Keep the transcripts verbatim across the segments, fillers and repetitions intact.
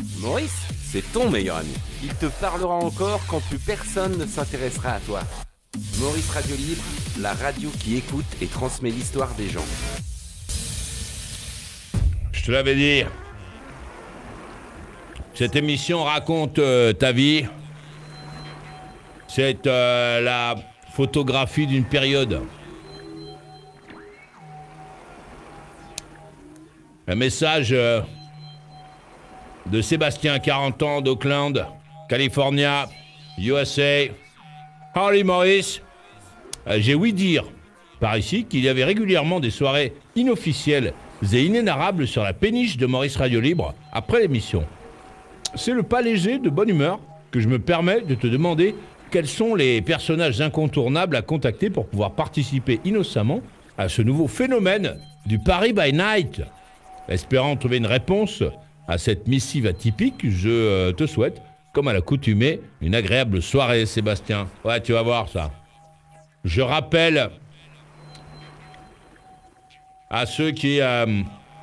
Maurice, c'est ton meilleur ami. Il te parlera encore quand plus personne ne s'intéressera à toi. Maurice Radio Libre, la radio qui écoute et transmet l'histoire des gens. Je te l'avais dit. Cette émission raconte euh, ta vie. C'est euh, la photographie d'une période. Un message euh, de Sébastien, quarante ans, d'Oakland, California, U S A. Harley Maurice. Euh, j'ai ouï dire par ici qu'il y avait régulièrement des soirées inofficielles et inénarrables sur la péniche de Maurice Radio Libre après l'émission. C'est le pas léger de bonne humeur que je me permets de te demander quels sont les personnages incontournables à contacter pour pouvoir participer innocemment à ce nouveau phénomène du Paris by Night. Espérant trouver une réponse à cette missive atypique, je euh, te souhaite, comme à l'accoutumée, une agréable soirée, Sébastien. Ouais, tu vas voir ça. Je rappelle à ceux qui, euh,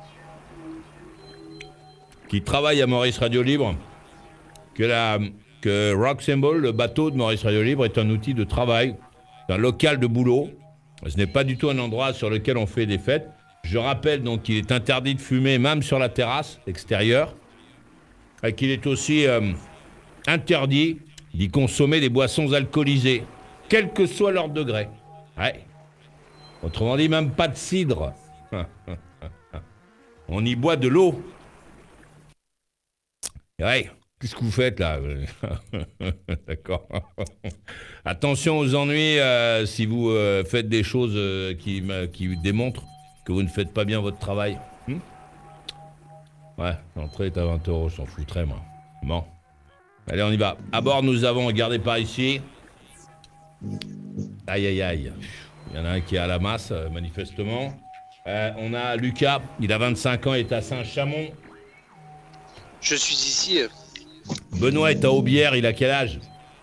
qui travaillent à Maurice Radio Libre que, la, que Rock Symbol, le bateau de Maurice Radio Libre, est un outil de travail, un local de boulot. Ce n'est pas du tout un endroit sur lequel on fait des fêtes. Je rappelle donc qu'il est interdit de fumer même sur la terrasse extérieure et qu'il est aussi euh, interdit d'y consommer des boissons alcoolisées, quel que soit leur degré. Ouais. Autrement dit, même pas de cidre. On y boit de l'eau. Ouais. Qu'est-ce que vous faites là? D'accord. Attention aux ennuis euh, si vous euh, faites des choses euh, qui, qui démontrent que vous ne faites pas bien votre travail. Hmm? Ouais, l'entrée est à vingt euros, je s'en foutrais moi. Bon. Allez, on y va. À bord, nous avons, regardez par ici. Aïe, aïe, aïe. Il y en a un qui est à la masse, euh, manifestement. Euh, on a Lucas, il a vingt-cinq ans, il est à Saint-Chamond. Je suis ici. Benoît est à Aubière, il a quel âge?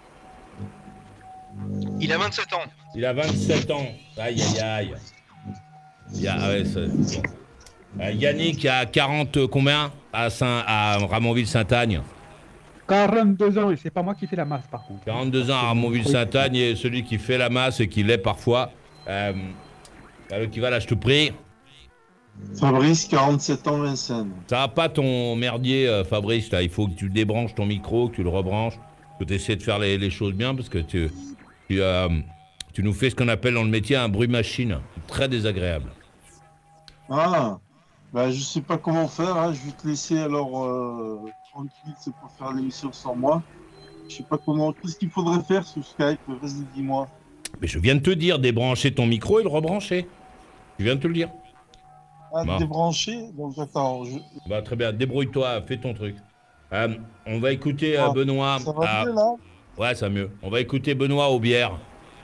Il a vingt-sept ans. Il a vingt-sept ans. Aïe, aïe, aïe. Il y a, ah ouais, bon. euh, Yannick a quarante combien à, Saint, à Ramonville-Saint-Agne? quarante-deux ans, et c'est pas moi qui fais la masse par contre. quarante-deux ans à Ramonville-Saint-Agne, et celui qui fait la masse et qui l'est parfois. Euh, alors qui va là, je te prie. Fabrice, quarante-sept ans, Vincennes. Ça va pas ton merdier, euh, Fabrice, là. Il faut que tu débranches ton micro, que tu le rebranches, que tu essaies de faire les, les choses bien, parce que tu, tu, euh, tu nous fais ce qu'on appelle dans le métier un bruit machine. Très désagréable. Ah, bah, je sais pas comment faire, hein. Je vais te laisser alors euh, tranquille, c'est pour faire l'émission sans moi. Je sais pas comment, qu'est-ce qu'il faudrait faire sur Skype, vas-y dis-moi. Mais je viens de te dire, débrancher ton micro et le rebrancher. Je viens de te le dire. Ah, Bon. débranché, donc attends. Je... Bah très bien, débrouille-toi, fais ton truc. Euh, on va écouter euh, Ah, Benoît. Ça va à... bien là? Ouais, ça va mieux. On va écouter Benoît Aubière.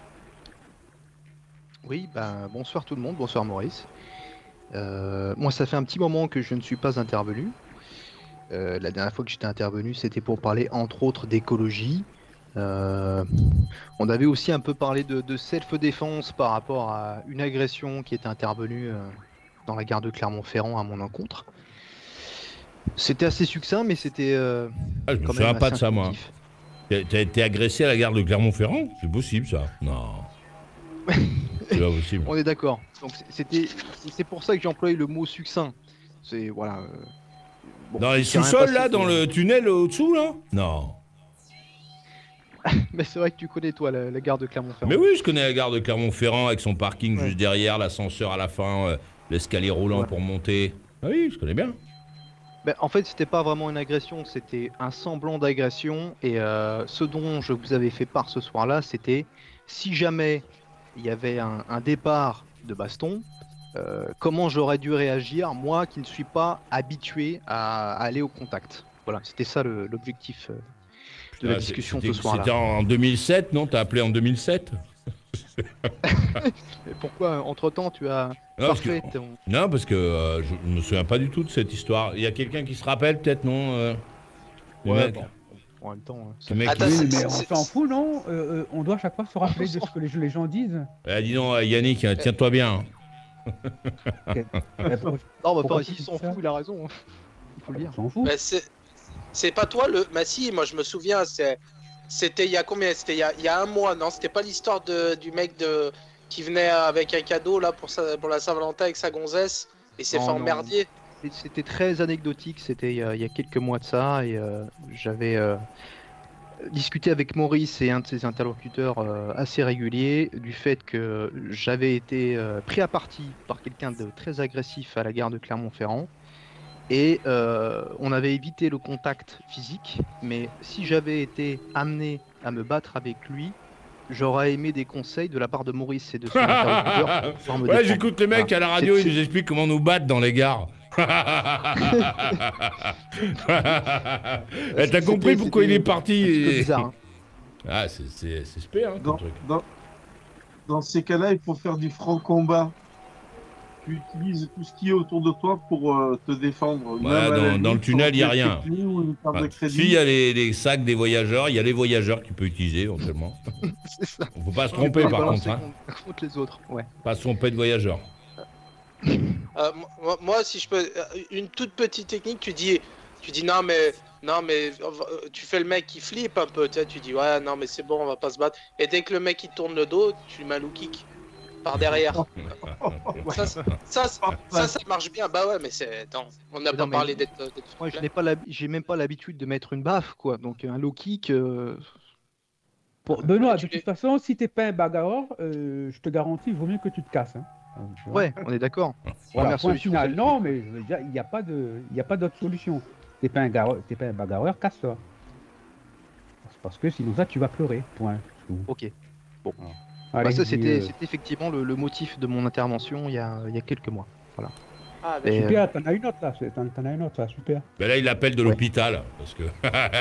Oui, ben, bonsoir tout le monde, bonsoir Maurice. Euh, moi, ça fait un petit moment que je ne suis pas intervenu. Euh, la dernière fois que j'étais intervenu, c'était pour parler entre autres d'écologie. Euh, on avait aussi un peu parlé de, de self-défense par rapport à une agression qui était intervenue euh, dans la gare de Clermont-Ferrand à mon encontre. C'était assez succinct, mais c'était euh, Ah, je me quand souviens même pas assez de ça, moi. instructif. T'as t'as été agressé à la gare de Clermont-Ferrand? C'est possible, ça? Non. C'est pas possible. On est d'accord. Donc c'était, c'est pour ça que j'ai employé le mot succinct. C'est voilà. euh, bon, Dans les c'est rien sous-sols, passé là, pour- dans le tunnel au-dessous, là? Non. Mais c'est vrai que tu connais toi la, la gare de Clermont-Ferrand. Mais oui, je connais la gare de Clermont-Ferrand avec son parking Ouais. juste derrière, l'ascenseur à la fin, euh, l'escalier roulant Ouais. pour monter. Ah oui, je connais bien. Ben, en fait, c'était pas vraiment une agression, c'était un semblant d'agression. Et euh, ce dont je vous avais fait part ce soir-là, c'était si jamais il y avait un, un départ de baston, euh, comment j'aurais dû réagir, moi qui ne suis pas habitué à, à aller au contact. Voilà, c'était ça le- l'objectif euh, de la Ah, discussion c'était- ce soir-là. C'était en deux mille sept, non? T'as appelé en deux mille sept? Et pourquoi, entre-temps, tu as Non, parce que- parfait ton... Non, parce que euh, je ne me souviens pas du tout de cette histoire. Il y a quelqu'un qui se rappelle, peut-être, non euh, le Ouais, mec, bon. En même temps, hein, ce ça- mec Attends, qui- c'est- Oui, mais on c'est- s'en fout, non? Euh, euh, On doit à chaque fois se rappeler de ce que les, les gens disent. Eh, dis donc, euh, Yannick, euh, tiens-toi bien. Euh, pour- Non, bah, Pourquoi enfin, tu s'il dis s'en ça fout, il a raison. hein. Il faut le dire. On s'en fout. bah, c'est c'est pas toi le. Bah si, moi je me souviens, c'est, c'était il y a combien? C'était il y a, il y a un mois, non? C'était pas l'histoire de du mec de qui venait avec un cadeau là pour sa, pour la Saint-Valentin avec sa gonzesse et s'est Non, fait non. emmerdier. Et C'était très anecdotique, c'était il y a, il y a quelques mois de ça, et euh, j'avais euh, discuté avec Maurice et un de ses interlocuteurs euh, assez réguliers du fait que j'avais été euh, pris à partie par quelqu'un de très agressif à la gare de Clermont-Ferrand, et euh, on avait évité le contact physique, mais si j'avais été amené à me battre avec lui, j'aurais aimé des conseils de la part de Maurice et de son interlocuteur pour pouvoir me Ouais, défendre. j'écoute les mecs Voilà. à la radio, C'est- ils nous expliquent comment nous battre dans les gares. Eh, t'as C'était- compris pourquoi il est c'était parti un petit peu et- bizarre, hein. Ah, c'est c'est- c'est spé, hein, Dans, ton truc. dans, dans ces cas-là, il faut faire du franc combat. Tu utilises tout ce qui est autour de toi pour euh, te défendre. Ouais, Même à la dans- limite, dans le tunnel, il y a sur rien. une technique ou une carte de Ouais. crédit. Si, il y a les, les sacs des voyageurs, il y a les voyageurs que tu peux utiliser éventuellement. C'est ça. Faut pas se On tromper peut par balancer contre, hein. contre, contre les autres. Ouais. Pas se tromper de voyageurs. Euh, moi, moi, si je peux, euh, une toute petite technique, tu dis, tu dis non mais, non mais, euh, tu fais le mec qui flippe un peu, tu sais, tu dis ouais non mais c'est bon, on va pas se battre. Et dès que le mec il tourne le dos, tu lui mets un low kick par derrière. ça, ça, ça, ça, ça marche bien. Bah ouais, mais c'est, attends, on n'a Mais pas non, mais- parlé d'être. d'être Moi, je souple. n'ai pas l'hab- j'ai même pas l'habitude de mettre une baffe, quoi. Donc un low kick. euh, Bon, Benoît, tu de les- toute façon, si t'es pas un bagarreur, euh, je te garantis, il vaut mieux que tu te casses. Hein. Euh, tu vois. Ouais, on est d'accord. Voilà, Première point solution, final. c'est- Non, mais je veux dire, il n'y a pas de, il y a pas d'autre solution. T'es pas un gareur, t'es pas un bagarreur, casse-toi. C'est parce que sinon ça, tu vas pleurer. Point. C'est tout. Ok. Allez, Bah, ça, dis, c'était euh, c'était effectivement le, le motif de mon intervention il y a, il y a quelques mois. Ah, mais Et, euh, Super, t'en as une autre là. c'est- T'en t'en as une autre là, super. Ben là, il l'appelle de Ouais. l'hôpital. Parce que.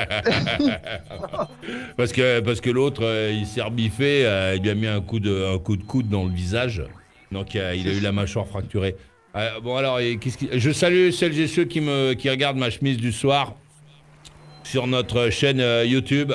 parce que, parce que l'autre, euh, il s'est rebiffé, euh, il lui a mis un coup de, un coup de coude dans le visage. Donc, euh, il a eu la mâchoire fracturée. Euh, bon, alors, et qu'est-ce qui- je salue celles et ceux qui, me, qui regardent ma chemise du soir sur notre chaîne euh, YouTube,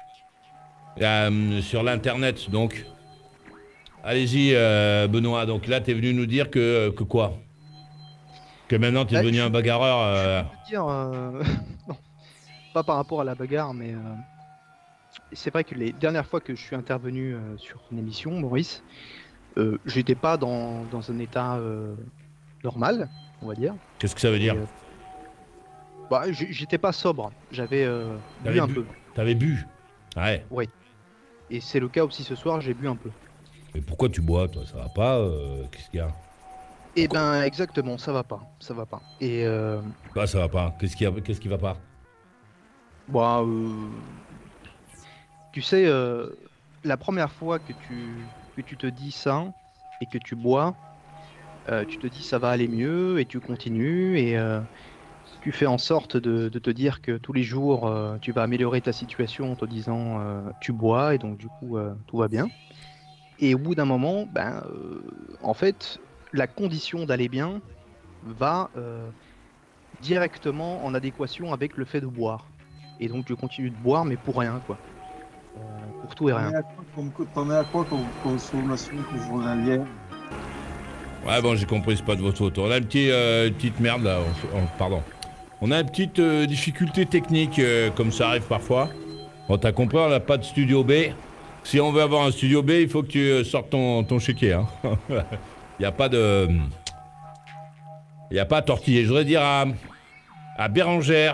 euh, sur l'internet. Donc, allez-y, euh, Benoît. Donc là, tu es venu nous dire que, que quoi? Que maintenant, tu es Bah, devenu je- un bagarreur. euh, Je veux dire, euh, non, pas par rapport à la bagarre, mais euh, c'est vrai que les dernières fois que je suis intervenu euh, sur une émission, Maurice, euh, j'étais pas dans, dans un état euh, normal, on va dire. Qu'est-ce que ça veut dire? Et, euh, bah, j'- j'étais pas sobre, j'avais euh, bu T'avais un bu peu. T'avais bu? Ouais. Et c'est le cas aussi ce soir, j'ai bu un peu. Mais pourquoi tu bois, toi? Ça va pas euh, Qu'est-ce qu'il y a? Et ben exactement, ça va pas, ça va pas. Et euh, Bah, ça va pas. Qu'est-ce qui, a... Qu'est-ce qui va pas? bah, euh, tu sais, euh, la première fois que tu, que tu te dis ça et que tu bois, euh, tu te dis ça va aller mieux et tu continues et euh, tu fais en sorte de, de te dire que tous les jours euh, tu vas améliorer ta situation en te disant euh, tu bois et donc du coup euh, tout va bien. Et au bout d'un moment, ben, euh, en fait, la condition d'aller bien va euh, directement en adéquation avec le fait de boire. Et donc tu continues de boire, mais pour rien, quoi. Euh, pour tout et T'en es rien. à quoi comme- T'en es à quoi comme consommation journalière? Ouais, bon, j'ai compris, c'est pas de votre faute. On a une petite, euh, petite merde là. on- on- pardon. On a une petite euh, difficulté technique, euh, comme ça arrive parfois. Bon, t'as compris, on n'a pas de studio B. Si on veut avoir un studio B, il faut que tu euh, sortes ton, ton chéquier. Hein. Il n'y a pas de. Il n'y a pas à tortiller. Je voudrais dire à, à Bérangère.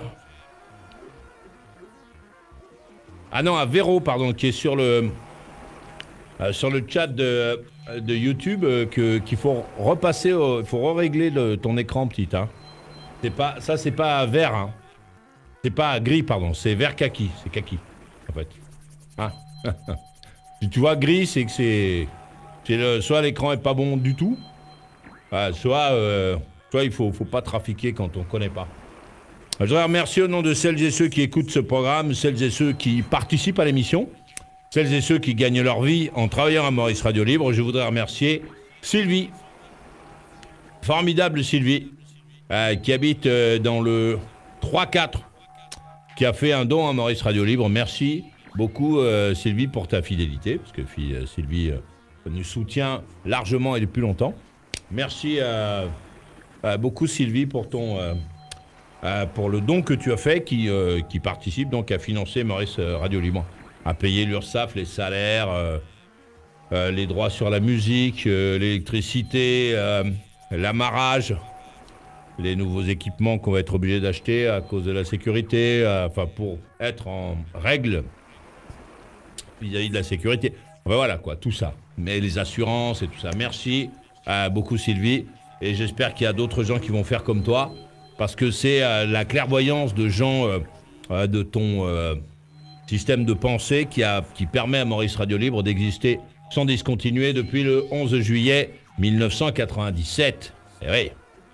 Ah non, à Véro, pardon, qui est sur le, euh, sur le chat de, de YouTube, euh, que, qu'il faut repasser, au- il faut régler ton écran, petit. Hein. C'est pas, ça, c'est pas vert. Hein. C'est pas gris, pardon. C'est vert kaki. C'est kaki, en fait. Hein. Si tu vois gris, c'est que c'est. c'est le, soit l'écran est pas bon du tout, euh, soit, euh, soit il faut, faut pas trafiquer quand on connaît pas. Je voudrais remercier au nom de celles et ceux qui écoutent ce programme, celles et ceux qui participent à l'émission, celles et ceux qui gagnent leur vie en travaillant à Maurice Radio Libre. Je voudrais remercier Sylvie, formidable Sylvie, euh, qui habite euh, dans le trois quatre, qui a fait un don à Maurice Radio Libre. Merci beaucoup euh, Sylvie pour ta fidélité, parce que euh, Sylvie euh, nous soutient largement et depuis longtemps. Merci euh, euh, beaucoup Sylvie pour ton... Euh, euh, pour le don que tu as fait, qui, euh, qui participe donc à financer Maurice euh, Radio Libre, à payer l'URSSAF, les salaires, euh, euh, les droits sur la musique, euh, l'électricité, euh, l'amarrage, les nouveaux équipements qu'on va être obligé d'acheter à cause de la sécurité, euh, enfin pour être en règle vis-à-vis de la sécurité. Enfin, voilà quoi, tout ça. Mais les assurances et tout ça. Merci euh, beaucoup Sylvie. Et j'espère qu'il y a d'autres gens qui vont faire comme toi. Parce que c'est euh, la clairvoyance de gens euh, euh, de ton euh, système de pensée qui, a, qui permet à Maurice Radio Libre d'exister sans discontinuer depuis le onze juillet mille neuf cent quatre-vingt-dix-sept. Eh oui.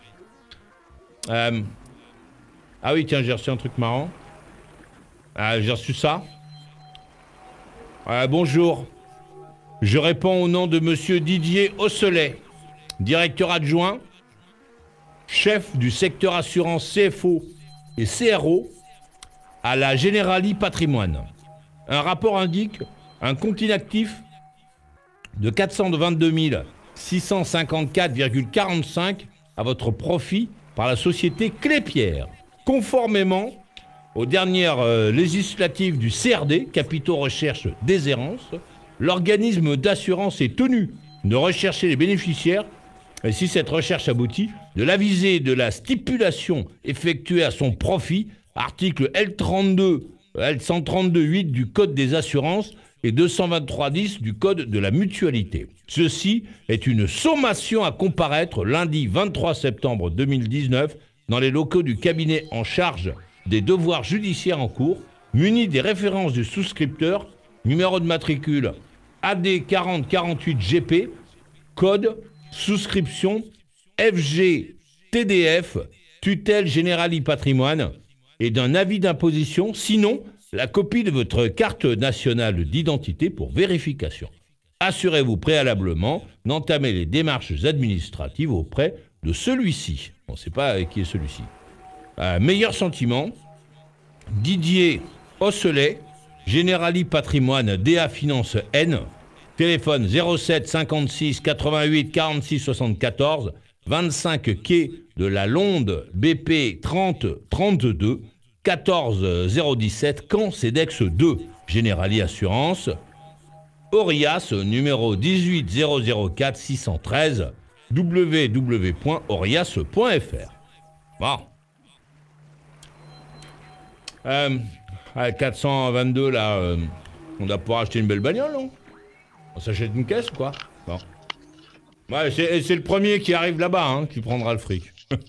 Euh, ah oui, tiens, j'ai reçu un truc marrant. Ah, j'ai reçu ça. Euh, bonjour. Je réponds au nom de monsieur Didier Osselet, directeur adjoint, chef du secteur assurance C F O et C R O à la Generali Patrimoine. Un rapport indique un compte inactif de quatre cent vingt-deux mille six cent cinquante-quatre virgule quarante-cinq à votre profit par la société Clépierre, conformément aux dernières euh, législatives du C R D, Capitaux Recherche Déshérence. L'organisme d'assurance est tenu de rechercher les bénéficiaires et si cette recherche aboutit, de l'aviser de la stipulation effectuée à son profit, article L trente-deux, L cent trente-deux point huit du Code des assurances et deux cent vingt-trois point dix du Code de la mutualité. Ceci est une sommation à comparaître lundi vingt-trois septembre deux mille dix-neuf dans les locaux du cabinet en charge des devoirs judiciaires en cours, muni des références du souscripteur, numéro de matricule A D quarante quarante-huit G P, code souscription F G T D F, tutelle Generali Patrimoine, et d'un avis d'imposition, sinon la copie de votre carte nationale d'identité pour vérification. Assurez-vous préalablement d'entamer les démarches administratives auprès de celui-ci. On ne sait pas qui est celui-ci. Euh, meilleur sentiment, Didier Osselet, Generali Patrimoine, D A Finance N, téléphone zéro sept cinquante-six quatre-vingt-huit quarante-six soixante-quatorze, vingt-cinq quai de la Londe, B P trente trente-deux, quatorze zéro dix-sept, Caen Cedex deux, Generali Assurance, Orias, numéro dix-huit zéro zéro quatre six cent treize, w w w point orias point f r. Bon. Euh, à quatre cent vingt-deux, là, euh, on doit pouvoir acheter une belle bagnole, non? On s'achète une caisse, quoi. Bon. Ouais, c'est, c'est le premier qui arrive là-bas, hein, qui prendra le fric.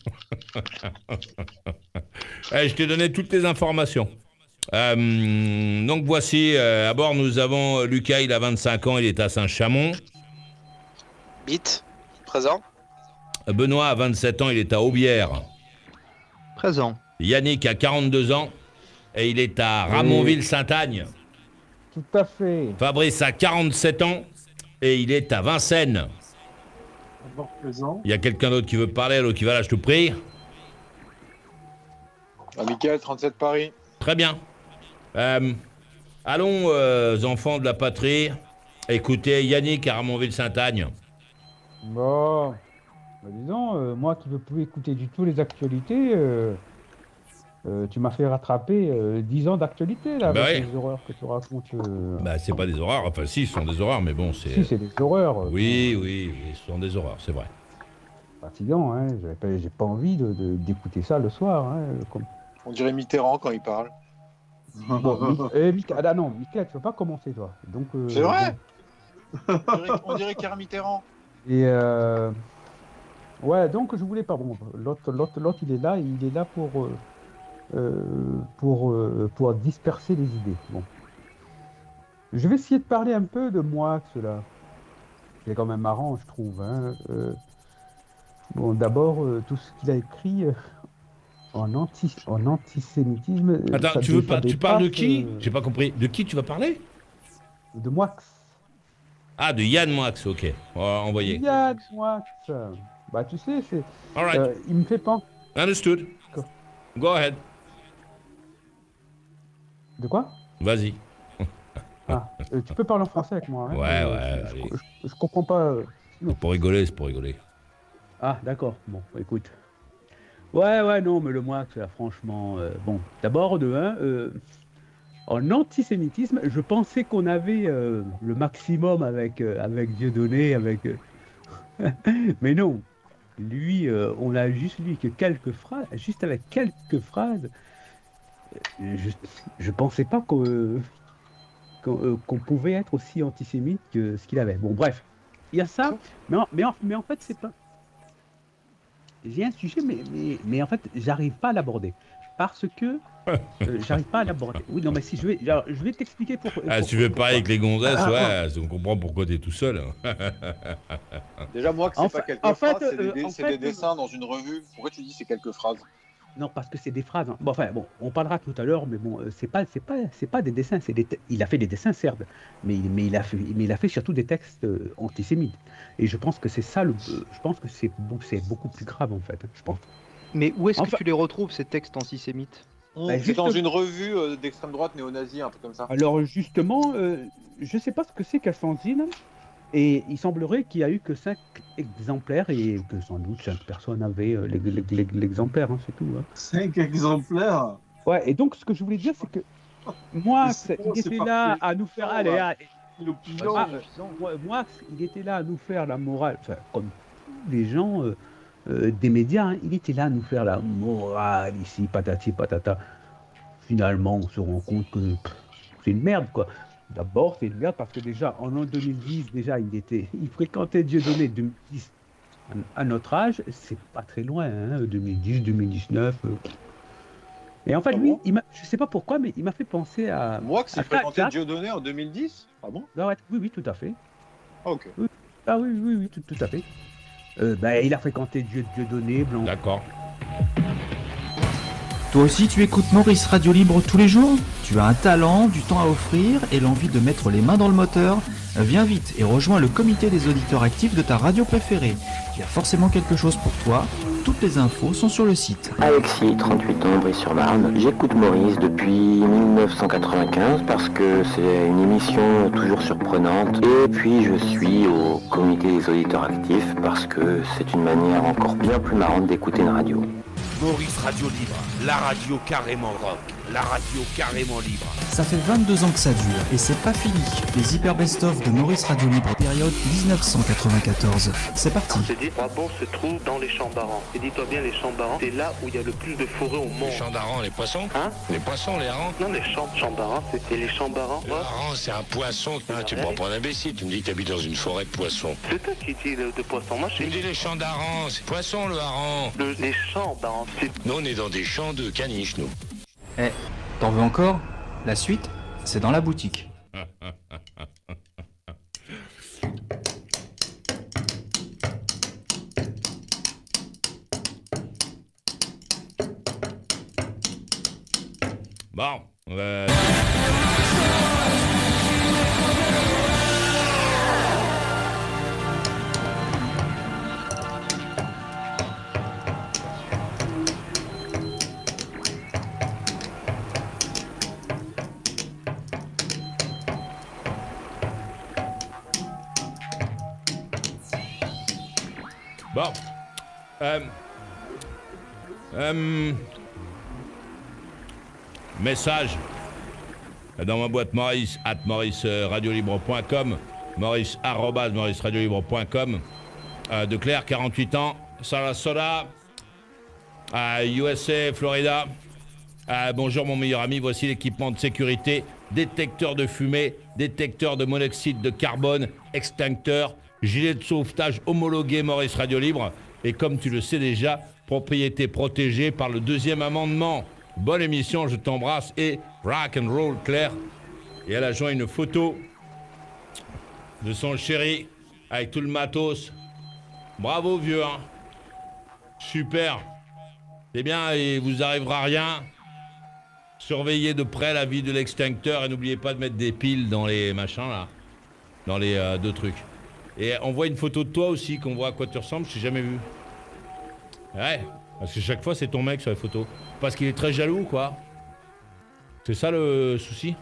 Ouais, je t'ai donné toutes les informations. Euh, donc voici, euh, à bord, nous avons Lucas, il a vingt-cinq ans, il est à Saint-Chamond. Bit, présent. Benoît a vingt-sept ans, il est à Aubière. Présent. Yannick a quarante-deux ans et il est à Ramonville-Saint-Agne. Tout à fait. Fabrice a quarante-sept ans et il est à Vincennes. D'abord présent. Il y a quelqu'un d'autre qui veut parler, alors qui va là, je te prie. Ah, Michael, trente-sept Paris. Très bien. Euh, allons, euh, enfants de la patrie, écoutez Yannick à Ramonville-Saint-Agne. Bon, bah disons, euh, moi qui ne peux plus écouter du tout les actualités, euh, euh, tu m'as fait rattraper euh, dix ans d'actualité là, Bah avec oui. les horreurs que tu racontes. euh. Bah, c'est pas des horreurs, enfin si, ce sont des horreurs, mais bon, c'est... Si, c'est des horreurs. euh, Oui, oui, oui, ce sont des horreurs, c'est vrai. Fatigant, hein. J'avais pas, j'ai pas envie de, de- d'écouter ça le soir. Hein, comme... On dirait Mitterrand quand il parle. Bon, Mi- eh, Mika- ah non, Mika, tu vas pas commencer toi. Donc, euh, C'est vrai bon. On dirait, on dirait Pierre Mitterrand. Et euh, ouais, donc je voulais pas. Bon, l'autre, l'autre, l'autre, il est là, il est là pour euh, euh, pour euh, pour disperser les idées. Bon, je vais essayer de parler un peu de moi, cela. C'est quand même marrant, je trouve. Hein. Euh, bon, d'abord, euh, tout ce qu'il a écrit euh, en anti, en antisémitisme. euh, Attends, ça tu, dé- veux ça pas, tu parles de dépasse, qui euh, J'ai pas compris. De qui tu vas parler? De Moix. Ah, de Yann Moix, ok. On va envoyer. Yann Moix. Bah, tu sais, c'est, All right, euh, il me fait pas. understood. D'accord. Go ahead. De quoi? Vas-y. Ah, euh, tu peux parler en français avec moi. Hein, Ouais, euh, ouais, je, allez. je- je comprends pas. euh, C'est pour rigoler, c'est pour rigoler. Ah, d'accord. Bon, écoute. Ouais, ouais, non, mais le mois, franchement, euh, bon, d'abord, de un, euh, en antisémitisme, je pensais qu'on avait euh, le maximum avec, euh, avec Dieudonné, avec... euh, mais non, lui, euh, on a juste lu que quelques phrases, juste avec quelques phrases, euh, je, je pensais pas qu'on euh, qu'on euh, qu'on pouvait être aussi antisémite que ce qu'il avait. Bon, bref, il y a ça, mais en, mais en, mais en fait, c'est pas... J'ai un sujet, mais, mais, mais en fait, j'arrive pas à l'aborder. Parce que euh, j'arrive pas à l'aborder. Oui, non, mais si je vais, alors, je vais t'expliquer pourquoi. Ah, si tu veux parler avec les gonzesses, ouais, on comprend pourquoi t'es tout seul. Déjà, moi, que c'est En pas fait- quelques en fait, phrases, c'est des, euh, dé- en c'est fait, des dessins dans une revue. Pourquoi tu dis c'est quelques phrases? Non, parce que c'est des phrases. Hein. Bon, enfin, bon, on parlera tout à l'heure, mais bon, euh, c'est pas, c'est pas, c'est pas des dessins. C'est des te- Il a fait des dessins, certes, mais, il- mais il a fait, mais il a fait surtout des textes euh, antisémites. Et je pense que c'est ça. Le, euh, je pense que c'est, beau- c'est beaucoup plus grave en fait. hein, Je pense. Mais où est-ce Enfin- que tu les retrouves, ces textes antisémites? Bah, C'est dans juste- une revue euh, d'extrême droite néo-nazie, un truc comme ça. Alors justement, euh, je sais pas ce que c'est qu'un fanzine. Et il semblerait qu'il y a eu que cinq exemplaires et que sans doute cinq personnes avaient euh, l'ex- l'ex- l'ex- l'exemplaire, hein, c'est tout. hein. Cinq exemplaires. Ouais, et donc ce que je voulais dire, c'est que moi, Mais c'est bon, il c'est était pas là fait. à nous faire. Non, Allez, là. allez. L'opinion. Ah, euh, moi, moi, il était là à nous faire la morale, enfin, comme tous les gens euh, euh, des médias, hein, il était là à nous faire la morale ici, patati patata. Finalement, on se rend compte que pff, c'est une merde, quoi. D'abord, c'est une merde parce que déjà, en l'an deux mille dix, déjà, il était, il fréquentait Dieudonné deux mille dix. À notre âge, c'est pas très loin, hein, deux mille dix, deux mille dix-neuf. euh. Et en fait, Ah lui, bon il m'a, je sais pas pourquoi, mais il m'a fait penser à. Moi, que à c'est fréquenté Jacques. Dieudonné en deux mille dix. Ah bon? Ah ouais, oui, oui, tout à fait. Ah, ok. Ah oui, oui, oui, tout, tout à fait. Euh, bah, il a fréquenté Dieu, Dieudonné, Blanc. D'accord. Toi aussi tu écoutes Maurice Radio Libre tous les jours? Tu as un talent, du temps à offrir et l'envie de mettre les mains dans le moteur? Viens vite et rejoins le comité des auditeurs actifs de ta radio préférée. Il y a forcément quelque chose pour toi. Toutes les infos sont sur le site. Alexis, trente-huit ans, Brie-sur-Marne. J'écoute Maurice depuis mille neuf cent quatre-vingt-quinze parce que c'est une émission toujours surprenante. Et puis je suis au comité des auditeurs actifs parce que c'est une manière encore bien plus marrante d'écouter une radio. Maurice Radio Libre, la radio carrément rock, la radio carrément libre. Ça fait vingt-deux ans que ça dure et c'est pas fini. Les hyper best-of de Maurice Radio Libre, période dix-neuf cent quatre-vingt-quatorze. C'est parti. C'est dit, Brabant se trouve dans les champs barans. Et dis-toi bien, les champs barans, c'est là où il y a le plus de forêts au monde. Les champs d'Aran, les poissons? Hein? Les poissons, les harengs? Non, les champs, champs barans, c'est les champs barans. Le hareng, c'est un poisson. Ah, tu me prends pour un imbécile. Tu me dis que tu habites dans une forêt de poissons. C'est toi qui dis le, de poisson. Moi, je Tu me suis dis les champs d'Aran, c'est poisson le hareng. le- les champs barans. C'est Nous, on est dans des champs de caniches, nous. Eh, t'en veux encore? La suite, c'est dans la boutique. Bon, euh... Bon. Euh... Euh... Message dans ma boîte Maurice at maurice radio libre point com, Maurice arobase maurice radio libre point com, euh, de Claire, quarante-huit ans, Sarasota, à U S A, Florida. Euh, bonjour mon meilleur ami, voici l'équipement de sécurité, détecteur de fumée, détecteur de monoxyde de carbone, extincteur, gilet de sauvetage homologué Maurice Radio Libre, et comme tu le sais déjà, propriété protégée par le deuxième amendement. Bonne émission, je t'embrasse et rock and roll Claire. Et elle a joint une photo de son chéri avec tout le matos. Bravo vieux, hein. Super. C'est bien, il vous arrivera rien. Surveillez de près la vie de l'extincteur et n'oubliez pas de mettre des piles dans les machins là, dans les euh, deux trucs. Et on voit une photo de toi aussi, qu'on voit à quoi tu ressembles, je t'ai jamais vu. Ouais, parce que chaque fois c'est ton mec sur la photo. Parce qu'il est très jaloux, quoi. C'est ça le souci.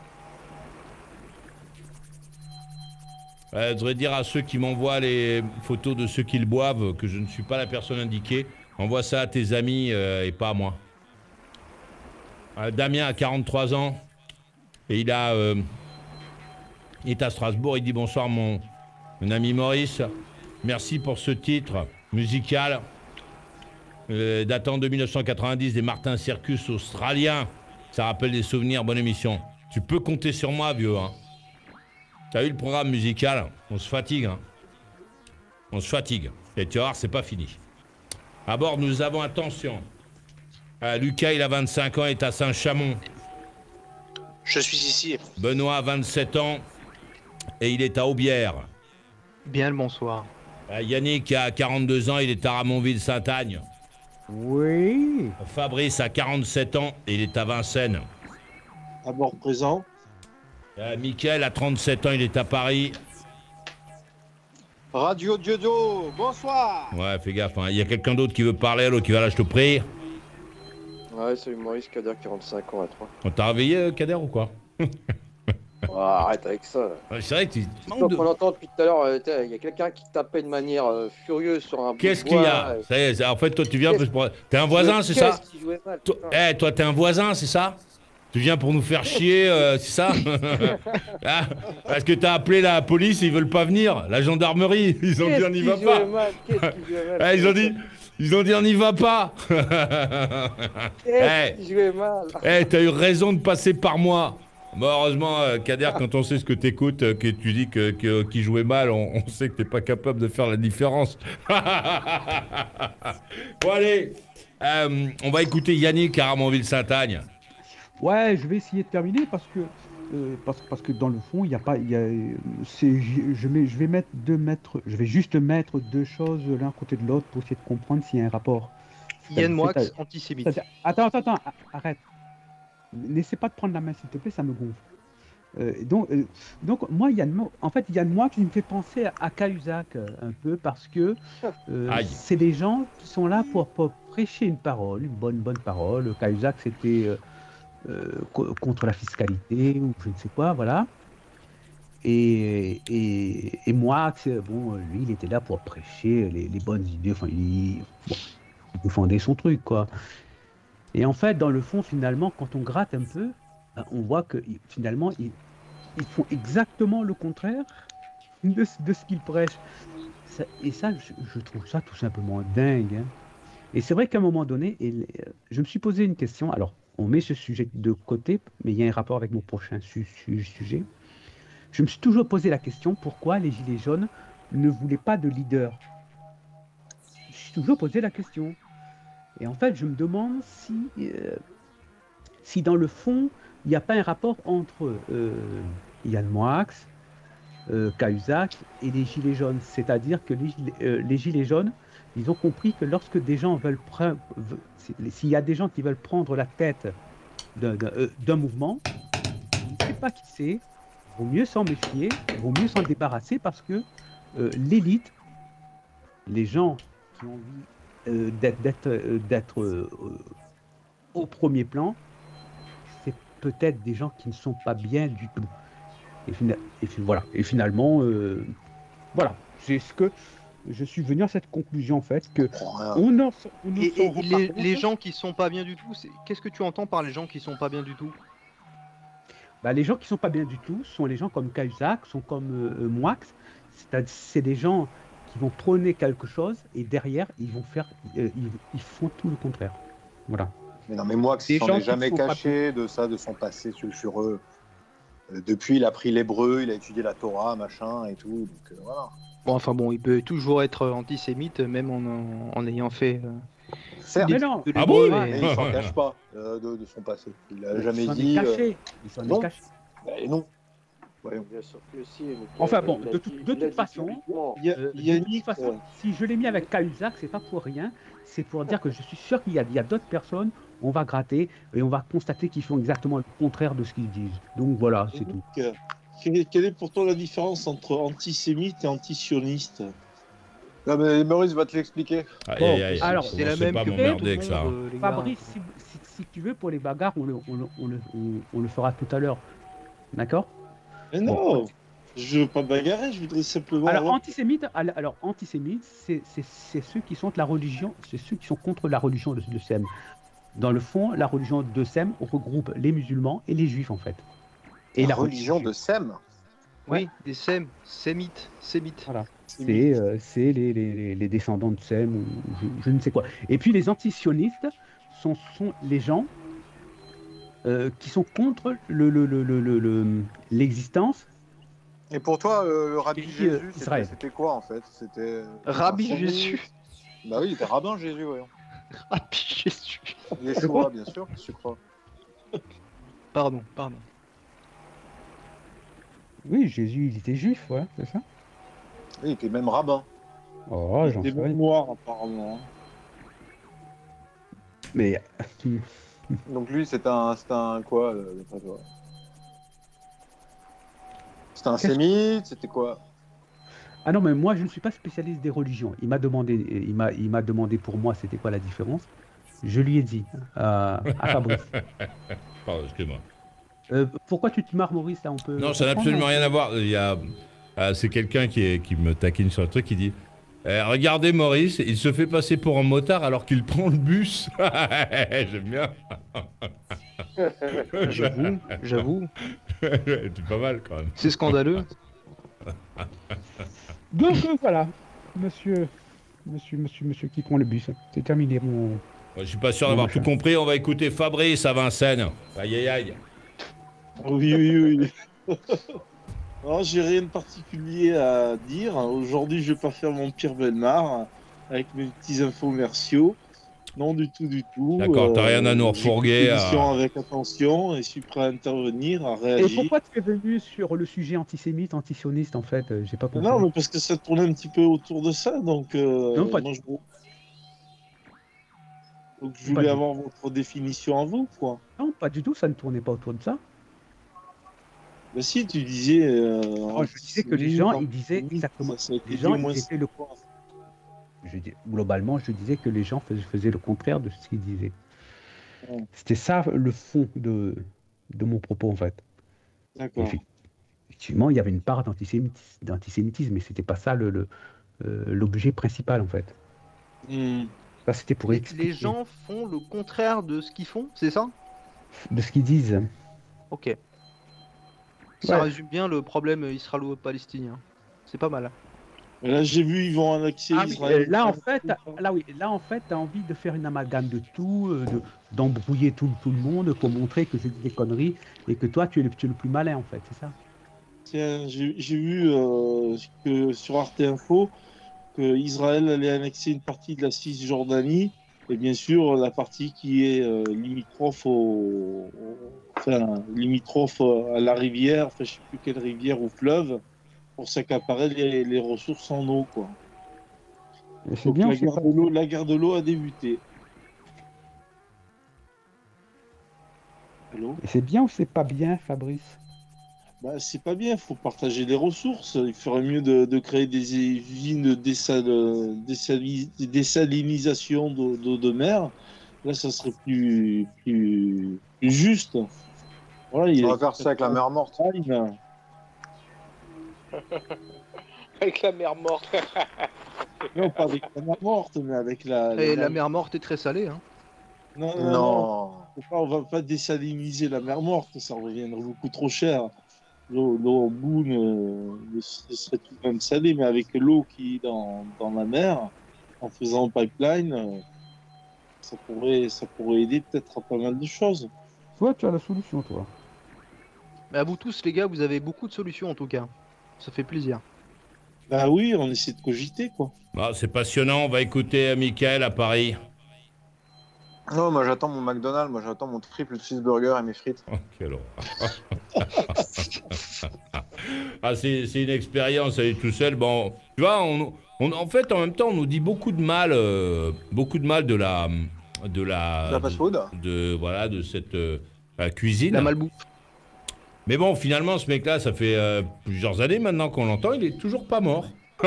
Euh, je voudrais dire à ceux qui m'envoient les photos de ceux qu'ils boivent que je ne suis pas la personne indiquée Envoie ça à tes amis euh, et pas à moi. Euh, Damien a quarante-trois ans et il a, euh, il est à Strasbourg. Il dit bonsoir mon, mon ami Maurice. Merci pour ce titre musical euh, datant de mille neuf cent quatre-vingt-dix des Martin Circus australiens. Ça rappelle des souvenirs. Bonne émission. Tu peux compter sur moi, vieux. Hein. T'as eu le programme musical? On se fatigue. Hein. On se fatigue. Et tu vas voir, c'est pas fini. À bord, nous avons, attention. Euh, Lucas, il a vingt-cinq ans, il est à Saint-Chamond. Je suis ici. Benoît a vingt-sept ans et il est à Aubière. Bien le bonsoir. Euh, Yannick a quarante-deux ans, il est à Ramonville-Saint-Agne. Oui. Fabrice a quarante-sept ans et il est à Vincennes. À bord présent. Euh, Mickaël a trente-sept ans, il est à Paris. Radio Diodo, bonsoir. Ouais, fais gaffe, hein. Il y a quelqu'un d'autre qui veut parler, alors qui va là, je te prie. Ouais, salut Maurice, Kader, quarante-cinq ans à toi. On t'a réveillé, euh, Kader, ou quoi? Oh, arrête avec ça. Ouais, c'est vrai que tu... Je crois qu'on entend depuis tout à l'heure, euh, il y a quelqu'un qui tapait de manière euh, furieuse sur un bout Qu'est-ce de qu'il y bois, a? euh, Ça y est, en fait, toi, tu viens... Qu'est-ce- pour- T'es un voisin, c'est ça? Qu'est-ce qui jouait mal, Toi, putain. eh, toi, t'es un voisin, c'est ça? Tu viens pour nous faire chier, euh, c'est ça? Ah, parce que t'as appelé la police et ils veulent pas venir. La gendarmerie, ils ont dit on n'y va Qu'est-ce qui jouait pas. mal, qu'est-ce qui jouait mal, Ah, ils ont dit, ils ont dit on n'y va pas. Qu'est-ce Eh, qui jouait mal. eh, t'as eu raison de passer par moi. Bon, heureusement, euh, Kader, quand on sait ce que t'écoutes, euh, que tu dis que, que, qu'il jouait mal, on, on sait que t'es pas capable de faire la différence. Bon, allez, euh, on va écouter Yannick à Ramonville-Saint-Agne. Ouais, je vais essayer de terminer parce que euh, parce, parce que dans le fond, il y a pas, il y a, c'est, je, je mets, je vais mettre deux mettre, je vais juste mettre deux choses l'un côté de l'autre pour essayer de comprendre s'il y a un rapport. Yann Moix, C'est-à-dire- antisémite. c'est-à-dire- Attends, attends, attends, a- arrête. N'essaie pas de prendre la main, s'il te plaît, ça me gonfle. Euh, donc, euh, donc, moi, Yann, Mo- en fait, Yann Moix, il me fait penser à, à Cahuzac euh, un peu parce que euh, Aïe. c'est des gens qui sont là pour, pour prêcher une parole, une bonne, bonne parole. Cahuzac, c'était euh, euh, co- contre la fiscalité ou je ne sais quoi, voilà. Et, et, et Moix, euh, bon, euh, lui, il était là pour prêcher les, les bonnes idées. Enfin, il, bon, il défendait son truc, quoi. Et en fait, dans le fond, finalement, quand on gratte un peu, ben, on voit que i- finalement, ils, ils font exactement le contraire de, ce- de ce qu'ils prêchent. Ça- et ça, je, je trouve ça tout simplement dingue. Hein. Et c'est vrai qu'à un moment donné, et, euh, je me suis posé une question. Alors, on met ce sujet de côté, mais il y a un rapport avec mon prochain su- su- sujet. Je me suis toujours posé la question pourquoi les Gilets jaunes ne voulaient pas de leader. Je me suis toujours posé la question. Et en fait, je me demande si, euh, si dans le fond, il n'y a pas un rapport entre euh, Yann Moix, euh, Cahuzac et les Gilets jaunes. C'est-à-dire que les, gilets- euh, les Gilets jaunes, ils ont compris que lorsque des gens veulent prendre, s'il y a des gens qui veulent prendre la tête d'un, d'un, euh, d'un mouvement, on ne sait pas qui c'est, il vaut mieux s'en méfier, il vaut mieux s'en débarrasser parce que euh, l'élite, les gens qui ont envie euh, d'être, d'être, euh, d'être euh, euh, au premier plan, c'est peut-être des gens qui ne sont pas bien du tout. Et, fina- et fi- voilà. Et finalement, euh, voilà, c'est ce que je suis venu à cette conclusion en fait que on en, on ne Et, s'en et rend les, pas compte. les gens qui sont pas bien du tout, c'est- qu'est-ce que tu entends par les gens qui sont pas bien du tout? Bah, les gens qui sont pas bien du tout sont les gens comme Cahuzac, sont comme euh, euh, Moix. C'est, c'est des gens qui vont prôner quelque chose et derrière ils vont faire, euh, ils, ils font tout le contraire. Voilà. Mais non, mais moi, Des il s'en gens est qui jamais sont pas caché de ça, de son passé sulfureux. Euh, depuis, il a pris l'hébreu, il a étudié la Torah, machin et tout. Donc euh, voilà. Bon, enfin bon, il peut toujours être antisémite, même en, en, en ayant fait. euh, Certes. des Mais non. études de Ah bon, l'hébreu, Mais et- il s'en cache pas euh, de, de son passé. Il a jamais Ils s'en est dit. euh, caché. Ils s'en est non. caché. bah, non. Voyons. Bien sûr que si, mais Enfin il bon, l'a de, dit- tout- il de l'a toute dit façon, publiquement. Il y a, Euh, il y a de toute Nick, façon, euh, si je l'ai mis avec Cahuzac, c'est pas pour rien, c'est pour dire que je suis sûr qu'il y a, il y a d'autres personnes, on va gratter et on va constater qu'ils font exactement le contraire de ce qu'ils disent. Donc voilà, c'est tout. Nick, euh, quelle, quelle est pour toi la différence entre antisémite et antisioniste? Non, mais Maurice va te l'expliquer. Aïe, Bon, aïe, aïe. alors, Commencez c'est la même pas à que m'emmerder tout le avec ça. monde, hein. euh, les gars. Fabrice, si, si- si tu veux, pour les bagarres, on le, on le- on le- on- on le fera tout à l'heure. D'accord? Mais non, Je veux pas bagarrer, je voudrais simplement. Alors, avoir- antisémite, al- alors, antisémite, c'est c'est- c'est ceux qui sont de la religion, c'est ceux qui sont contre la religion de, de Sem. Dans le fond, la religion de Sem regroupe les musulmans et les juifs, en fait. Et La la religion de Sem. Oui, des Sem, Sémites, Sémites. Voilà. C'est euh, c'est les, les- les- les descendants de Sem, ou je, je ne sais quoi. Et puis les antisionistes sont, sont les gens euh, qui sont contre le- le- le- le- le- le- l'existence. Et pour toi, euh, le rabbi Qui, euh, Jésus, c'était- Israël. c'était quoi en fait? C'était. Rabbi un sémite. Jésus. Bah oui, il était rabbin Jésus, voyons. Rabbi Jésus. Yeshua, bien sûr, je crois. Pardon, pardon. Oui, Jésus, il était juif, ouais, c'est ça. Oui, il était même rabbin. Oh, j'en Des sais rien. noirs, apparemment. Mais Donc lui, c'était un, c'était un quoi, euh, d'après toi? C'était un Qu'est-ce- sémite, c'était quoi? ah non, mais moi je ne suis pas spécialiste des religions. Il m'a demandé, il m'a, il m'a demandé pour moi c'était quoi la différence. Je lui ai dit euh, à Fabrice. Pardon, excuse-moi. Euh, pourquoi tu te marres, Maurice là, on peut. Non, ça n'a comprendre, absolument hein rien à voir. Il y a, ah, c'est quelqu'un qui, est- qui me taquine sur le truc, qui dit eh, regardez Maurice, il se fait passer pour un motard alors qu'il prend le bus. J'aime bien. J'avoue, j'avoue. C'est pas mal quand même. C'est scandaleux. Donc euh, voilà, monsieur, monsieur, monsieur, monsieur qui prend le bus. C'est terminé mon. Moi, je suis pas sûr d'avoir tout compris. On va écouter Fabrice à Vincennes. Aïe aïe aïe. Oui, oui, oui. Non, j'ai rien de particulier à dire. Aujourd'hui, je vais pas faire mon pire Belmar avec mes petits infomerciaux. Non, du tout, du tout. D'accord, t'as rien à nous j'écoute refourguer, l'émission à- avec attention et je suis prêt à intervenir, à Et réagir. pourquoi tu es venu sur le sujet antisémite, antisioniste en fait euh, J'ai pas compris. Non, mais parce que ça tournait un petit peu autour de ça, donc, euh, Non, pas moi, je... donc je Pas voulais du- avoir votre définition à vous, quoi. Non, pas du tout. Ça ne tournait pas autour de ça. Bah si, tu disais... Euh, Oh, je disais que les gens, ils disaient exactement. ça a été Les dit gens, au moins ils étaient le. Je dis, globalement, je disais que les gens faisaient, faisaient le contraire de ce qu'ils disaient. Ouais. C'était ça le fond de, de mon propos en fait. D'accord. Effi- Effectivement, il y avait une part d'antisémitisme, d'antisémitisme, mais c'était pas ça le, le, euh, l'objet principal en fait. Hmm. Ça, c'était pour Les, expliquer les gens font le contraire de ce qu'ils font, c'est ça? de ce qu'ils disent. Ok. Ça Ouais. résume bien le problème israélo-palestinien. C'est pas mal. Et là, j'ai vu, ils vont annexer Ah oui, Israël. euh, là en fait, là oui, là en fait, t'as envie de faire une amalgame de tout, euh, de, d'embrouiller tout, tout le monde pour montrer que c'est des conneries et que toi tu es le, tu es le plus malin en fait, c'est ça? Tiens, j'ai j'ai vu euh, que sur Arte Info que Israël allait annexer une partie de la Cisjordanie et bien sûr la partie qui est euh, limitrophe au, au- enfin limitrophe à la rivière, enfin je sais plus quelle rivière ou fleuve, pour s'accaparer les, les ressources en eau, quoi. Et c'est Donc bien, la c'est guerre pas- de l'eau, la guerre de l'eau a débuté. Allô? Et c'est bien ou c'est pas bien, Fabrice? Bah, c'est pas bien, il faut partager les ressources. Il ferait mieux de, de créer des usines de désal, désali- désalinisation d'eau d'eau de mer. Là, ça serait plus, plus, plus juste. Voilà, il On y a- va faire ça avec la mer morte. Avec la mer morte. Non, pas avec la mer morte, mais avec la. Et la mer morte est très salée, hein. Non, non, Non. non. Faut pas- on va pas désaliniser la mer morte, ça reviendrait beaucoup trop cher. L'eau l'eau au bout ne, ne ce serait tout de même salée, mais avec l'eau qui est dans, dans la mer, en faisant un pipeline, euh, ça pourrait, ça pourrait aider peut-être à pas mal de choses. Toi, tu as la solution, toi. Mais à vous tous, les gars, vous avez beaucoup de solutions en tout cas. Ça fait plaisir. Bah oui, on essaie de cogiter, quoi. Ah, c'est passionnant. On va écouter euh, Mickaël à Paris. Non, moi j'attends mon McDonald's, moi j'attends mon triple cheeseburger et mes frites. Oh, quelle horreur. Ah, c'est c'est une expérience, elle est tout seul. Bon, tu vois, on, on- en fait, en même temps, on nous dit beaucoup de mal, euh, beaucoup de mal de la, de la, De la fast-food. de, voilà, de cette euh, la cuisine. La malbouffe. Mais bon, finalement, ce mec-là, ça fait euh, plusieurs années maintenant qu'on l'entend, il est toujours pas mort.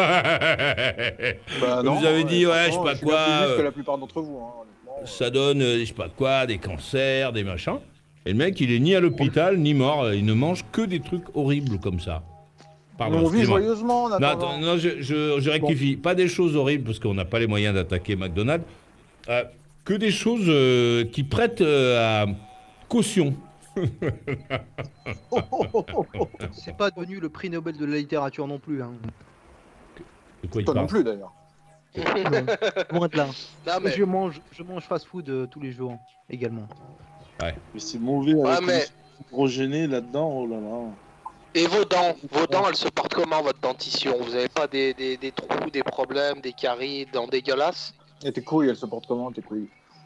Bah non, Vous avez dit, ouais, je sais franchement, pas suis bien quoi. plus vif que euh, la plupart d'entre vous, hein, honnêtement. Ça donne, euh, je sais pas quoi, des cancers, des machins. Et le mec, il est ni à l'hôpital, ni mort. Il ne mange que des trucs horribles comme ça. pardon. On vit excusez-moi. joyeusement en Non, attendant. attends, non, je, je, je rectifie. Pas des choses horribles, parce qu'on n'a pas les moyens d'attaquer McDonald's. Euh, que des choses euh, qui prêtent euh, à caution. C'est pas devenu le prix Nobel de la littérature non plus. Hein. De quoi il Toi non parle plus d'ailleurs. Non, loin de là. Non, mais- Je mange, je mange fast-food euh, tous les jours également. Ouais. Mais c'est mauvais Ouais, avec mais- le hydrogéné là-dedans, oh là là. Et vos dents, vos dents, elles se portent comment, votre dentition? Vous avez pas des, des, des trous, des problèmes, des caries, des dents dégueulasses? Et tes couilles, elles se portent comment, tes couilles?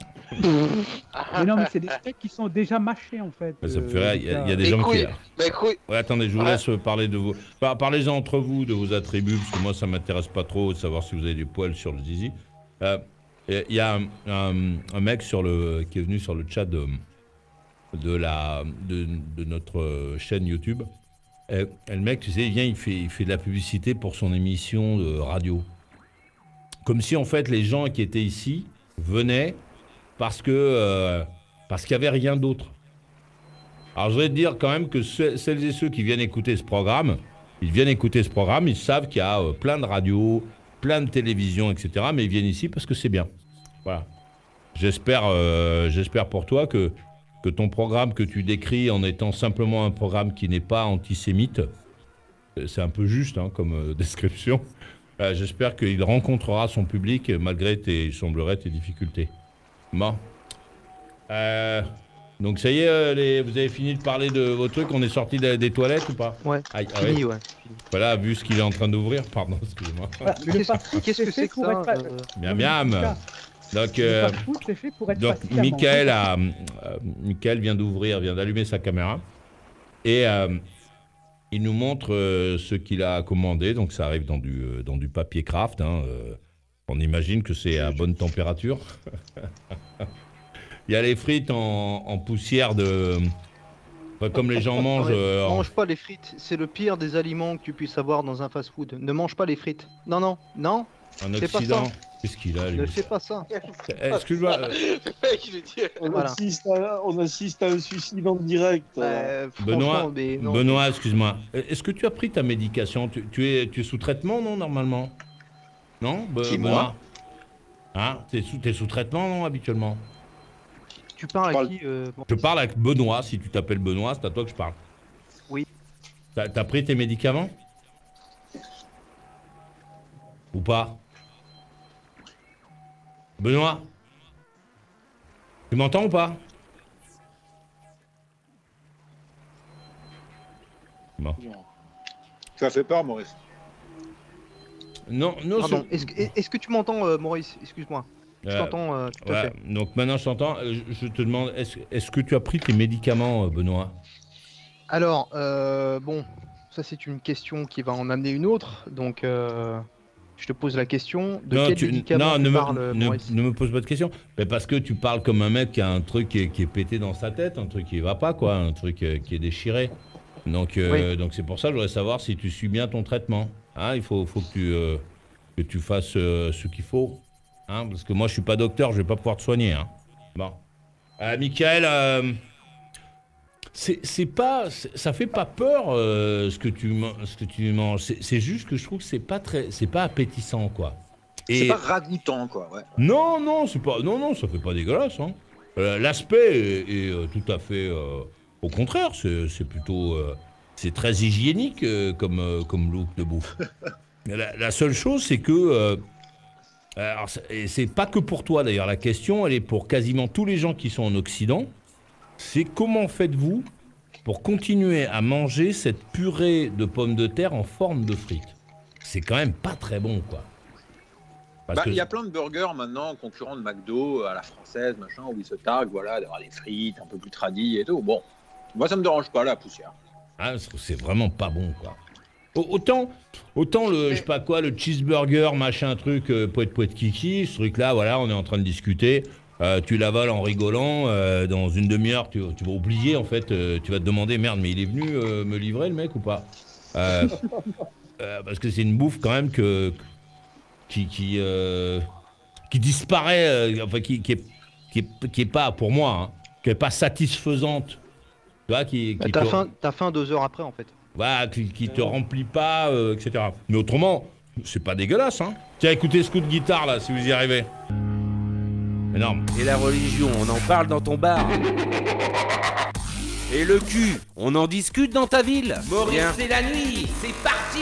Mais non, mais c'est des steaks qui sont déjà mâchés en fait. Ça me euh, fait rire, il y a, il y a des Les gens couilles, qui... mais couilles. Ouais, attendez, je vous Ouais. laisse parler de vos... Par- Parlez-en entre vous, de vos attributs, parce que moi, ça m'intéresse pas trop de savoir si vous avez des poils sur le zizi. Euh, Il y a un, un- un mec sur le, qui est venu sur le chat de, de, la, de, de notre chaîne YouTube. Et, et le mec, tu sais, il vient, il fait, il fait de la publicité pour son émission de radio. Comme si, en fait, les gens qui étaient ici venaient parce que euh, parce qu'il n'y avait rien d'autre. Alors, je voudrais te dire quand même que ce- celles et ceux qui viennent écouter ce programme, ils viennent écouter ce programme, ils savent qu'il y a euh, plein de radios, plein de télévisions, et cetera. Mais ils viennent ici parce que c'est bien. Voilà. J'espère, euh, j'espère pour toi que, que ton programme que tu décris en étant simplement un programme qui n'est pas antisémite, euh, c'est un peu juste hein, comme euh, description. Euh, j'espère qu'il rencontrera son public malgré tes, il semblerait, tes difficultés. Bon. Euh, donc ça y est, euh, les, vous avez fini de parler de vos trucs, on est sorti des, des toilettes ou pas? Ouais, Aïe, ah fini, ouais. ouais. Voilà, vu ce qu'il est en train d'ouvrir, pardon, excusez-moi. Voilà, le Qu'est-ce fast-food, qu'est-ce que fait c'est que pour ça être fa- euh, Miam miam. Donc, Le euh, fast-food, c'est fait pour être donc facile à Michael, manger. a, euh, Michael vient d'ouvrir, vient d'allumer sa caméra. Et euh, il nous montre euh, ce qu'il a commandé. Donc ça arrive dans du, euh, dans du papier craft. Hein, euh, on imagine que c'est à bonne température. Il y a les frites en, en poussière de... Enfin, comme les gens mangent... ouais, euh, en- mange pas les frites, c'est le pire des aliments que tu puisses avoir dans un fast-food. Ne mange pas les frites. Non, non, non, en c'est pas Occident. ça. Qu'est-ce qu'il a, lui Ne fais pas ça. Eh, Excuse-moi. euh, Le mec, je veux dire. On, Voilà. assiste à, on assiste à un suicide en direct. Euh, Benoît, franchement, mais non. Benoît, excuse-moi. Est-ce que tu as pris ta médication? tu, tu es, tu es sous traitement, non, normalement? Non, Be- Qui, Benoît moi Hein? T'es sous, t'es sous traitement, non, habituellement? Tu parles à parle- qui euh, bon, Je parle avec Benoît. Si tu t'appelles Benoît, c'est à toi que je parle. Oui. T'as, t'as pris tes médicaments? Ou pas? Benoît? Tu m'entends ou pas? Bon. Ça fait peur, Maurice. Non, non, Pardon, ce- est-ce que, est-ce que tu m'entends, euh, Maurice? Excuse-moi. Je Euh, t'entends euh, tout à Ouais, fait. donc maintenant je t'entends. Euh, Je, je te demande, est-ce, est-ce que tu as pris tes médicaments, euh, Benoît? Alors, euh, bon, ça c'est une question qui va en amener une autre. Donc, euh, je te pose la question. De non, quel tu, médicament non, tu ne, me, parles, ne- Maurice? ne me pose pas de questions. Mais parce que tu parles comme un mec qui a un truc qui est, qui est pété dans sa tête, un truc qui va pas, quoi, un truc euh, qui est déchiré. Donc, euh, donc c'est pour ça que je voudrais savoir si tu suis bien ton traitement. Hein, il faut, faut que tu, euh, que tu fasses euh, ce qu'il faut. Hein, parce que moi, je suis pas docteur, je vais pas pouvoir te soigner. Hein. Bon. Euh, Michael, euh, c'est c'est pas, c'est- ça fait pas peur euh, ce que tu man- ce que tu manges. C'est c'est juste que je trouve que c'est pas très, c'est pas appétissant, quoi. C'est Et pas ragoûtant, quoi. Ouais. non, non, c'est pas, non, non, ça fait pas dégueulasse. Hein. Euh, L'aspect est, est, euh, tout à fait, euh, au contraire, c'est c'est plutôt, euh, c'est très hygiénique euh, comme euh, comme look de bouffe. La, la seule chose, c'est que euh, alors, c'est- et c'est pas que pour toi d'ailleurs, la question, elle est pour quasiment tous les gens qui sont en Occident. C'est comment faites-vous pour continuer à manger cette purée de pommes de terre en forme de frites? C'est quand même pas très bon, quoi. Parce Bah, que- il y a plein de burgers maintenant, concurrents de McDo, à la française, machin, où ils se targuent, voilà, d'avoir les frites un peu plus tradies et tout. Bon, moi ça me dérange pas, la poussière. Ah, c'est vraiment pas bon, quoi. Au- Autant, autant le, je sais pas quoi, le cheeseburger, machin truc, euh, poète poète kiki, ce truc-là, voilà, on est en train de discuter. Euh, tu l'avales en rigolant, euh, dans une demi-heure, tu, tu vas oublier, en fait, euh, tu vas te demander, merde, mais il est venu euh, me livrer, le mec, ou pas? Euh, euh, Parce que c'est une bouffe, quand même, que, qui, qui, euh, qui disparaît, euh, enfin, qui, qui, est, qui, est, qui est pas, pour moi, hein, qui est pas satisfaisante. Tu vois, qui, Bah, qui T'as te- faim, t'as faim deux heures après, en fait. voilà, qui, qui te remplit pas, euh, et cetera. Mais autrement, c'est pas dégueulasse, hein. Tiens, écoutez ce coup de guitare là, si vous y arrivez. Énorme. Et la religion, on en parle dans ton bar. Et le cul, on en discute dans ta ville. Maurice, c'est la nuit, c'est parti.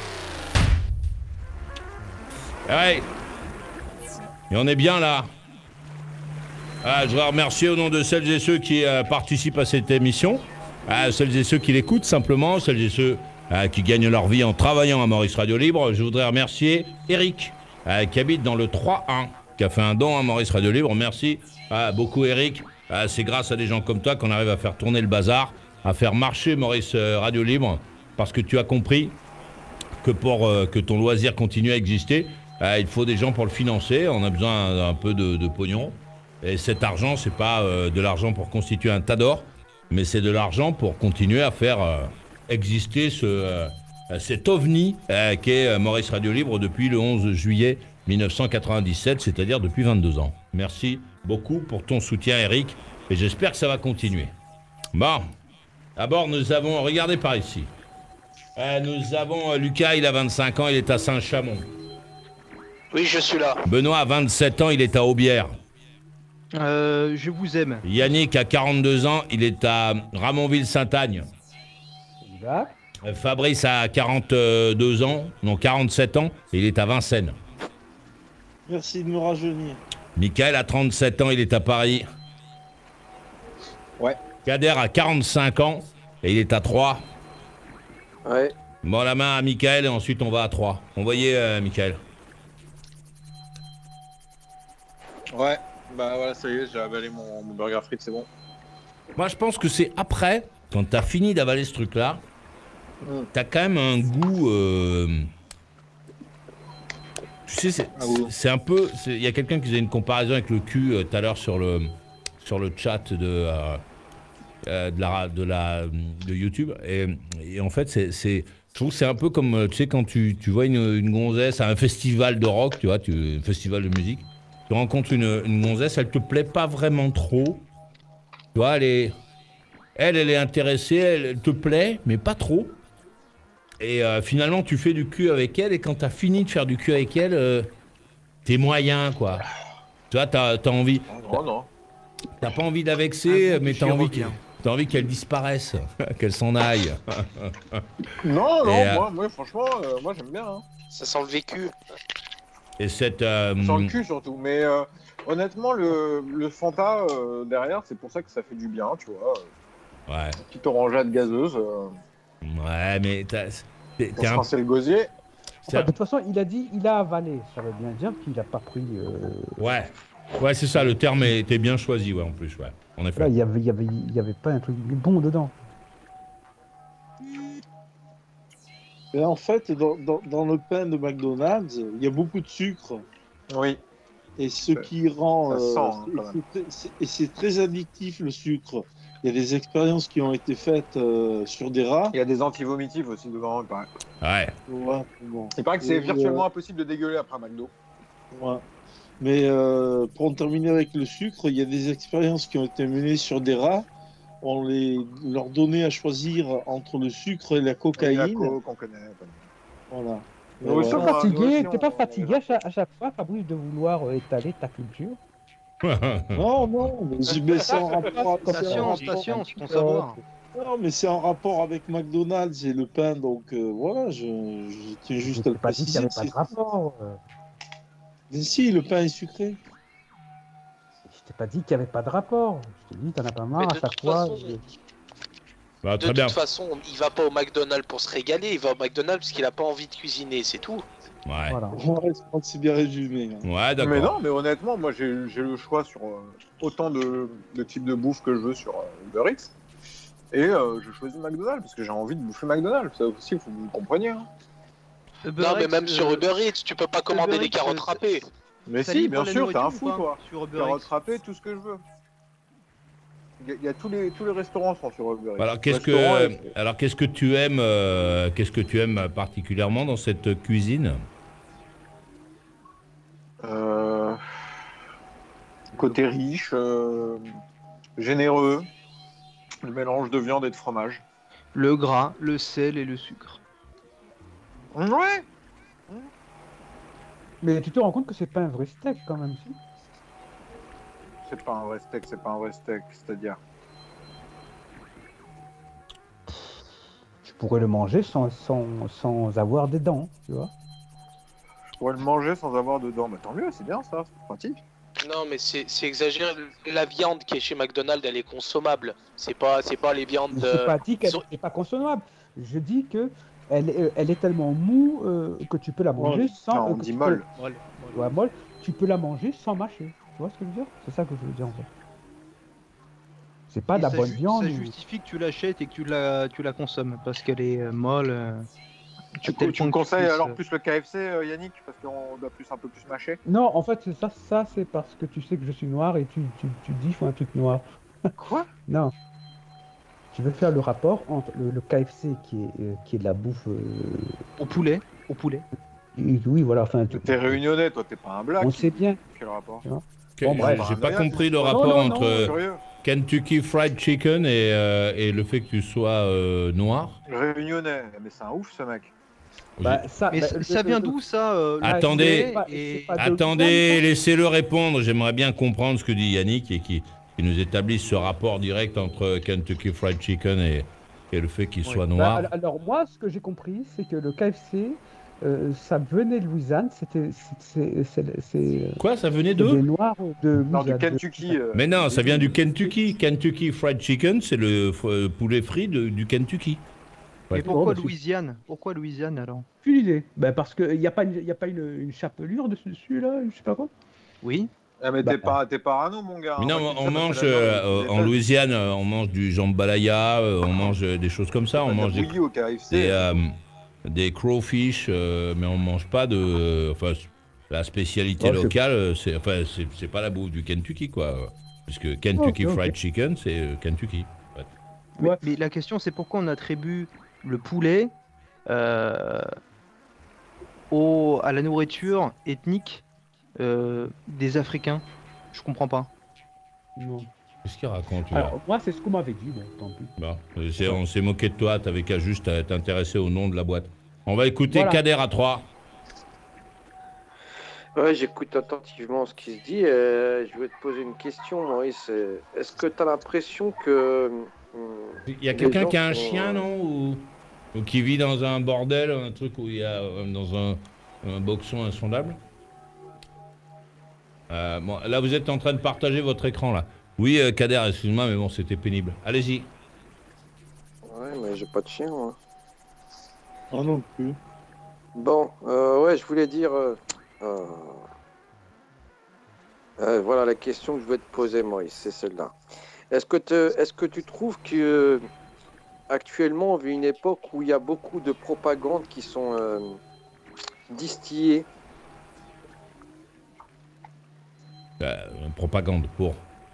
Ouais. Et on est bien là. Ah, je voudrais remercier au nom de celles et ceux qui euh, participent à cette émission, ah, celles et ceux qui l'écoutent simplement, celles et ceux ah, qui gagnent leur vie en travaillant à Maurice Radio Libre. Je voudrais remercier Eric, ah, qui habite dans le trois un, qui a fait un don à Maurice Radio Libre. Merci ah, beaucoup Eric. Ah, c'est grâce à des gens comme toi qu'on arrive à faire tourner le bazar, à faire marcher Maurice euh, Radio Libre, parce que tu as compris que pour euh, que ton loisir continue à exister, euh, il faut des gens pour le financer. On a besoin d'un peu de, de pognon. Et cet argent, c'est pas euh, de l'argent pour constituer un tas d'or, mais c'est de l'argent pour continuer à faire euh, exister ce, euh, cet ovni euh, qu'est euh, Maurice Radio Libre depuis le onze juillet mille neuf cent quatre-vingt-dix-sept, c'est-à-dire depuis vingt-deux ans. Merci beaucoup pour ton soutien, Eric, et j'espère que ça va continuer. Bon, d'abord, nous avons... Regardez par ici. Euh, nous avons euh, Lucas, il a vingt-cinq ans, il est à Saint-Chamond. Oui, je suis là. Benoît a vingt-sept ans, il est à Aubière. Euh, je vous aime. Yannick a quarante-deux ans, il est à Ramonville-Saint-Agne. Euh, Fabrice a quarante-deux ans, non quarante-sept ans, et il est à Vincennes. Merci de me rajeunir. Michael a trente-sept ans, il est à Paris. Ouais. Kader a quarante-cinq ans, et il est à Troyes. Ouais. Bon, la main à Michael, et ensuite on va à Troyes. Envoyez, euh, Michael. Ouais. Bah voilà, ça y est, j'ai avalé mon, mon burger frites, c'est bon. Moi, je pense que c'est après, quand t'as fini d'avaler ce truc-là, Mm. t'as quand même un goût... euh, Tu sais, c'est Ah oui. c'est un peu... Il y a quelqu'un qui faisait une comparaison avec le cul euh, tout à l'heure sur le, sur le chat de, euh, euh, de, la, de, la, de YouTube. Et, et en fait, c'est... c'est- Je trouve que c'est un peu comme, euh, tu sais, quand tu, tu vois une, une gonzesse à un festival de rock, tu vois, tu, un festival de musique, tu rencontres une, une gonzesse, elle te plaît pas vraiment trop. Tu vois, elle est... Elle, elle est intéressée, elle, elle te plaît, mais pas trop. Et euh, finalement, tu fais du cul avec elle, et quand t'as fini de faire du cul avec elle, euh, t'es moyen, quoi. Tu vois, t'as, t'as envie... Non, non. T'as pas envie de la vexer, Un mais coup, t'as je envie, reviens. qu'elle- t'as envie qu'elle disparaisse, qu'elle s'en aille. Non, non, Et, euh, moi, moi, franchement, euh, moi j'aime bien. Hein. Ça sent le vécu. Et cette... euh, Sans le cul surtout. Mais euh, honnêtement, le, le Fanta euh, derrière, c'est pour ça que ça fait du bien, tu vois. Ouais. Petite orangeade gazeuse. Euh, Ouais, mais t'as... T'es, pour t'es se un... rincer le gosier. c'est Enfin, un- de toute façon, il a dit il a avalé. Ça veut bien dire qu'il n'a pas pris. euh, Ouais. Ouais, c'est ça, le terme était bien choisi, ouais, en plus, ouais. En effet. Là, il y avait, il y avait, il y avait pas un truc bon dedans. Et en fait, dans, dans, dans le pain de McDonald's, il y a beaucoup de sucre. Oui. Et ce Ça- qui rend. ça euh, sent, hein, c'est- quand même. c'est- c'est- et c'est très addictif le sucre. Il y a des expériences qui ont été faites euh, sur des rats. Il y a des antivomitifs aussi dedans, il paraît. Ouais. Ouais, bon. Il paraît que c'est Et, virtuellement euh, impossible de dégueuler après un McDo. ouais. Mais euh, pour en terminer avec le sucre, il y a des expériences qui ont été menées sur des rats. On les, leur donnait à choisir entre le sucre et la Et cocaïne. la coke, qu'on connaît. Voilà. Nous Et aussi, T'es on voilà. pas va- nous fatigué, aussi, t'es pas on- fatigué à chaque, à chaque fois, Fabrice, de vouloir euh, étaler ta culture. Non, non, mais, je- mais c'est en rapport. c'est en Station, rapport- station, c'est ton savoir. Non, mais c'est en rapport avec McDonald's et le pain, donc euh, voilà, je, je tiens juste Je à t'ai le pas dit qu'il n'y préciser. avait pas de c'est- rapport. euh. Mais si, le pain est sucré. Je t'ai pas dit qu'il n'y avait pas de rapport. Je t'ai dit, t'en as pas Mais marre de à chaque toute fois. façon, je- Bah, De très bien. toute façon, il va pas au McDonald's pour se régaler, il va au McDonald's parce qu'il a pas envie de cuisiner, c'est tout. Ouais. Voilà. Ouais, je crois que c'est bien résumé. hein. Ouais, d'accord. Mais non, mais honnêtement, moi j'ai j'ai le choix sur euh, autant de, de types de bouffe que je veux sur euh, Uber Eats. Et euh, je choisis McDonald's parce que j'ai envie de bouffer McDonald's. Ça aussi, il faut que vous le compreniez. Hein. Uber non, mais Eats, même sur euh, Uber Eats, tu peux pas commander Uber des Eats, carottes euh, râpées. Mais ça si, livre bien la sûr, t'es un nourriture fou, ou pas toi. Sur Uber Carottes Eats. râpées, tout ce que je veux. Il y a, il y a tous, les, tous les restaurants sont sur Uber Eats. Alors qu'est-ce Restaurants que, et- alors qu'est-ce que tu aimes, euh, qu'est-ce que tu aimes particulièrement dans cette cuisine? Euh, Côté riche, euh, généreux, le mélange de viande et de fromage. Le gras, le sel et le sucre. Ouais. Mais tu te rends compte que c'est pas un vrai steak quand même, si? C'est pas un vrai steak, c'est pas un vrai steak, c'est-à-dire. Tu pourrais le manger sans, sans, sans avoir des dents, tu vois. Je pourrais le manger sans avoir de dents. Mais tant mieux, c'est bien ça, c'est pratique. Non, mais c'est c'est exagéré. La viande qui est chez McDonald's, elle est consommable. C'est pas, c'est pas les viandes. Je n'ai euh, pas dit qu'elle sont- n'est pas consommable. Je dis que elle, est- elle est tellement mou euh, que tu peux la manger Molle. sans. Non, euh, on que dit tu molle. peux- Molle. Ouais, molle. Tu peux la manger sans mâcher. Tu vois ce que je veux dire? C'est ça que je veux dire en fait. C'est pas Et de la ça bonne ju- viande. Ça ou- justifie que tu l'achètes et que tu la, tu la consommes parce qu'elle est euh, molle. euh, Tu, à tel tu point me que tu conseilles puisses, alors euh, plus le K F C, euh, Yannick, parce qu'on doit plus un peu plus mâcher. Non, en fait, c'est ça, ça c'est parce que tu sais que je suis noir et tu, tu, tu dis faut un truc noir. Quoi? Non. Tu veux faire le rapport entre le, le K F C qui est, euh, qui est de la bouffe. euh, Au poulet. Au poulet. et- oui, voilà. Enfin, tu- T'es réunionnais, toi, t'es pas un black. on sait bien. Quel rapport? tu vois. Que- Bon, j'ai- bref. J'ai pas Paranoïaque, compris le non, rapport non, non, entre Curieux. Kentucky Fried Chicken et, euh, et le fait que tu sois euh, noir. Réunionnais, mais c'est un ouf ce mec. Bah, ça, Mais bah, ça, le- ça le- vient le- d'où ça euh, le Attendez. poulet C'est et- pas- de Attendez, viande, laissez-le répondre. J'aimerais bien comprendre ce que dit Yannick et qui, qui nous établisse ce rapport direct entre Kentucky Fried Chicken et, et le fait qu'il Oui. soit Bah, noir. alors, alors, moi, ce que j'ai compris, c'est que le K F C, euh, ça venait de Louisiane. C'était, c'est, c'est, c'est, Quoi, ça venait c'est des d'eux? Noirs de Non, du Louisiane, de- Kentucky. euh, Mais non, ça vient du Kentucky. Kentucky Fried Chicken, c'est le f- poulet frit de- du Kentucky. Mais Ouais. pourquoi Oh, bah, Louisiane? Pourquoi Louisiane alors? Aucune idée. Bah, parce qu'il n'y a pas, une, y a pas une, une chapelure dessus, dessus, là, je sais pas quoi. Oui. Ah, mais Bah, t'es pas, t'es parano, mon gars. Mais hein. non, Moi, je dis on ça parce mange que la euh, viande, euh, je en déteste. Louisiane, euh, on mange du jambalaya, euh, on mange euh, des choses comme ça, on Pas de la mange des, bouillie au K F C. des, euh, des crawfish, euh, mais on mange pas de. euh, Enfin, la spécialité Oh, je sais locale, euh, c'est enfin, c'est c'est pas la bouffe du Kentucky, quoi. Puisque Kentucky Ok, ok. Fried Chicken, c'est euh, Kentucky. Ouais. Mais, Ouais. mais la question c'est pourquoi on attribue le poulet euh, au, à la nourriture ethnique euh, des Africains. Je comprends pas. Non. Qu'est-ce qu'il raconte là Alors, moi, c'est ce qu'on m'avait dit, bon, tant pis. Bon, euh, c'est- on s'est moqué de toi, t'avais qu'à juste euh, t'intéresser au nom de la boîte. On va écouter Voilà. Kader à trois. Ouais, j'écoute attentivement ce qui se dit. euh, je vais te poser une question, Maurice. Euh, Est-ce que tu as l'impression que. hum, Il y a les quelqu'un gens qui a un sont, chien, euh, non ou, ou qui vit dans un bordel, un truc où il y a euh, dans un, un boxon insondable. Euh, bon, là, vous êtes en train de partager votre écran, là. Oui, euh, Kader, excuse-moi, mais bon, c'était pénible. Allez-y. Ouais, mais j'ai pas de chien, moi. Ah non plus. Bon, euh, ouais, je voulais dire. euh, euh, euh, voilà la question que je voulais te poser, Maurice, c'est celle-là. Est-ce que, te- est-ce que tu trouves que euh, actuellement on vit une époque où il y a beaucoup de propagande qui sont euh, distillées? Euh, propagande pour.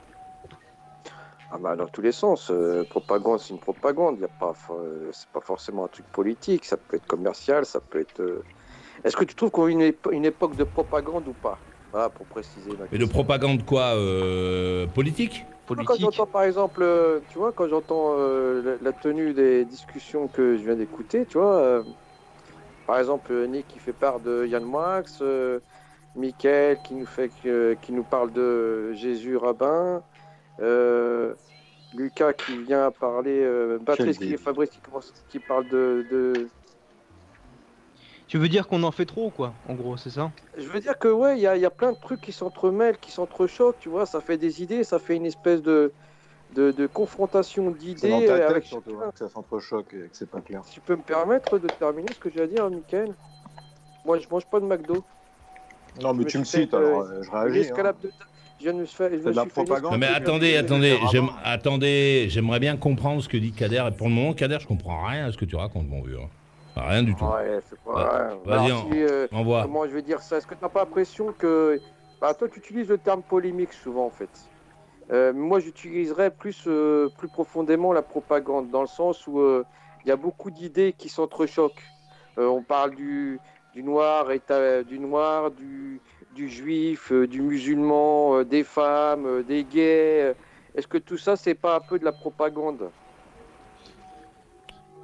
Ah bah dans tous les sens, euh, propagande c'est une propagande, y a pas, for- euh, c'est pas forcément un truc politique, ça peut être commercial, ça peut être. euh, Est-ce que tu trouves qu'on vit une, épo- une époque de propagande ou pas? Voilà pour préciser. ma Mais de question. propagande quoi euh, Politique Quand Politique. j'entends par exemple, euh, tu vois, quand j'entends euh, la, la tenue des discussions que je viens d'écouter, tu vois, euh, par exemple euh, Nick qui fait part de Yann Moix, euh, Mickaël qui nous fait que- qui nous parle de Jésus rabbin, euh, Lucas qui vient parler, euh, Patrice Quel qui débile. Fabrice qui, commence- qui parle de, de- Tu veux dire qu'on en fait trop, quoi, en gros, c'est ça? Je veux dire que ouais, il y a, il y a plein de trucs qui s'entremêlent, qui s'entrechoquent, tu vois, ça fait des idées, ça fait une espèce de, de, de confrontation C'est d'idées dans ta tête avec surtout, chacun. hein, que ça s'entrechoque et que c'est pas clair. Si tu peux me permettre de terminer ce que j'ai à dire, Mickaël. Moi, je mange pas de McDo. Non, mais Je tu me me suis fait, cites, alors euh, euh, je Une réagis. escalade hein. de ta- Je viens de me faire. je me de la suis fait une propagande. Non mais escalade de- attendez, de- attendez, de- j'aime, rabbin. attendez, j'aimerais bien comprendre ce que dit Kader. Et pour le moment, Kader, je comprends rien à ce que tu racontes, mon vieux. Enfin, rien du tout. Ouais, c'est pas. Ouais. ouais. Vas-y, Alors, on- si, euh, Envoie. Comment je vais dire ça? Est-ce que tu n'as pas l'impression que. Bah, toi, tu utilises le terme polémique souvent, en fait. Euh, moi, j'utiliserais plus, euh, plus profondément la propagande, dans le sens où euh, il y a beaucoup d'idées qui s'entrechoquent. Euh, on parle du, du noir, et t'as- du noir, du, du juif, euh, du musulman, euh, des femmes, euh, des gays. Est-ce que tout ça, c'est pas un peu de la propagande?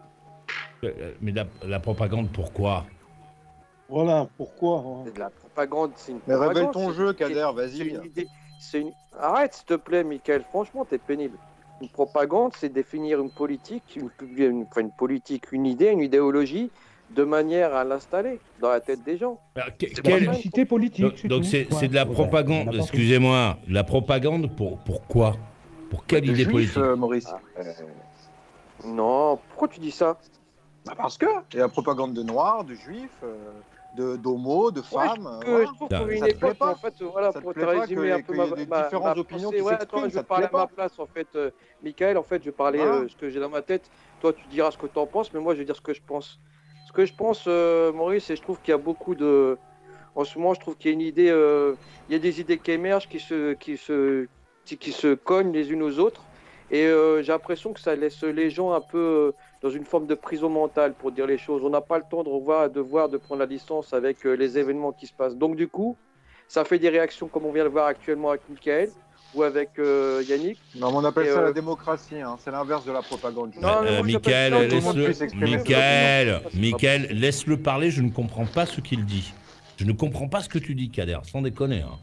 Euh, Mais la, la propagande, pourquoi? Voilà, pourquoi hein. C'est de la propagande, c'est une Mais propagande, révèle ton c'est- jeu, c'est- Kader, c'est vas-y. une idée- c'est une- Arrête, s'il te plaît, Michael. Franchement, t'es pénible. Une propagande, c'est définir une politique, une, une, enfin, une politique, une idée, une idéologie, de manière à l'installer dans la tête des gens. Alors, que- C'est quel- pas ça, Publicité politique. Donc donc tout. c'est Ouais. c'est de la Ouais, propagande, on a pas excusez-moi, la propagande pour, pour quoi? Pour quelle De idée juif, politique? euh, Maurice. Ah. Non, pourquoi tu dis ça? Bah parce que il y a la propagande de noirs, de juifs, euh, de d'homo, de Ouais, femmes. je trouve euh, que- voilà. je trouve Ça- qu'à une ça te plaît époque, pas en fait, voilà, Ça te pour te plaît pas résumer que- un peu qu'il y ma, ait des ma, différentes ma opinions pensée, qui ouais, s'expriment, attends, je ça te parle à plaît ma pas place, en fait, euh, Michael, en fait, je parlais Voilà. euh, ce que j'ai dans ma tête. Toi, tu diras ce que tu en penses, mais moi, je vais dire ce que je pense. Ce que je pense, euh, Maurice, c'est je trouve qu'il y a beaucoup de... En ce moment, je trouve qu'il y a une idée, euh, il y a des idées qui émergent, qui se, qui se, qui, qui se cognent les unes aux autres. Et euh, j'ai l'impression que ça laisse les gens un peu euh, dans une forme de prison mentale, pour dire les choses. On n'a pas le temps de revoir, de voir, de prendre la distance avec euh, les événements qui se passent. Donc du coup, ça fait des réactions comme on vient de le voir actuellement avec Michael ou avec euh, Yannick. Non, mais on appelle Et, ça euh, la démocratie, hein. C'est l'inverse de la propagande. Non, mais Euh, moi, j'appelle Michael, ça tout le monde laisse-le, puisse exprimer ses Michael, opinions. Michael, laisse-le parler, je ne comprends pas ce qu'il dit. Je ne comprends pas ce que tu dis, Kader, sans déconner. Hein.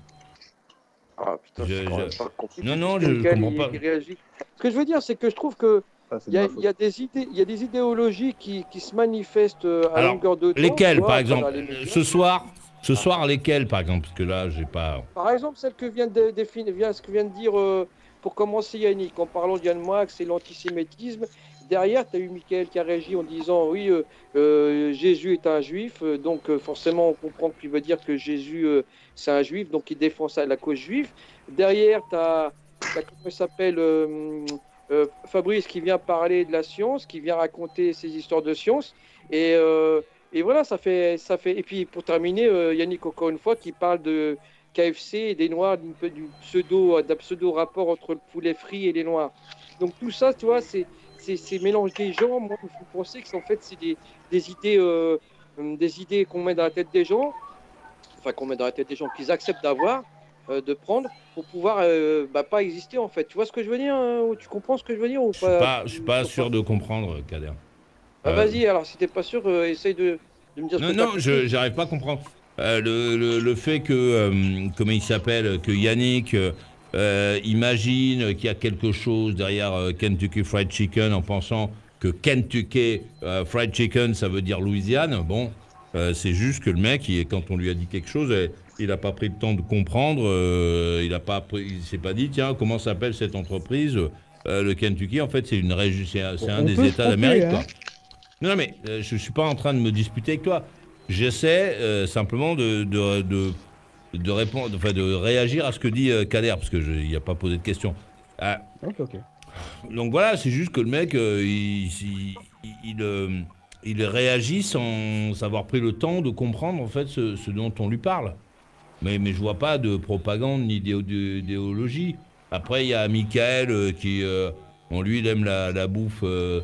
Ah putain, Je- c'est quand même je- pas compliqué. Non, non, Parce je que Michael, comprends il- pas. il réagit. Ce que je veux dire, c'est que je trouve que Ça, c'est il y, de a- ma faute. il y a des idées, il y a des idéologies qui, qui se manifestent euh, à Alors, longueur de temps. Lesquelles, tu vois, par à exemple? travers les médias. Ce soir, ce soir, lesquelles, par exemple? Parce que là, j'ai pas... Par exemple, celle que vient de définir, vient, ce que vient de dire, euh, pour commencer Yannick, en parlant d'Yann Moix, c'est l'antisémitisme. Derrière, tu as eu Michael qui a réagi en disant oui, euh, euh, Jésus est un juif, euh, donc euh, forcément on comprend qu'il veut dire que Jésus euh, c'est un juif, donc il défend ça, la cause juive. Derrière, tu as, comment il s'appelle, euh, euh, Fabrice qui vient parler de la science, qui vient raconter ses histoires de science. Et, euh, et voilà, ça fait, ça fait. Et puis pour terminer, euh, Yannick, encore une fois, qui parle de K F C et des Noirs, d'une peu- du pseudo, d'un pseudo rapport entre le poulet frit et les Noirs. Donc tout ça, tu vois, c'est c'est c'est mélange des gens. Moi, je pensais que en fait, c'est des, des idées, euh, des idées qu'on met dans la tête des gens, enfin qu'on met dans la tête des gens, qu'ils acceptent d'avoir, euh, de prendre, pour pouvoir euh, bah, pas exister en fait. Tu vois ce que je veux dire hein, ou tu comprends ce que je veux dire ou Je suis pas, je suis pas ou- sûr de comprendre, Kader. Bah, Euh, Vas-y, alors si t'es pas sûr, euh, essaye de, de me dire ce Non, que t'as non, compris. je j'arrive pas à comprendre. Euh, le, le, le fait que, euh, comment il s'appelle, que Yannick euh, euh, imagine qu'il y a quelque chose derrière euh, Kentucky Fried Chicken en pensant que Kentucky euh, Fried Chicken, ça veut dire Louisiane. Bon, euh, c'est juste que le mec, il, quand on lui a dit quelque chose, eh, il n'a pas pris le temps de comprendre. Euh, il a pas, pris- il s'est pas dit, tiens, comment s'appelle cette entreprise Euh, Le Kentucky, en fait, c'est une région, c'est un, c'est un On des peut se États tromper, d'Amérique, hein. quoi. Non, non, mais euh, je ne suis pas en train de me disputer avec toi. J'essaie euh, simplement de, de, de, de répondre, enfin, de réagir à ce que dit euh, Kader, parce qu'il n'a pas posé de questions. Ah, Ok, ok. donc voilà, c'est juste que le mec, euh, il, il, il, euh, il réagit sans avoir pris le temps de comprendre en fait ce, ce dont on lui parle. Mais, mais je vois pas de propagande ni d'idéo- d'idéologie. Après, il y a Michael euh, qui, euh, bon, lui, il aime la, la bouffe euh,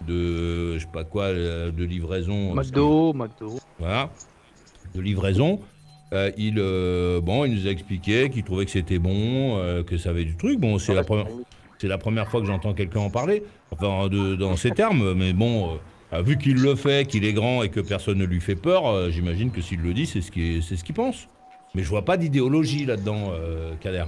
de, je sais pas quoi, euh, de livraison. McDo, McDo. Voilà, de livraison. Euh, il, euh, bon, il nous a expliqué qu'il trouvait que c'était bon, euh, que ça avait du truc. Bon, c'est la première, c'est la première fois que j'entends quelqu'un en parler, enfin, de, dans ces termes. Mais bon, euh, vu qu'il le fait, qu'il est grand et que personne ne lui fait peur, euh, j'imagine que s'il le dit, c'est ce qu'il, c'est ce qu'il pense. Mais je vois pas d'idéologie là-dedans, euh, Kader.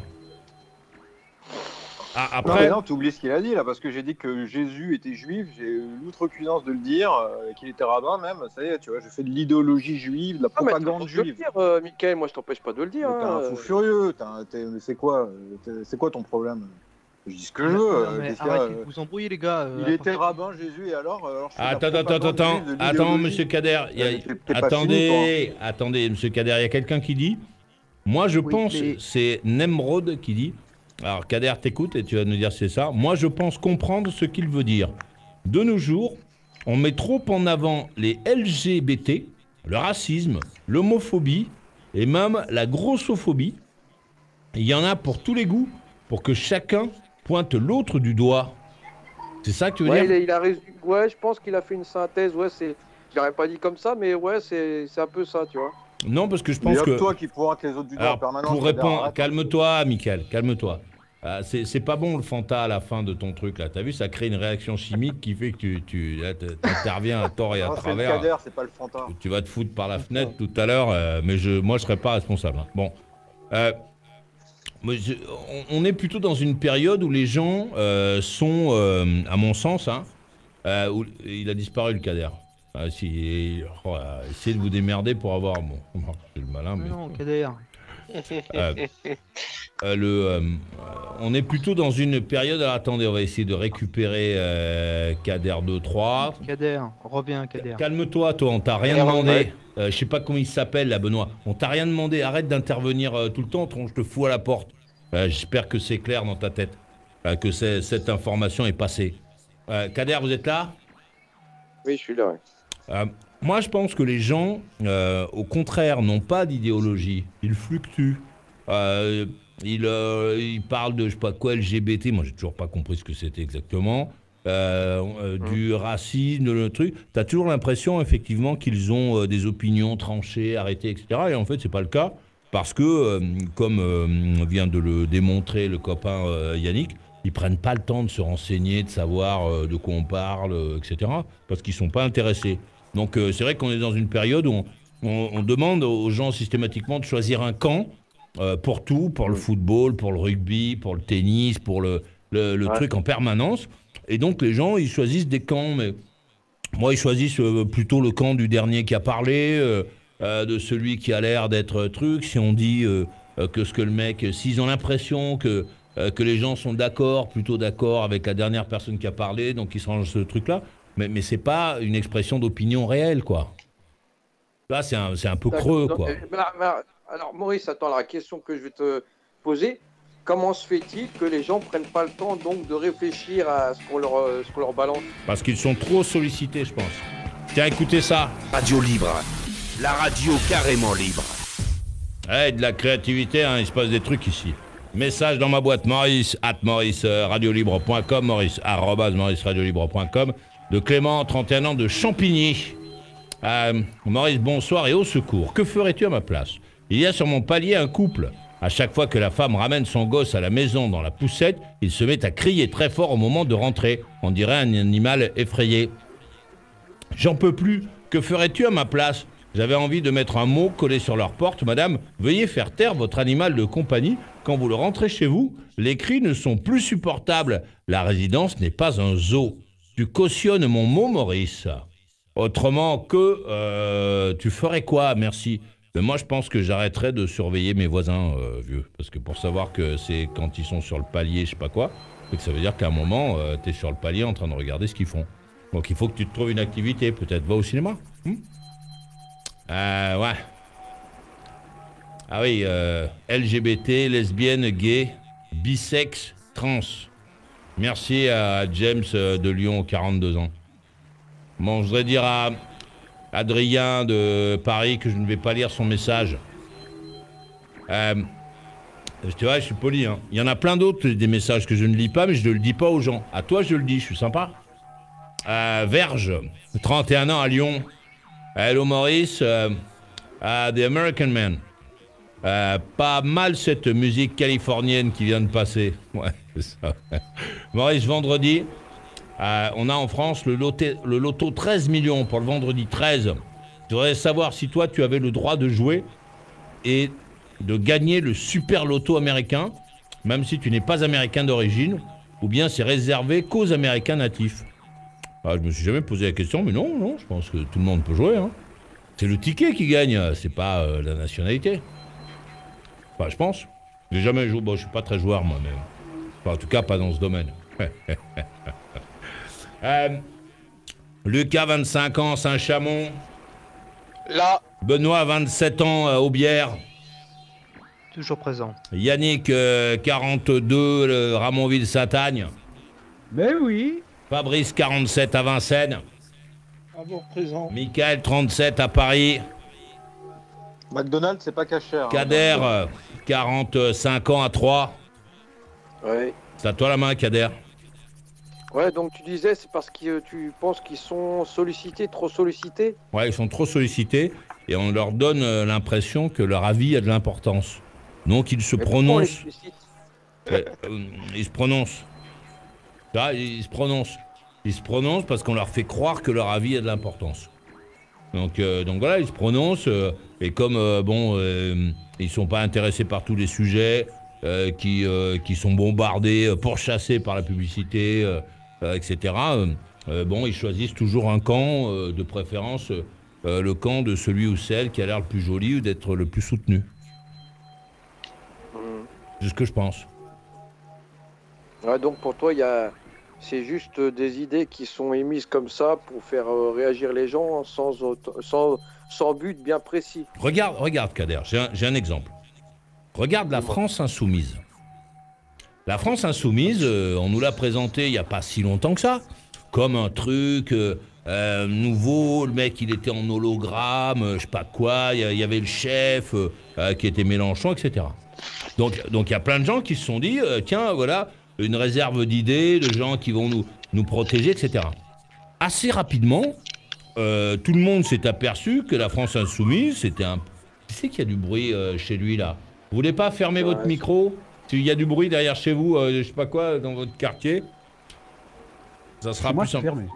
Ah, Non, après, mais non, tu oublies ce qu'il a dit là, parce que j'ai dit que Jésus était juif, j'ai eu l'outrecuidance de le dire, euh, qu'il était rabbin même, ça y est, tu vois, je fais de l'idéologie juive, de la Ah, mais t'as le propagande droit de le juive. dire, euh, Michael, moi je t'empêche pas de le dire. Mais T'es hein, un euh. fou furieux, t'es un- t'es- mais c'est quoi, euh, t'es- c'est quoi ton problème? Je dis ce que je veux. Non, euh, mais qu'est-ce qu'il y a, arrêtez euh, de vous embrouiller, les gars. euh, Il à était part- rabbin, Jésus, et alors, euh, alors je fais de la attends, attends, attends, propagande attends, juive, de attends, l'idéologie. monsieur Kader, il y a- Euh, t'es- t'es pas attendez, attendez, monsieur Kader, il y a quelqu'un qui dit, moi je Oui, pense, mais- c'est Nemrod qui dit, alors Kader t'écoute et tu vas nous dire si c'est ça, moi je pense comprendre ce qu'il veut dire. De nos jours, on met trop en avant les L G B T, le racisme, l'homophobie et même la grossophobie. Il y en a pour tous les goûts, pour que chacun pointe l'autre du doigt. C'est ça que tu veux Ouais, dire il a, il a résumé- ouais, je pense qu'il a fait une synthèse. Ouais, c'est. Je l'aurais pas dit comme ça, mais ouais, c'est c'est un peu ça, tu vois. Non, parce que je Il y pense a que... que toi qui pointe les autres du doigt en Alors, permanence. pour Kader, répondre, arrête. calme-toi, Michael, calme-toi. Ah, c'est c'est pas bon le Fanta à la fin de ton truc là. T'as vu, ça crée une réaction chimique qui fait que tu, tu interviens à tort et à Non, c'est le travers. Kader, c'est pas le Fanta. Tu vas te foutre par la fenêtre tout à l'heure, euh, mais je, moi je serais pas responsable. hein. Bon, euh, moi, je- on, on est plutôt dans une période où les gens euh, sont, euh, à mon sens, hein, euh, où, il a disparu le Kader. Ah, si, oh, euh, essayez de vous démerder pour avoir bon, c'est le malin, mais. Non, Kader. Euh, euh, le, euh, on est plutôt dans une période. Alors, attendez, on va essayer de récupérer euh, Kader deux trois. Kader, reviens, Kader. Calme-toi, toi, on t'a rien Kader, demandé. ouais. Euh, je sais pas comment il s'appelle, là, Benoît. On t'a rien demandé. Arrête d'intervenir euh, tout le temps, tron, je te fous à la porte. Euh, J'espère que c'est clair dans ta tête, euh, que c'est- cette information est passée. Euh, Kader, vous êtes là? Oui, je suis là. Ouais. Euh, moi, je pense que les gens, euh, au contraire, n'ont pas d'idéologie. Ils fluctuent. Euh, ils, euh, ils parlent de, je sais pas quoi, L G B T. Moi, j'ai toujours pas compris ce que c'était exactement. Euh, euh, du racisme, le truc. T'as toujours l'impression, effectivement, qu'ils ont euh, des opinions tranchées, arrêtées, et cetera. Et en fait, c'est pas le cas. Parce que, euh, comme euh, vient de le démontrer le copain euh, Yannick, ils prennent pas le temps de se renseigner, de savoir euh, de quoi on parle, euh, et cetera. Parce qu'ils sont pas intéressés. Donc euh, c'est vrai qu'on est dans une période où on, on- on demande aux gens systématiquement de choisir un camp euh, pour tout, pour le football, pour le rugby, pour le tennis, pour le, le- le Ouais. truc en permanence. Et donc les gens, ils choisissent des camps. Mais moi, ils choisissent euh, plutôt le camp du dernier qui a parlé, euh, euh, de celui qui a l'air d'être truc. Si on dit euh, euh, que ce que le mec, euh, s'ils ont l'impression que, euh, que les gens sont d'accord, plutôt d'accord avec la dernière personne qui a parlé, donc ils se rangent ce truc-là. Mais, mais c'est pas une expression d'opinion réelle, quoi. Là, c'est un, c'est un peu creux, D'accord. quoi. Euh, bah, bah, alors, Maurice, attends, la question que je vais te poser, comment se fait-il que les gens prennent pas le temps donc de réfléchir à ce qu'on leur, euh, ce qu'on leur balance? Parce qu'ils sont trop sollicités, je pense. Tiens, écoutez ça. Radio libre. La radio carrément libre. Eh, de la créativité, hein, il se passe des trucs ici. Message dans ma boîte, Maurice, at maurice radiolibre point com, Maurice, arrobase maurice radiolibre point com, de Clément, trente et un ans, de Champigny. Euh, Maurice, bonsoir et au secours. Que ferais-tu à ma place? Il y a sur mon palier un couple. À chaque fois que la femme ramène son gosse à la maison dans la poussette, il se met à crier très fort au moment de rentrer. On dirait un animal effrayé. J'en peux plus. Que ferais-tu à ma place? J'avais envie de mettre un mot collé sur leur porte. Madame, veuillez faire taire votre animal de compagnie. Quand vous le rentrez chez vous, les cris ne sont plus supportables. La résidence n'est pas un zoo. Tu cautionnes mon mot, Maurice. Autrement que, euh, tu ferais quoi? Merci. Mais moi, je pense que j'arrêterais de surveiller mes voisins, euh, vieux. Parce que pour savoir que c'est quand ils sont sur le palier, je sais pas quoi, c'est que ça veut dire qu'à un moment, euh, tu es sur le palier en train de regarder ce qu'ils font. Donc il faut que tu te trouves une activité. Peut-être va au cinéma. Hmm euh, ouais. Ah oui, euh, L G B T, lesbienne, gay, bisex, trans. Merci à James euh, de Lyon, quarante-deux ans. Bon, je voudrais dire à Adrien de Paris que je ne vais pas lire son message. Euh, tu vois, je suis poli. Hein. Il y en a plein d'autres, des messages que je ne lis pas, mais je ne le dis pas aux gens. À toi, je le dis, je suis sympa. Euh, Verge, trente et un ans à Lyon. Hello Maurice, euh, uh, The American Man. Euh, pas mal cette musique californienne qui vient de passer. Ouais, c'est ça. Maurice, vendredi, euh, on a en France le, loté, le loto treize millions pour le vendredi treize. Je voudrais savoir si toi, tu avais le droit de jouer et de gagner le super loto américain, même si tu n'es pas américain d'origine, ou bien c'est réservé qu'aux Américains natifs. Ah, je me suis jamais posé la question, mais non, non, je pense que tout le monde peut jouer. Hein. C'est le ticket qui gagne, c'est pas euh, la nationalité. Enfin, je pense. J'ai jamais joué. Bon, je suis pas très joueur, moi, mais. Enfin, en tout cas, pas dans ce domaine. euh, Lucas, vingt-cinq ans, Saint-Chamond. Là. Benoît, vingt-sept ans, euh, Aubière. Toujours présent. Yannick, euh, quarante-deux, le Ramonville-Saint-Agne. Mais oui. Fabrice, quarante-sept à Vincennes. Avoir présent. Michael, trente-sept à Paris. McDonald's, c'est pas caché. Hein, Kader, euh, quarante-cinq ans à Troyes. Ouais. C'est à toi la main, Kader. Ouais, donc tu disais, c'est parce que euh, tu penses qu'ils sont sollicités, trop sollicités? Ouais, ils sont trop sollicités et on leur donne euh, l'impression que leur avis a de l'importance. Donc ils se Mais pourquoi on les prononcent. sollicite? euh, euh, ils se prononcent. Là, ils se prononcent. Ils se prononcent parce qu'on leur fait croire que leur avis a de l'importance. Donc, euh, donc voilà, ils se prononcent. Euh, et comme, euh, bon, euh, ils sont pas intéressés par tous les sujets, euh, qui, euh, qui sont bombardés, euh, pourchassés par la publicité, euh, euh, et cetera, euh, euh, bon, ils choisissent toujours un camp, euh, de préférence, euh, le camp de celui ou celle qui a l'air le plus joli ou d'être le plus soutenu. Mmh. C'est ce que je pense. Ouais, donc pour toi, il y a... c'est juste des idées qui sont émises comme ça pour faire euh, réagir les gens sans, auto- sans, sans but bien précis. Regarde, regarde Kader, j'ai un, j'ai un exemple. Regarde la France insoumise. La France insoumise, euh, on nous l'a présentée il n'y a pas si longtemps que ça, comme un truc euh, euh, nouveau, le mec il était en hologramme, euh, je sais pas quoi, il y, y avait le chef euh, euh, qui était Mélenchon, et cetera. Donc donc il y a plein de gens qui se sont dit, euh, tiens voilà, une réserve d'idées, de gens qui vont nous, nous protéger, et cetera. Assez rapidement, euh, tout le monde s'est aperçu que la France insoumise, c'était un... Qui c'est qu'il y a du bruit euh, chez lui là? Vous voulez pas fermer ouais, votre micro? Il y a du bruit derrière chez vous, euh, je sais pas quoi, dans votre quartier. Ça sera moi, plus simple. Fermé.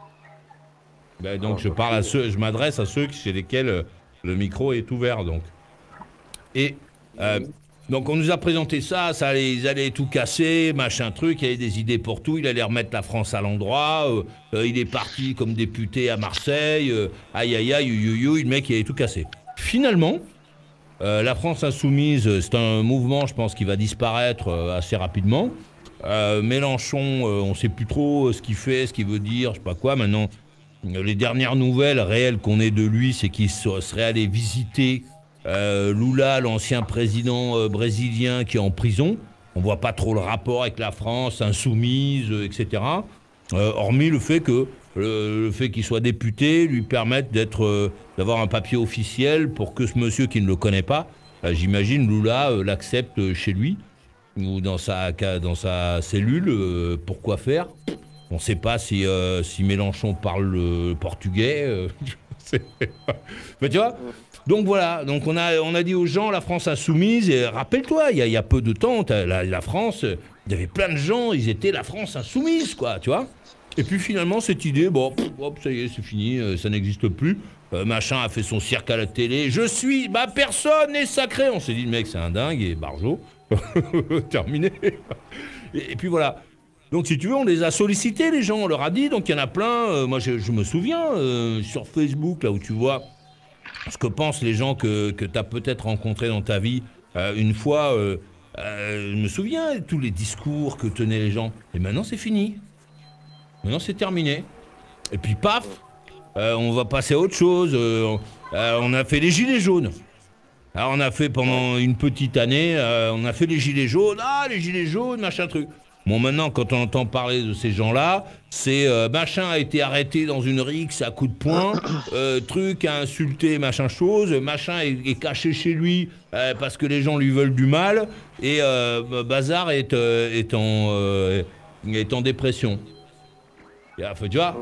Ben, donc je parle à ceux, je m'adresse à ceux chez lesquels euh, le micro est ouvert donc. Et euh, donc on nous a présenté ça, ça allait, ils allaient tout casser, machin truc, il y avait des idées pour tout, il allait remettre la France à l'endroit, euh, euh, il est parti comme député à Marseille, euh, aïe aïe aïe, you, you, you, le mec il avait tout cassé. Finalement, euh, la France insoumise, c'est un mouvement je pense qui va disparaître euh, assez rapidement. Euh, Mélenchon, euh, on ne sait plus trop ce qu'il fait, ce qu'il veut dire, je sais pas quoi. Maintenant, les dernières nouvelles réelles qu'on ait de lui, c'est qu'il serait allé visiter euh, Lula, l'ancien président euh, brésilien qui est en prison. On voit pas trop le rapport avec la France insoumise, euh, et cetera. Euh, hormis le fait que le, le fait qu'il soit député lui permette d'être, euh, d'avoir un papier officiel pour que ce monsieur qui ne le connaît pas, euh, j'imagine Lula euh, l'accepte chez lui ou dans sa, dans sa cellule. Euh, pourquoi faire? On ne sait pas si, euh, si Mélenchon parle le portugais. Euh, mais tu vois? Donc voilà, donc on a, on a dit aux gens, la France insoumise, et rappelle-toi, il y, y a peu de temps, la, la France, il y avait plein de gens, ils étaient la France insoumise, quoi, tu vois? Et puis finalement, cette idée, bon, pff, hop, ça y est, c'est fini, euh, ça n'existe plus. Euh, machin a fait son cirque à la télé. Je suis, bah personne n'est sacré. On s'est dit, le mec, c'est un dingue, et Barjot. Terminé. Et, et puis voilà. Donc si tu veux, on les a sollicités, les gens, on leur a dit, donc il y en a plein. Euh, moi, je, je me souviens, euh, sur Facebook, là où tu vois ce que pensent les gens que, que tu as peut-être rencontrés dans ta vie euh, une fois. Euh, euh, je me souviens de tous les discours que tenaient les gens. Et maintenant, c'est fini. Maintenant, c'est terminé. Et puis, paf, euh, on va passer à autre chose. Euh, euh, on a fait les gilets jaunes. Alors, on a fait pendant une petite année, euh, on a fait les gilets jaunes. Ah, les gilets jaunes, machin truc. Bon, maintenant, quand on entend parler de ces gens-là, c'est euh, machin a été arrêté dans une rixe à coups de poing, euh, truc a insulté machin chose, machin est, est caché chez lui euh, parce que les gens lui veulent du mal, et euh, Bazar est, euh, est, en, euh, est en dépression. Et, tu vois.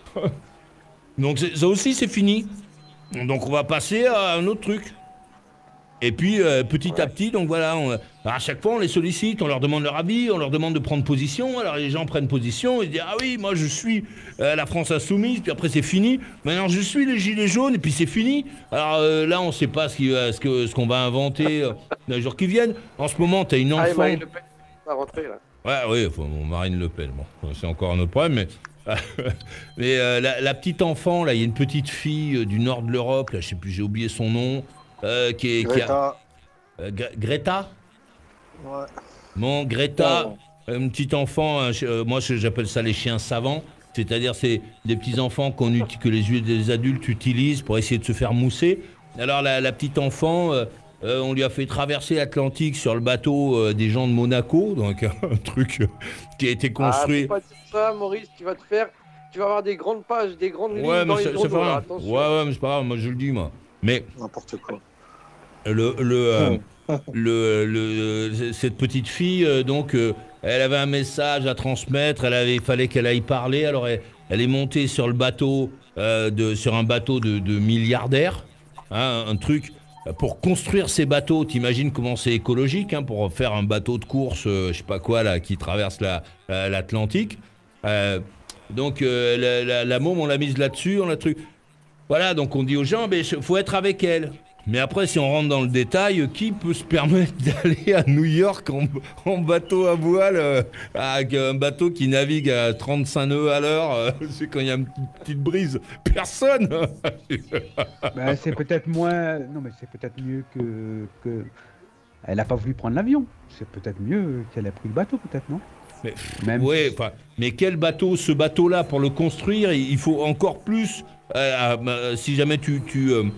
Donc ça aussi, c'est fini. Donc on va passer à un autre truc. Et puis, euh, petit ouais. à petit, donc voilà, on, à chaque fois, on les sollicite, on leur demande leur avis, on leur demande de prendre position. Alors, les gens prennent position, ils disent « Ah oui, moi, je suis euh, la France insoumise », puis après, c'est fini. Maintenant, je suis les Gilets jaunes, et puis c'est fini. Alors euh, là, on ne sait pas ce, qui, euh, ce, que, ce qu'on va inventer euh, dans les jours qui viennent. En ce moment, tu as une enfant... Ah, Marine Le Pen va rentrer, là. Ouais, oui, faut, bon, Marine Le Pen, bon, c'est encore un autre problème, mais... mais euh, la, la petite enfant, là, il y a une petite fille euh, du nord de l'Europe, là, je sais plus, j'ai oublié son nom... Euh, qui est, Greta. Qui a, euh, Gre- Greta Ouais. Bon, Greta, oh. Un petit enfant, euh, euh, moi j'appelle ça les chiens savants, c'est-à-dire c'est des petits enfants qu'on uti- que les, les adultes utilisent pour essayer de se faire mousser. Alors la, la petite enfant, euh, euh, on lui a fait traverser l'Atlantique sur le bateau euh, des gens de Monaco, donc un truc euh, qui a été construit. Ah, faut pas dire ça, Maurice, tu vas te faire, tu vas avoir des grandes pages, des grandes lignes ouais, dans mais les c'est, c'est journaux, pas grave. Ouais, ouais, mais c'est pas grave, moi je le dis, moi. Mais n'importe quoi. Le, le, euh, le, le, cette petite fille, euh, donc, euh, elle avait un message à transmettre. Elle avait, il fallait qu'elle aille parler. Alors, elle, elle est montée sur le bateau, euh, de, sur un bateau de, de milliardaires, hein, un truc pour construire ces bateaux, t'imagines comment c'est écologique, hein, pour faire un bateau de course, euh, je sais pas quoi, là, qui traverse la, la- l'Atlantique. Euh, donc, euh, la, la, la môme, on l'a mise là-dessus, on l'a truc. Voilà, donc on dit aux gens, il faut être avec elle. Mais après, si on rentre dans le détail, qui peut se permettre d'aller à New York en, en bateau à voile, euh, avec un bateau qui navigue à trente-cinq nœuds à l'heure, euh, c'est quand il y a une petite brise. Personne. Ben, c'est peut-être moins. Non, mais c'est peut-être mieux que. que... Elle n'a pas voulu prendre l'avion. C'est peut-être mieux qu'elle ait pris le bateau, peut-être, non? Mais, Même ouais, enfin, mais quel bateau? Ce bateau-là, pour le construire, il il faut encore plus. euh, euh, si jamais tu, tu, euh,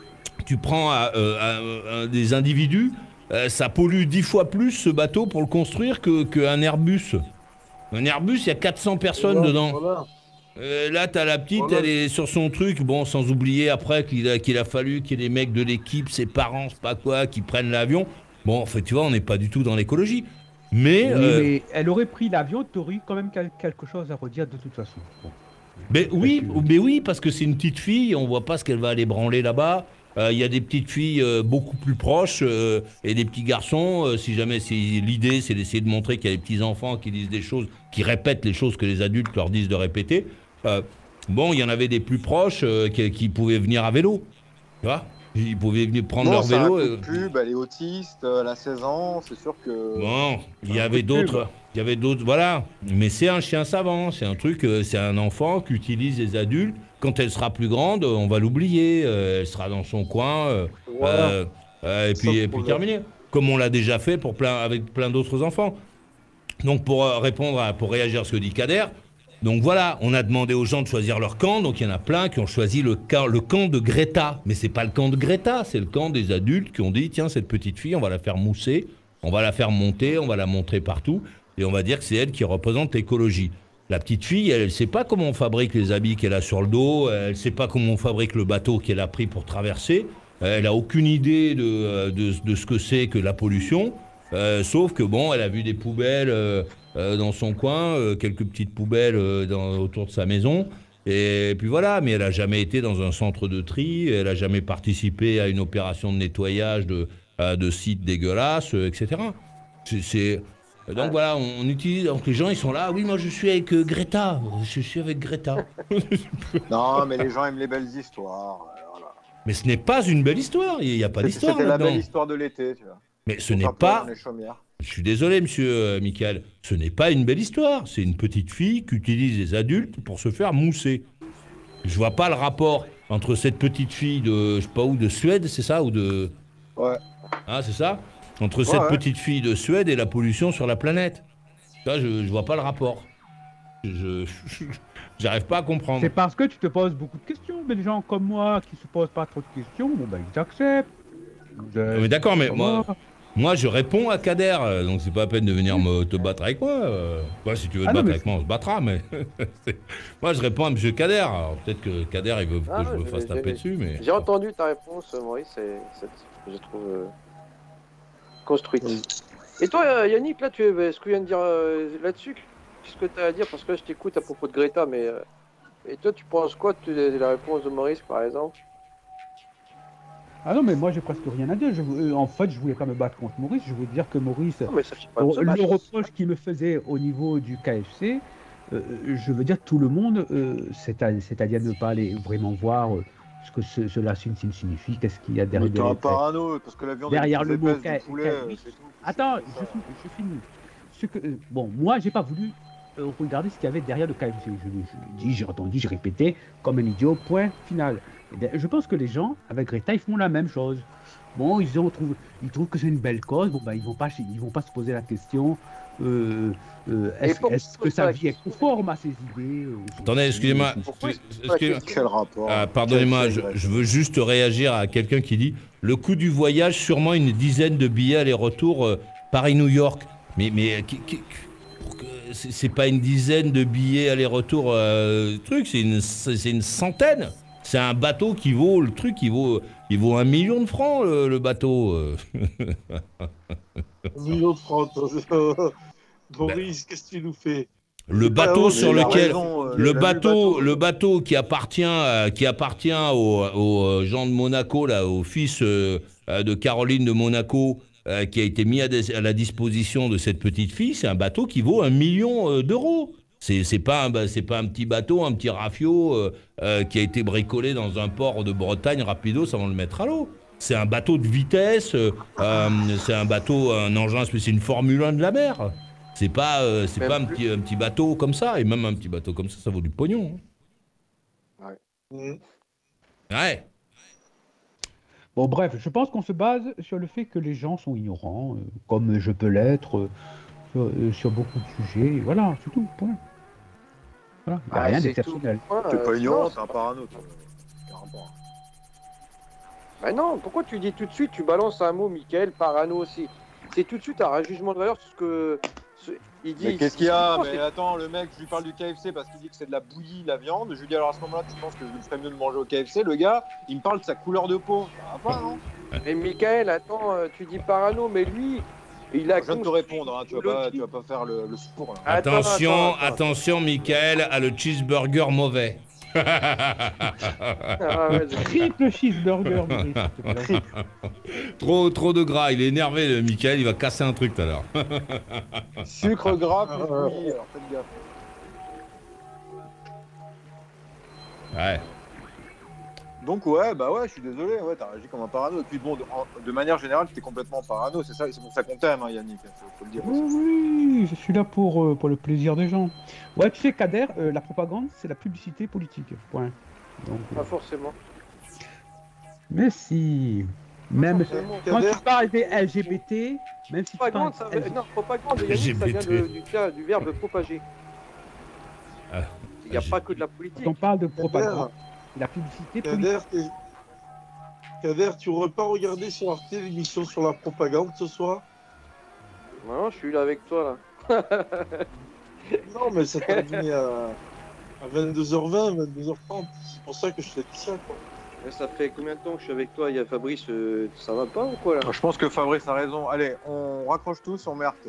tu prends euh, euh, un- des individus, euh, ça pollue dix fois plus ce bateau pour le construire que, qu'un Airbus. Un Airbus, il y a quatre cents personnes Voilà, dedans. voilà. Euh, là, t'as la petite, Voilà. elle est sur son truc. Bon, sans oublier après qu'il a, qu'il a fallu qu'il y ait des mecs de l'équipe, ses parents, c'est pas quoi, qui prennent l'avion. Bon, en fait, tu vois, on n'est pas du tout dans l'écologie. Mais, Oui, euh, mais elle aurait pris l'avion, tu aurais eu quand même quel- quelque chose à redire de toute façon. Bon. mais oui, mais oui, parce que c'est une petite fille, on voit pas ce qu'elle va aller branler là-bas. Euh, Il y a des petites filles euh, beaucoup plus proches euh, et des petits garçons. euh, si jamais c'est l'idée, c'est d'essayer de montrer qu'il y a des petits enfants qui disent des choses, qui répètent les choses que les adultes leur disent de répéter. Euh, bon, il y en avait des plus proches euh, qui, qui pouvaient venir à vélo. Tu vois, ils pouvaient venir prendre Non, leur c'est un vélo. coup de euh, pub, elle est autiste, elle a seize ans, c'est sûr que... Bon, il y Un avait coup de pub. d'autres, il y avait d'autres, voilà. Mais c'est un chien savant, c'est un truc, euh, c'est un enfant qu'utilisent les adultes. Quand elle sera plus grande, euh, on va l'oublier. euh, elle sera dans son coin, euh, Voilà. euh, euh, et Sans puis, et puis problème. terminé. Comme on l'a déjà fait pour plein, avec plein d'autres enfants. Donc pour euh, répondre, à, pour réagir à ce que dit Kader, donc voilà, on a demandé aux gens de choisir leur camp. Donc il y en a plein qui ont choisi le camp, le camp de Greta. Mais c'est pas le camp de Greta, c'est le camp des adultes qui ont dit tiens, cette petite fille, on va la faire mousser, on va la faire monter, on va la montrer partout, et on va dire que c'est elle qui représente l'écologie. La petite fille, elle ne sait pas comment on fabrique les habits qu'elle a sur le dos, elle ne sait pas comment on fabrique le bateau qu'elle a pris pour traverser, elle n'a aucune idée de, de, de ce que c'est que la pollution, euh, sauf que bon, elle a vu des poubelles euh, euh, dans son coin, euh, quelques petites poubelles euh, dans- autour de sa maison, et puis voilà, mais elle n'a jamais été dans un centre de tri, elle n'a jamais participé à une opération de nettoyage de, euh, de sites dégueulasses, euh, et cetera. C'est... c'est- Donc voilà, on, on utilise. Donc les gens ils sont là. Oui, moi je suis avec euh, Greta. Je suis avec Greta. Non, mais les gens aiment les belles histoires. euh, voilà. Mais ce n'est pas une belle histoire. Il n'y a pas C'était- d'histoire C'était la là-dedans. belle histoire de l'été, tu vois. Mais ce Faut n'est faire peur pas. dans les chaumières. Je suis désolé, monsieur euh, Michael. Ce n'est pas une belle histoire. C'est une petite fille qui utilise les adultes pour se faire mousser. Je vois pas le rapport entre cette petite fille de, je sais pas où, de Suède, c'est ça, ou de. Ouais. Ah, c'est ça. Entre Ouais, cette ouais. petite fille de Suède et la pollution sur la planète. Ça, je, je vois pas le rapport. Je, j'arrive pas à comprendre. C'est parce que tu te poses beaucoup de questions, mais des gens comme moi qui se posent pas trop de questions, bon ben ils acceptent. Non, mais d'accord, mais moi, moi je réponds à Kader, euh, donc c'est pas la peine de venir me, te battre avec moi. euh. Ouais, si tu veux te Ah non, battre mais avec moi, on se battra, mais moi je réponds à monsieur Kader. Alors peut-être que Kader il veut Ah, que je me j'ai- fasse j'ai- taper dessus, mais J'ai entendu ta réponse, Maurice, et c'est- je trouve euh, construite. Et toi, euh, Yannick, là, tu es, ce que je viens de dire euh, là-dessus, qu'est-ce que tu as à dire? Parce que là, je t'écoute à propos de Greta, mais. euh, et toi, tu penses quoi de la réponse de Maurice, par exemple? Ah non, mais moi j'ai presque rien à dire. Je, euh, en fait, je voulais pas me battre contre Maurice. Je voulais dire que Maurice, Non, mais ça fait pas le, de se battre. le reproche qu'il me faisait au niveau du K F C, euh, je veux dire tout le monde, euh, c'est à- c'est-à-dire ne pas aller vraiment voir euh, ce que ce- cela signifie, signifie, qu'est-ce qu'il y a Mais derrière. t'es un parano, parce que la viande est derrière plus le mot épaisse K- du poulet, K- euh, oui. c'est tout. Attends, C'est je, ça. finis- je finis. Ce que, euh, bon, moi, j'ai pas voulu euh, regarder ce qu'il y avait derrière le K F C. Je, l'ai- je l'ai dit, j'ai entendu, j'ai répété, comme un idiot, point final. Et bien, je pense que les gens, avec Greta, ils font la même chose. Bon, ils, ont, trouvent, ils trouvent que c'est une belle cause, bon, ben, ils vont pas, ils vont pas se poser la question, euh, euh, Et est-ce pourquoi est-ce que sa vie est conforme à ses idées euh, attendez, excusez-moi. Pourquoi excusez-moi. Quel rapport Ah, pardonnez-moi, je, Quel- quel- je veux juste réagir à quelqu'un qui dit le coût du voyage, sûrement une dizaine de billets aller-retour euh, Paris-New York. Mais, mais qui- qui- pour que- c'est c'est pas une dizaine de billets aller-retour euh, truc, c'est une, c'est c'est une centaine. C'est un bateau qui vaut, le truc, il vaut, il vaut un million de francs, le, le bateau. euh. Un million de francs. Boris, qu'est-ce que tu nous fais? Le bateau ouais, sur mais il a lequel, raison, euh, le il a vu bateau, le bateau qui appartient, à- qui appartient aux, aux, euh, gens de Monaco là, aux fils, euh, euh, de Caroline de Monaco euh, qui a été mis à, des, à la disposition de cette petite fille, c'est un bateau qui vaut un million euh, d'euros. C'est, c'est, pas un, c'est pas un petit bateau, un petit rafio euh, euh, qui a été bricolé dans un port de Bretagne rapidos avant de le mettre à l'eau. C'est un bateau de vitesse, euh, euh, c'est un bateau, un engin spécial, une Formule un de la mer. C'est pas, euh, c'est pas un petit, un petit bateau comme ça, et même un petit bateau comme ça, ça vaut du pognon. Hein. Ouais. Ouais. Bon, bref, je pense qu'on se base sur le fait que les gens sont ignorants, euh, comme je peux l'être euh, sur, euh, sur beaucoup de sujets. Voilà, c'est tout. Point. Voilà, il n'y a Ah, rien c'est d'exceptionnel. tout. T'es pas ignorant, t'es un parano. Toi. Bah non, pourquoi tu dis tout de suite, tu balances un mot, Michael, parano aussi. C'est tout de suite un jugement de valeur sur ce que. Ce, il dit. Mais qu'est-ce qu'il y a? Mais attends, le mec, je lui parle du K F C parce qu'il dit que c'est de la bouillie, la viande. Je lui dis alors à ce moment-là, tu penses que je ferais mieux de manger au K F C? Le gars, il me parle de sa couleur de peau. Ça va pas, non? Mais Michael, attends, tu dis parano, mais lui, il a. Je viens de te répondre, hein, tu, vas pas, tu vas pas faire le, le sourd. Là. Attention, attends, attends. attention, Michael a le cheeseburger mauvais. Ah, ouais, Triple cheeseburger, Maurice. trop, trop de gras, il est énervé, le Michael, il va casser un truc tout à l'heure. Sucre gras plus bouillie, alors faites gaffe. Ouais. Donc ouais, bah ouais, je suis désolé, ouais, t'as réagi comme un parano. Et puis bon, de, en- de manière générale, t'es complètement parano, c'est ça, c'est pour ça qu'on t'aime, hein, Yannick, faut, faut le dire Oui, aussi. oui, je suis là pour, euh, pour le plaisir des gens. Ouais, tu sais, Kader, euh, la propagande, c'est la publicité politique. Point. Donc, euh, Pas forcément. mais si. Même forcément. quand Kader. tu parles des L G B T, même si tu Propagande, parles ça veut... Non, propagande, Yannick, ça vient de- du, terme- du verbe propager. Ah, Il n'y a pas que de la politique. quand on parle de propagande, la publicité Kader, politique. t'es- Kader, tu aurais pas regardé sur Arte l'émission sur la propagande ce soir? Non, je suis là avec toi, là. Non, mais ça terminé à, à vingt-deux heures vingt, vingt-deux heures trente. C'est pour ça que je t'ai dit ça, quoi. Mais ça fait combien de temps que je suis avec toi? Il y a Fabrice, euh, ça va pas ou quoi, là? Je pense que Fabrice a raison. Allez, on raccroche tous, on met Arte.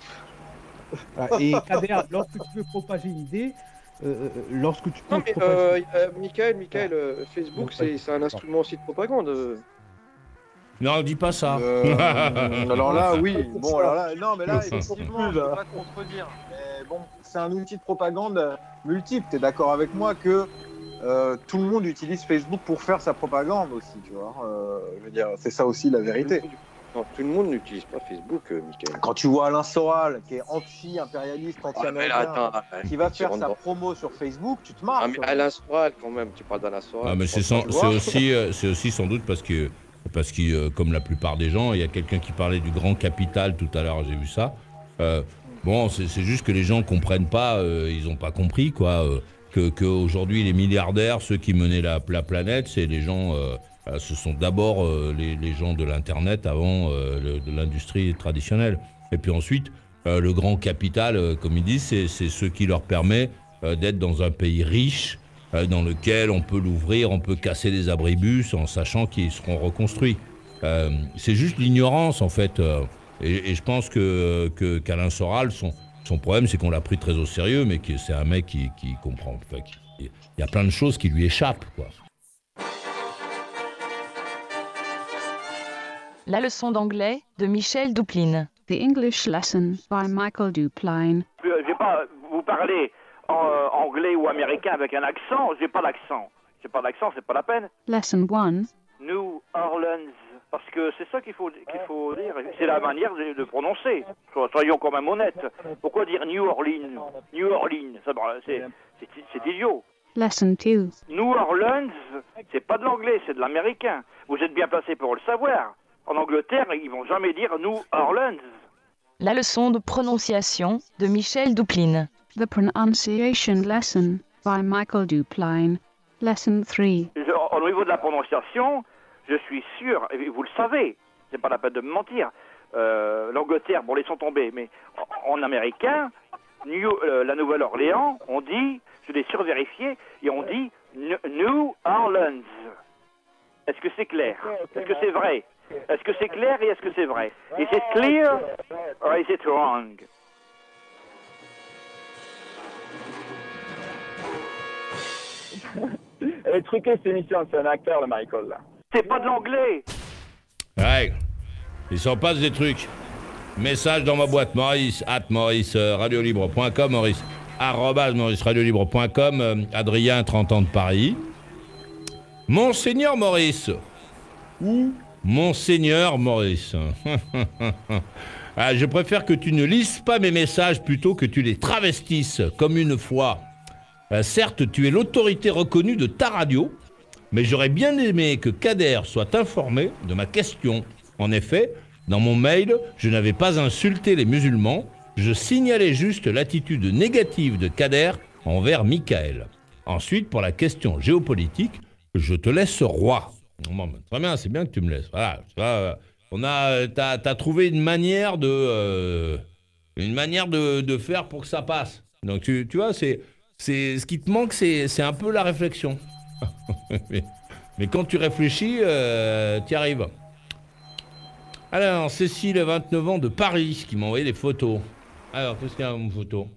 Voilà. Et Kader, lorsque tu veux propager une idée, euh, euh, lorsque tu peux Non, mais propager... euh, euh, Michael, Michael, euh, Facebook, c'est c'est un instrument aussi de propagande. euh. Non, dis pas ça. Euh, alors là, oui. Bon, alors là, non, mais là, effectivement, je ne peux pas contredire. Mais bon, c'est un outil de propagande euh, multiple. Tu es d'accord avec moi que euh, tout le monde utilise Facebook pour faire sa propagande aussi, tu vois. Euh, je veux dire, c'est ça aussi la vérité. Non, tout le monde n'utilise pas Facebook, euh, Michael. Quand tu vois Alain Soral, qui est anti-impérialiste, Ah, mais là, anti-américain, attends, qui va tu faire rentres sa dans- promo sur Facebook, tu te marres. Ah, mais Alain Soral, quand même, tu parles d'Alain Soral. Ah, mais c'est, sans- Tu c'est vois aussi, euh, c'est aussi sans doute parce que, parce que euh, comme la plupart des gens, il y a quelqu'un qui parlait du grand capital tout à l'heure, j'ai vu ça. Euh, bon, c'est, c'est juste que les gens comprennent pas, euh, ils n'ont pas compris, quoi. Euh, que, que aujourd'hui, les milliardaires, ceux qui menaient la, la planète, c'est les gens, euh, euh, ce sont d'abord euh, les, les gens de l'Internet avant euh, le- de l'industrie traditionnelle. Et puis ensuite, euh, le grand capital, euh, comme ils disent, c'est, c'est ce qui leur permet euh, d'être dans un pays riche, euh, dans lequel on peut l'ouvrir, on peut casser des abribus en sachant qu'ils seront reconstruits. Euh, c'est juste l'ignorance, en fait. euh, et, et je pense que, que qu'Alain Soral, son, son problème, c'est qu'on l'a pris très au sérieux, mais que c'est un mec qui, qui comprend. Enfin, qui- il y a plein de choses qui lui échappent, quoi. La leçon d'anglais de Michel Doupline. The English Lesson by Michael Dupline. Je vais pas vous parler en, euh, anglais ou américain avec un accent. J'ai pas d'accent. J'ai pas d'accent, c'est pas la peine. Lesson one. New Orleans, parce que c'est ça qu'il faut qu'il faut dire. C'est la manière de, de prononcer. So- Soyons quand même honnêtes. Pourquoi dire New Orleans? New Orleans, ça, c'est c'est c'est idiot. Lesson two. New Orleans, c'est pas de l'anglais, c'est de l'américain. Vous êtes bien placé pour le savoir. En Angleterre, ils vont jamais dire New Orleans. La leçon de prononciation de Michel Doupline. The Pronunciation Lesson by Michael Dupline. Lesson three. Je- au niveau de la prononciation, je suis sûr, et vous le savez, c'est pas la peine de me mentir, euh, l'Angleterre, bon, laissons tomber, mais en, en américain, New, euh, la Nouvelle-Orléans, on dit, je l'ai survérifié, et on dit N- New Orleans. Est-ce que c'est clair? Est-ce que c'est vrai? Est-ce que c'est clair et est-ce que c'est vrai? Is it clear or is it wrong? Elle est truquée cette émission, c'est un acteur le Michael là. C'est pas de l'anglais. Ouais. Il s'en passe des trucs. Message dans ma boîte, Maurice, at maurice radiolibre point com, Maurice, arrobase maurice radiolibre point com, euh, Adrien, trente ans de Paris. Monseigneur Maurice. Où Monseigneur Maurice. Ah, je préfère que tu ne lises pas mes messages plutôt que tu les travestisses comme une fois. Euh, certes, tu es l'autorité reconnue de ta radio, mais j'aurais bien aimé que Kader soit informé de ma question. En effet, dans mon mail, je n'avais pas insulté les musulmans, je signalais juste l'attitude négative de Kader envers Michael. Ensuite, pour la question géopolitique, je te laisse roi. Bon, très bien, c'est bien que tu me laisses. Voilà, ça, on a, t'as, t'as trouvé une manière de, euh, une manière de, de faire pour que ça passe. Donc tu, tu vois, c'est, c'est, ce qui te manque, c'est, c'est un peu la réflexion. mais, mais quand tu réfléchis, euh, tu y arrives. Alors, Cécile, vingt-neuf ans, de Paris, qui m'a envoyé des photos. Alors, qu'est-ce qu'il y a une photo?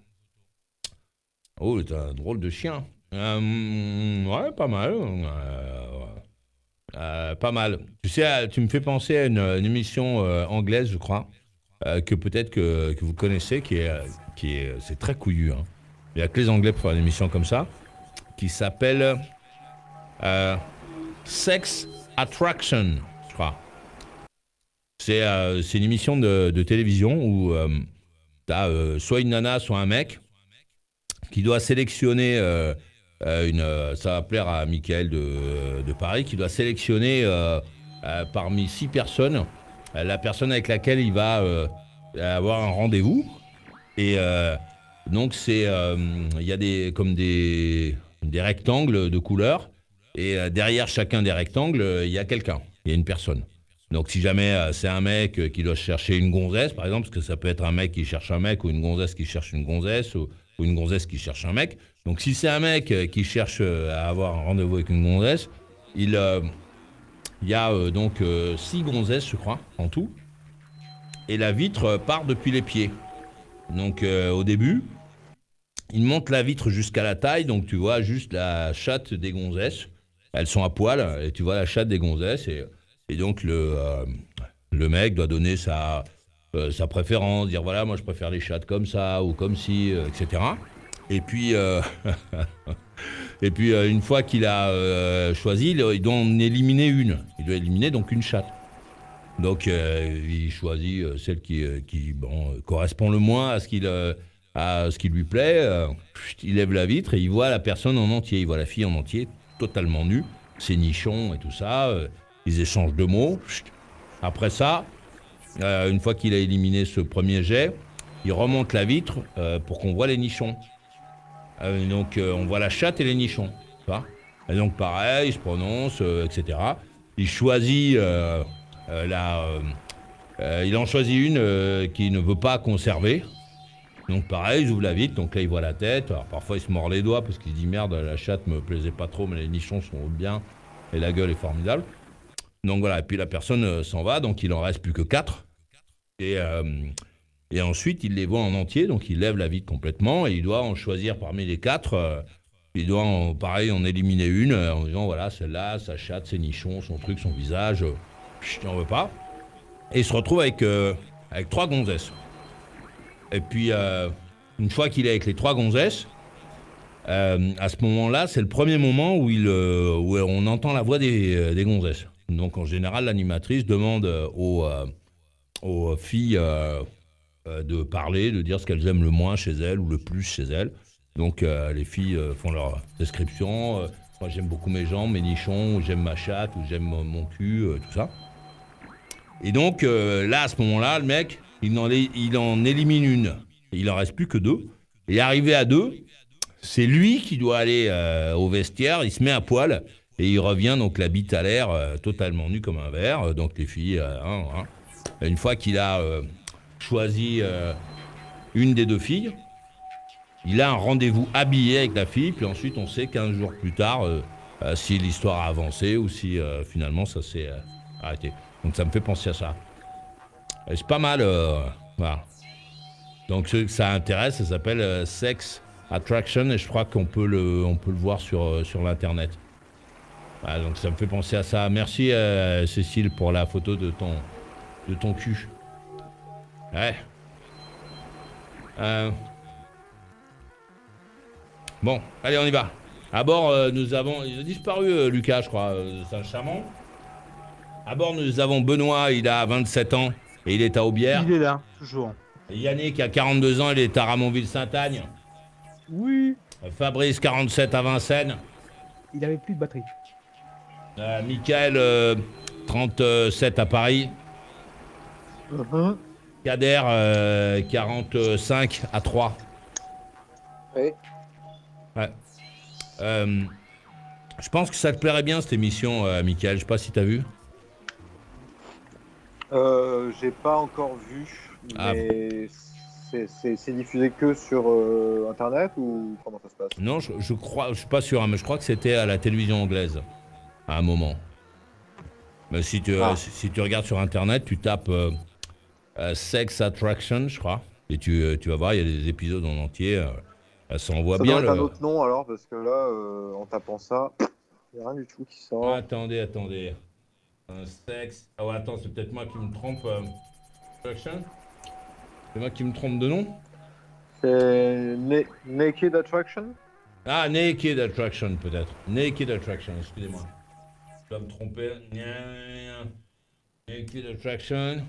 Oh, t'as un drôle de chien. Euh, ouais, pas mal. Euh, euh, pas mal. Tu sais, tu me fais penser à une, une émission euh, anglaise, je crois, euh, que peut-être que, que vous connaissez, qui est, qui est, c'est très couillu. Hein. Il n'y a que les Anglais pour faire une émission comme ça, qui s'appelle euh, Sex Attraction, je crois. C'est, euh, c'est une émission de, de télévision où euh, tu as euh, soit une nana, soit un mec qui doit sélectionner, euh, euh, une, euh, ça va plaire à Michael de, de Paris, qui doit sélectionner euh, euh, parmi six personnes euh, la personne avec laquelle il va euh, avoir un rendez-vous. Et euh, donc, c'est, euh, il y a des, comme des, des rectangles de couleurs. Et euh, derrière chacun des rectangles, il y a quelqu'un, il y a une personne. Donc, si jamais euh, c'est un mec euh, qui doit chercher une gonzesse, par exemple, parce que ça peut être un mec qui cherche un mec ou une gonzesse qui cherche une gonzesse ou, ou une gonzesse qui cherche un mec. Donc, si c'est un mec euh, qui cherche euh, à avoir un rendez-vous avec une gonzesse, il euh, y a euh, donc euh, six gonzesses, je crois, en tout. Et la vitre euh, part depuis les pieds. Donc, euh, au début, il monte la vitre jusqu'à la taille. Donc, tu vois juste la chatte des gonzesses. Elles sont à poil et tu vois la chatte des gonzesses et... Et donc, le, euh, le mec doit donner sa, euh, sa préférence, dire voilà, moi je préfère les chattes comme ça ou comme ci, euh, et cetera. Et puis, euh, et puis euh, une fois qu'il a euh, choisi, il doit en éliminer une. Il doit éliminer donc une chatte. Donc, euh, il choisit euh, celle qui, euh, qui bon, correspond le moins à ce, qu'il, euh, à ce qui lui plaît. Euh, il lève la vitre et il voit la personne en entier. Il voit la fille en entier, totalement nue, ses nichons et tout ça. Euh, Ils échangent deux mots. Après ça, euh, une fois qu'il a éliminé ce premier jet, il remonte la vitre euh, pour qu'on voit les nichons. Euh, donc, euh, on voit la chatte et les nichons. Et donc, pareil, il se prononce, euh, et cetera. Il choisit euh, euh, la... Euh, euh, il en choisit une euh, qu'il ne veut pas conserver. Donc, pareil, il ouvre la vitre. Donc là, il voit la tête. Alors, parfois, il se mord les doigts parce qu'il se dit merde, la chatte me plaisait pas trop, mais les nichons sont bien. Et la gueule est formidable. Donc voilà, et puis la personne euh, s'en va, donc il en reste plus que quatre. Et, euh, et ensuite, il les voit en entier, donc il lève la vitre complètement et il doit en choisir parmi les quatre. Euh, il doit, en, pareil, en éliminer une euh, en disant voilà, celle-là, sa chatte, ses nichons, son truc, son visage, euh, je n'en veux pas. Et il se retrouve avec, euh, avec trois gonzesses. Et puis, euh, une fois qu'il est avec les trois gonzesses, euh, à ce moment-là, c'est le premier moment où, il, euh, où on entend la voix des, des gonzesses. Donc, en général, l'animatrice demande aux, euh, aux filles euh, euh, de parler, de dire ce qu'elles aiment le moins chez elles ou le plus chez elles. Donc, euh, les filles euh, font leur description. Euh, moi, j'aime beaucoup mes jambes, mes nichons, ou j'aime ma chatte, ou j'aime mon, mon cul, euh, tout ça. Et donc, euh, là, à ce moment-là, le mec, il en, il en élimine une. Il en reste plus que deux. Et arrivé à deux, c'est lui qui doit aller euh, au vestiaire. Il se met à poil. Et il revient, donc la bite à l'air, euh, totalement nu comme un verre. Euh, donc les filles, euh, hein, hein. Une fois qu'il a euh, choisi euh, une des deux filles, il a un rendez-vous habillé avec la fille. Puis ensuite, on sait quinze jours plus tard euh, euh, si l'histoire a avancé ou si euh, finalement ça s'est euh, arrêté. Donc ça me fait penser à ça. Et c'est pas mal. Euh, voilà. Donc ceux que ça intéresse, ça s'appelle euh, Sex Attraction. Et je crois qu'on peut le, on peut le voir sur, euh, sur l'Internet. Ah, donc ça me fait penser à ça. Merci euh, Cécile pour la photo de ton, de ton cul. Ouais. Euh... Bon, allez, on y va. À bord, euh, nous avons... Il a disparu, euh, Lucas, je crois, euh, Saint-Chamond. À bord, nous avons Benoît, il a vingt-sept ans et il est à Aubière. Il est là, toujours. Et Yannick a quarante-deux ans, il est à Ramonville-Saint-Agne. Oui. Fabrice, quarante-sept à Vincennes. Il avait plus de batterie. Euh, Michael, euh, trente-sept à Paris. Mhm. Kader, euh, quarante-cinq à Troyes. Oui. Ouais. Euh, je pense que ça te plairait bien cette émission, euh, Michael. Je sais pas si t'as vu. Euh, j'ai pas encore vu, Ah, mais c'est- c'est c'est diffusé que sur euh, Internet ou comment ça se passe? Non, je, je crois, je suis pas sûr, hein, mais je crois que c'était à la télévision anglaise à un moment. Mais si tu, Ah. si, si tu regardes sur Internet, tu tapes euh, euh, Sex Attraction, je crois, et tu, euh, tu vas voir, il y a des épisodes en entier. Euh, ça envoie Ça bien doit être le. un autre nom alors, parce que là, euh, en tapant ça, il n'y a rien du tout qui sort. Ah, attendez, attendez. Un sexe. Ah ouais, attends, c'est peut-être moi qui me trompe. Euh... Attraction. C'est moi qui me trompe de nom. C'est Na- Naked Attraction? Ah, Naked Attraction, peut-être. Naked Attraction, excusez-moi. Je dois me tromper. Naked Attraction.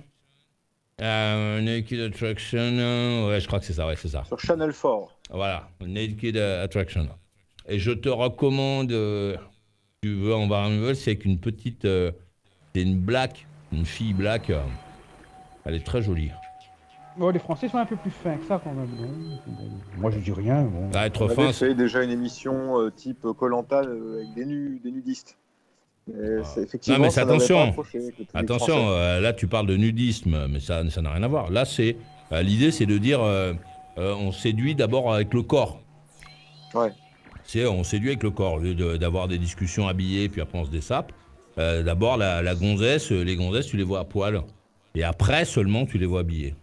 Euh, Naked Attraction. euh, Ouais, je crois que c'est ça, ouais, c'est ça. Sur Channel quatre. Voilà, Naked Attraction. Et je te recommande, euh, si tu veux en voir un nouvel, c'est qu'une petite. Euh, c'est une black, une fille black. Euh, elle est très jolie. Bon, les Français sont un peu plus fins que ça quand même. Non bon, moi je dis rien. Bon. Ah, être On fin, avait c'est- fait déjà une émission euh, type Koh-Lanta avec des, nu- des nudistes. Mais c'est- effectivement, Non, mais ça c'est n'avait pas attention. accroché avec le public Attention, français. euh, là tu parles de nudisme, mais ça ça n'a rien à voir. Là, c'est euh, l'idée, c'est de dire euh, euh, on séduit d'abord avec le corps. Ouais. C'est on séduit avec le corps, au lieu de- d'avoir des discussions habillées, puis après on se dessape. Euh, d'abord, la, la gonzesse, les gonzesses, tu les vois à poil. Et après seulement, tu les vois habillées.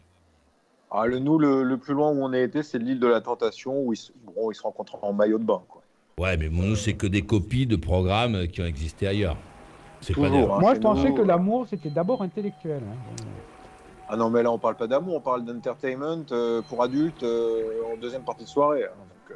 Ah, le, nous, le, le plus loin où on a été, c'est l'île de la Tentation, où ils, se- bon, ils se rencontrent en maillot de bain. Quoi. Ouais, mais bon, nous, c'est que des copies de programmes qui ont existé ailleurs. C'est pas des... Toujours, hein. Moi je chez pensais nous, que euh, l'amour c'était d'abord intellectuel. hein. Ah non, mais là, on parle pas d'amour, on parle d'entertainment euh, pour adultes euh, en deuxième partie de soirée. hein. Donc,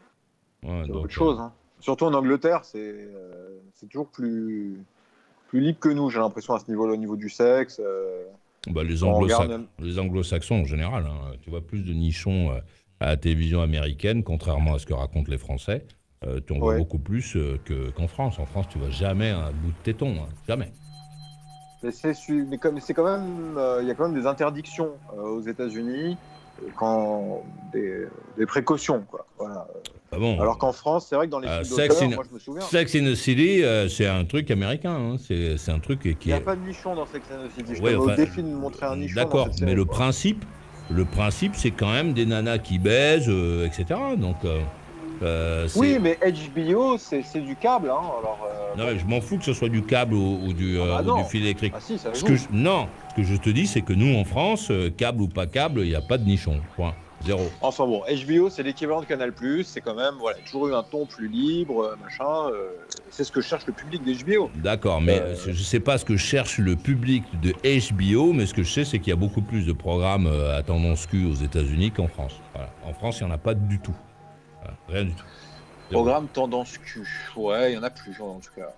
euh, Ouais, c'est donc, autre chose. Hein. Surtout en Angleterre, c'est euh, c'est toujours plus, plus libre que nous, j'ai l'impression, à ce niveau-là, au niveau du sexe. euh. Bah, les, Quand on anglo-sax- regarde même- les anglo-saxons en général, hein, tu vois plus de nichons euh, à la télévision américaine, contrairement à ce que racontent les Français. Euh, tu en vois Ouais. beaucoup plus euh, que- qu'en France. En France, tu vois jamais un bout de téton, hein, jamais. Mais c'est su- mais comme c'est quand même, euh, il y a quand même des interdictions euh, aux États-Unis, euh, quand des, des précautions, quoi. Voilà. Ah bon Alors qu'en France, c'est vrai que dans les Euh, films Sex, d'auteur, in, moi je me souviens, Sex in the City, euh, c'est un truc américain. hein, C'est c'est un truc il qui n'y a est. pas de nichon dans Sex and the City. Je Ouais, te mets enfin, au défi de me montrer un nichon. D'accord, dans cette mais série, le quoi. principe, le principe, c'est quand même des nanas qui baisent, euh, et cetera. Donc, euh, euh, c'est- Oui, mais H B O, c'est c'est du câble, hein. Alors, euh, Non, mais je m'en fous que ce soit du câble ou, ou du, euh, Ah bah ou non. du fil électrique. Ah si, ça Ce joue. que je- non, ce que je te dis, c'est que nous, en France, euh, câble ou pas câble, il n'y a pas de nichon. Point. Zéro. Enfin bon, H B O, c'est l'équivalent de Canal+. C'est quand même, voilà, toujours eu un ton plus libre, euh, machin. euh, c'est ce que cherche le public d'H B O. D'accord, mais Euh, je ne sais pas ce que cherche le public de H B O, mais ce que je sais, c'est qu'il y a beaucoup plus de programmes euh, à tendance Q aux États-Unis qu'en France. Voilà. En France, il n'y en a pas du tout. Voilà, rien du tout. Zéro. Programme tendance Q. Ouais, il y en a plus, en tout cas.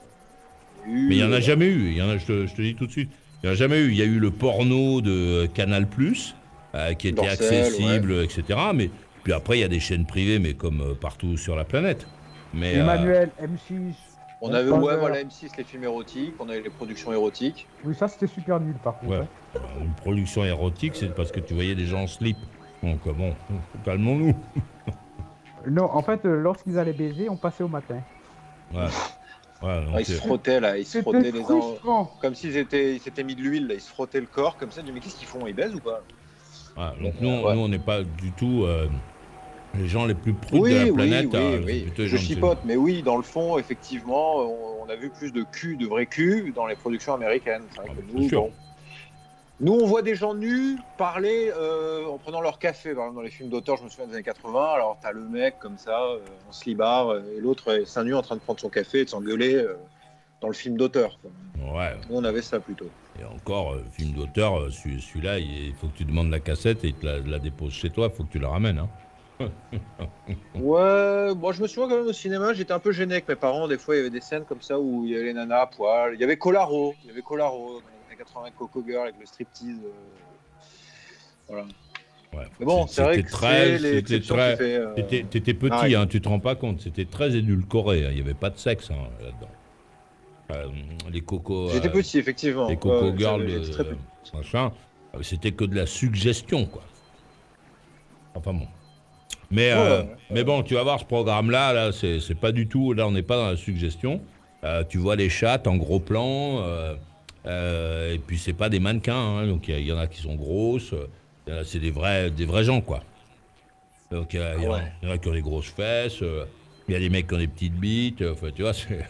eu, Mais il n'y en a euh, jamais eu. Il y en a, je, te, je te dis tout de suite. Il n'y en a jamais eu. Il y a eu le porno de Canal+, euh, qui était Dorsel, accessible, et cetera. Mais puis après, il y a des chaînes privées, mais comme euh, partout sur la planète. Mais, euh, Emmanuel, M six. On avait, Thunder. ouais, voilà, M six, les films érotiques, on avait les productions érotiques. Oui, ça c'était super nul par contre. ouais. hein. Une production érotique, c'est parce que tu voyais des gens en slip. Donc euh, bon, calmons-nous. Non, en fait, euh, lorsqu'ils allaient baiser, on passait au matin. Ouais. Ouais, donc, Ah, ils se euh, frottaient là, ils se C'était frottaient les uns. frustrant. Comme s'ils étaient, ils s'étaient mis de l'huile, là, ils se frottaient le corps comme ça. Ils disaient, mais qu'est-ce qu'ils font? Ils baisent ou pas? ouais, donc nous, Ouais. nous, on n'est pas du tout euh, les gens les plus prudes Oui, de la oui, planète. oui, euh, oui. c'est plutôt les Je gens de- chipote, mais oui, dans le fond, effectivement, on, on a vu plus de cul, de vrai cul dans les productions américaines. C'est vrai que c'est nous, sûr. bon. Nous, on voit des gens nus parler euh, en prenant leur café. Par exemple, dans les films d'auteur, je me souviens des années quatre-vingts, alors t'as le mec comme ça, euh, en slibard, euh, et l'autre est seins nus en train de prendre son café et de s'engueuler. euh. dans le film d'auteur. quoi. Ouais. Nous, on avait ça plutôt. Et encore, euh, film d'auteur, euh, celui- celui-là, il il faut que tu demandes la cassette et il te la, la dépose chez toi, il faut que tu la ramènes. Hein. Ouais, bon, je me souviens quand même au cinéma, j'étais un peu gêné avec mes parents. Des fois, il y avait des scènes comme ça où il y avait les nanas à poil. Il y avait Colaro, il y avait Colaro dans les années quatre-vingts, Coco Girl avec le striptease. euh, Voilà. Ouais. Mais bon, c'est vrai C'était que très, c'est c'était l'exception très, qui fait, euh, t'étais- t'étais petit, pareil. hein, tu te rends pas compte, c'était très édulcoré, hein, il n'y avait pas de sexe hein, là-dedans. Euh, les cocos. J'étais euh, petit, effectivement. Les coco Ouais, girls, j'étais très euh, petit. machin, euh, c'était que de la suggestion, quoi. Enfin bon. Mais, Ouais, euh, ouais, ouais. mais bon, tu vas voir ce programme-là, là, c'est c'est pas du tout. Là, on n'est pas dans la suggestion. Euh, tu vois les chattes en gros plan, euh, euh, et puis c'est pas des mannequins, hein, donc il y, y en a qui sont grosses. euh, C'est des vrais, des vrais gens, quoi. Donc il y, a- il y en a- Ouais. il y en a qui ont des grosses fesses, euh, il y a des mecs qui ont des petites bites. euh, Enfin, tu vois, c'est.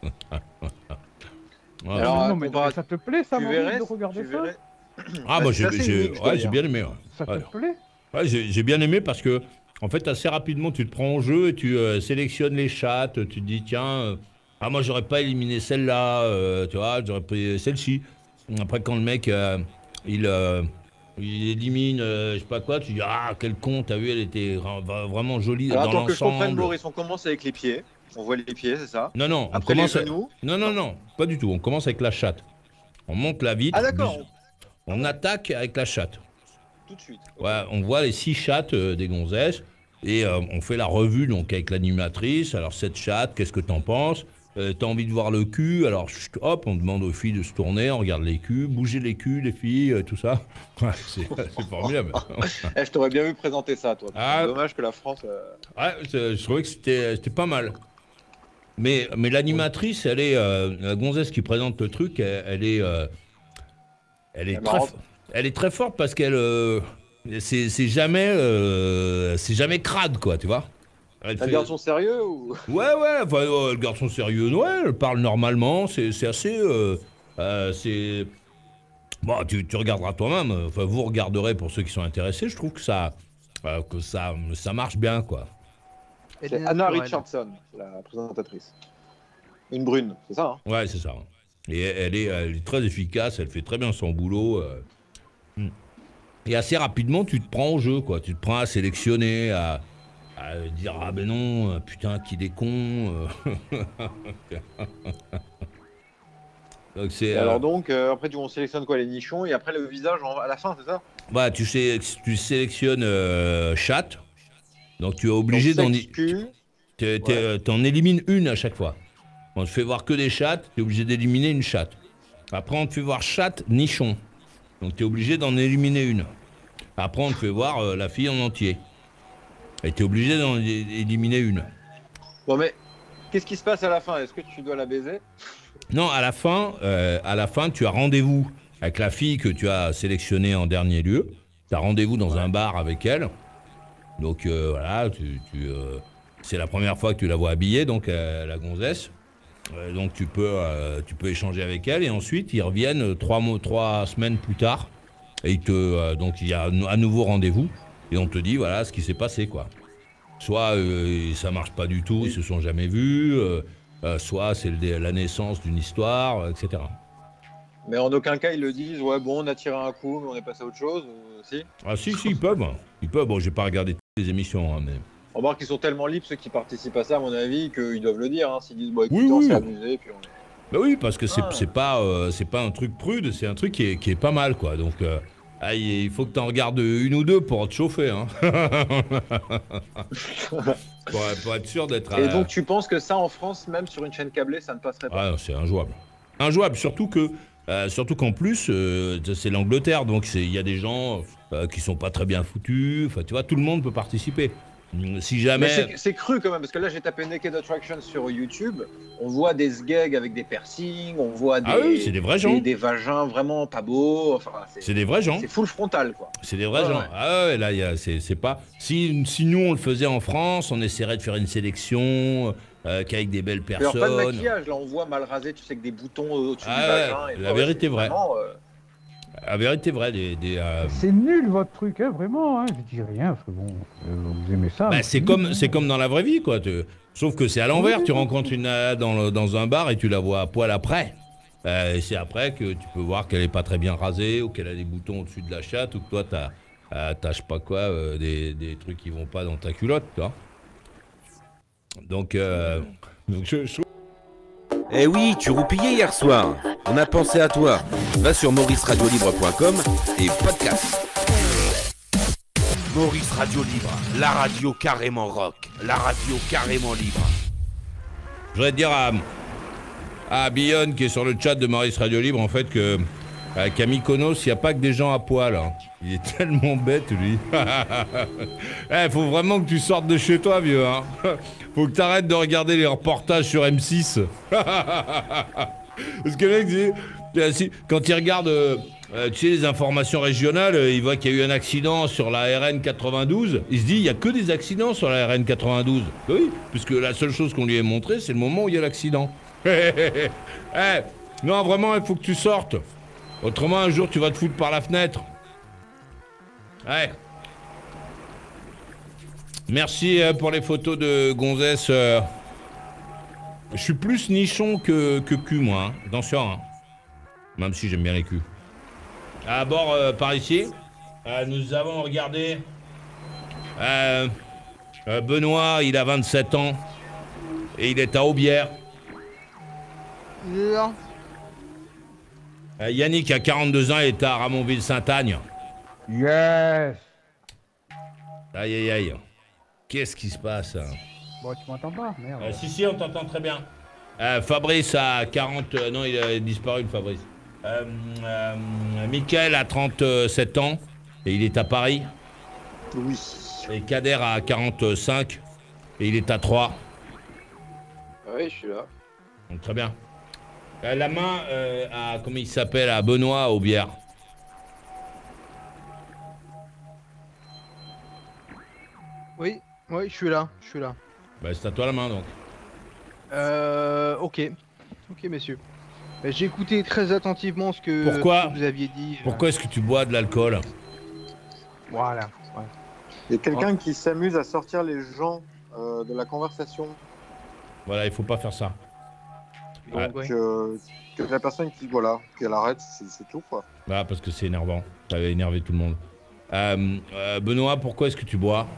Ouais. Alors, non, mais, compara- mais ça te plaît, ça, tu Maurice, verrais, de regarder tu ça verrais. Ah, Bah, moi, c'est j'ai assez j'ai- unique, je dois ouais, j'ai dire. bien aimé. Ouais. Ça te Ouais. plaît Ouais, j'ai j'ai bien aimé parce que, en fait, assez rapidement, tu te prends en jeu et tu euh, sélectionnes les chattes. Tu te dis, tiens, euh, ah, moi, j'aurais pas éliminé celle-là, euh, tu vois, j'aurais pris celle-ci. Après, quand le mec, euh, il, euh, il élimine, euh, je sais pas quoi, tu dis, ah, quel con, t'as vu, elle était ra- va- vraiment jolie Alors, dans attends que je comprenne, l'ensemble. Maurice, on commence avec les pieds. On voit les pieds, c'est ça? Non, non, on Après commence. les à- genoux. Non, non, non, pas du tout. On commence avec la chatte. On monte la vitre. Ah, d'accord. bis- On attaque avec la chatte. Tout de suite. Ouais, on voit les six chattes euh, des gonzesses et euh, on fait la revue donc avec l'animatrice. Alors cette chatte, qu'est-ce que t'en penses? Euh, T'as envie de voir le cul? Alors chut, hop, on demande aux filles de se tourner, on regarde les culs, bouger les culs, les filles, euh, tout ça. Ouais, c'est c'est formidable. Eh, je t'aurais bien vu présenter ça, toi. Ah. C'est dommage que la France. euh, Ouais, c'est- je trouvais que c'était c'était pas mal. Mais, mais l'animatrice, elle est euh, la gonzesse qui présente le truc, elle, elle est euh, elle est Elle est très marrante. f- elle est très forte parce qu'elle euh, c'est c'est jamais euh, c'est jamais crade quoi, tu vois. Elle Elle fait- garde son sérieux ou. Ouais ouais, enfin, euh, elle garde son sérieux, ouais, elle parle normalement, c'est c'est assez euh, euh, c'est bon, tu, tu regarderas toi-même, enfin vous regarderez pour ceux qui sont intéressés, je trouve que ça euh, que ça ça marche bien quoi. Elle C'est est Anna naturelle. Richardson, la présentatrice. Une brune, c'est ça hein? Ouais, c'est ça. Et elle est, elle est très efficace, elle fait très bien son boulot. euh. Mm. Et assez rapidement, tu te prends au jeu, quoi. Tu te prends à sélectionner, à, à dire ah ben non, euh, putain, qu'il est con. euh. Donc c'est. Et euh, alors donc, euh, après tu on sélectionne quoi, les nichons et après le visage en- à la fin, c'est ça? voilà, tu, sais, tu sélectionnes euh, chatte. Donc tu es obligé Donc, d'en. sexe, cul. t'es- t'es- euh, T'en élimines une à chaque fois. On te fait voir que des chattes, tu es obligé d'éliminer une chatte. Après, on te fait voir chatte, nichon. Donc tu es obligé d'en éliminer une. Après, on te fait voir euh, la fille en entier. Et tu es obligé d'en é- éliminer une. Bon mais qu'est-ce qui se passe à la fin? Est-ce que tu dois la baiser? Non, à la fin, euh, à la fin, tu as rendez-vous avec la fille que tu as sélectionnée en dernier lieu. Tu as rendez-vous dans un bar avec elle. Donc euh, voilà, tu, tu, euh, c'est la première fois que tu la vois habillée, donc euh, la gonzesse. Euh, donc tu peux, euh, tu peux échanger avec elle et ensuite ils reviennent euh, trois, mois, trois semaines plus tard et ils te, euh, donc il y a à nouveau rendez-vous et on te dit voilà ce qui s'est passé quoi. Soit euh, ça marche pas du tout, ils se sont jamais vus, euh, euh, soit c'est le- la naissance d'une histoire, euh, et cetera. Mais en aucun cas ils le disent, ouais bon on a tiré un coup mais on est passé à autre chose, ou si? Ah si si ils peuvent, ils peuvent. Bon j'ai pas regardé toutes les émissions hein, mais. Remarque qu'ils sont tellement libres ceux qui participent à ça à mon avis qu'ils doivent le dire, hein, s'ils disent bon écoutez Oui, on oui. s'est amusé puis on est... Bah oui, parce que c'est Ah. c'est pas, euh, c'est pas un truc prude, c'est un truc qui est, qui est pas mal, quoi. Donc, euh, ah, il faut que tu en regardes une ou deux pour te chauffer, hein. pour, pour être sûr d'être à Et la- donc tu penses que ça en France, même sur une chaîne câblée, ça ne passerait pas? Ah, non, c'est injouable. Injouable, surtout que, euh, surtout qu'en plus, euh, c'est l'Angleterre, donc c'est- il y a des gens euh, qui sont pas très bien foutus. Enfin, tu vois, tout le monde peut participer. Si jamais. Mais c'est- c'est cru quand même, parce que là j'ai tapé Naked Attraction sur YouTube, on voit des sgags avec des piercings, on voit des, Ah oui, c'est des vrais gens. des, des vagins vraiment pas beaux, enfin C'est des vrais gens. C'est full frontal quoi. C'est des vrais Ouais, gens. ouais. Ah ouais, là, il y a- c'est c'est pas. Si, si nous on le faisait en France, on essaierait de faire une sélection euh, qu'avec des belles Alors personnes. pas de maquillage, là on voit mal rasé, tu sais, que des boutons au-dessus Ah du ouais, vagin. et la tout, vérité c'est est vraie. vraiment, euh, La vérité est vraie, des. des, euh, C'est nul votre truc, hein, vraiment. Hein. Je dis rien parce que bon, euh, vous aimez ça. bah, mais c'est nul, comme, hein. c'est comme dans la vraie vie, quoi. Tu, Sauf que c'est à l'envers, tu rencontres une nana dans, le- dans un bar et tu la vois à poil après. Euh, et c'est après que tu peux voir qu'elle est pas très bien rasée ou qu'elle a des boutons au-dessus de la chatte ou que toi t'as, euh, t'as je sais pas quoi, euh, des, des trucs qui vont pas dans ta culotte, tu vois. Donc, euh, donc je, je... Eh oui, tu roupillais hier soir. On a pensé à toi. Va sur maurice radio libre point com et podcast. Maurice Radio Libre, la radio carrément rock, la radio carrément libre. Je voudrais dire à, à Billon qui est sur le chat de Maurice Radio Libre en fait que à Camille Konos, il n'y a pas que des gens à poil. Hein. Il est tellement bête lui. Eh, faut vraiment que tu sortes de chez toi vieux. Hein. Faut que tu arrêtes de regarder les reportages sur M six. Parce que le mec, c'est, quand il regarde euh, euh, tu sais, les informations régionales, euh, il voit qu'il y a eu un accident sur la R N quatre-vingt-douze. Il se dit, il n'y a que des accidents sur la R N quatre-vingt-douze. Oui, puisque la seule chose qu'on lui ait montré, c'est le moment où il y a l'accident. Eh, non, vraiment, il faut que tu sortes. Autrement, un jour, tu vas te foutre par la fenêtre. Ouais. Merci euh, pour les photos de gonzesse. Euh... Je suis plus nichon que, que cul, moi. Hein. Attention, hein. Même si j'aime bien les culs. À bord, euh, par ici, euh, nous avons regardé... Euh, euh, Benoît, il a vingt-sept ans. Et il est à Aubière. Non. Euh, Yannick a quarante-deux ans et est à Ramonville-Saint-Agne. Yes. Aïe, aïe, aïe. Qu'est-ce qui se passe hein? Bon, tu m'entends pas, merde. Euh, si, si, on t'entend très bien. Euh, Fabrice a quarante... Euh, non, il a disparu, le Fabrice. Euh, euh, Mickaël a trente-sept ans et il est à Paris. Oui. Et Kader a quarante-cinq et il est à Troyes. Oui, je suis là. Donc, très bien. Euh, la main euh, à, comment il s'appelle, à Benoît, à Aubière. Oui, oui, je suis là, je suis là. Bah, c'est à toi la main, donc. Euh, ok. Ok, messieurs. Euh, J'ai écouté très attentivement ce que, Pourquoi ce que vous aviez dit. Pourquoi est-ce que tu bois de l'alcool? Voilà. Ouais. Il y a quelqu'un qui s'amuse à sortir les gens euh, de la conversation. Voilà, il faut pas faire ça. Donc, Ouais. euh, que la personne qui, voilà, qu'elle arrête, c'est c'est tout, quoi. Voilà, parce que c'est énervant. Ça va énerver tout le monde. Euh, euh, Benoît, pourquoi est-ce que tu bois?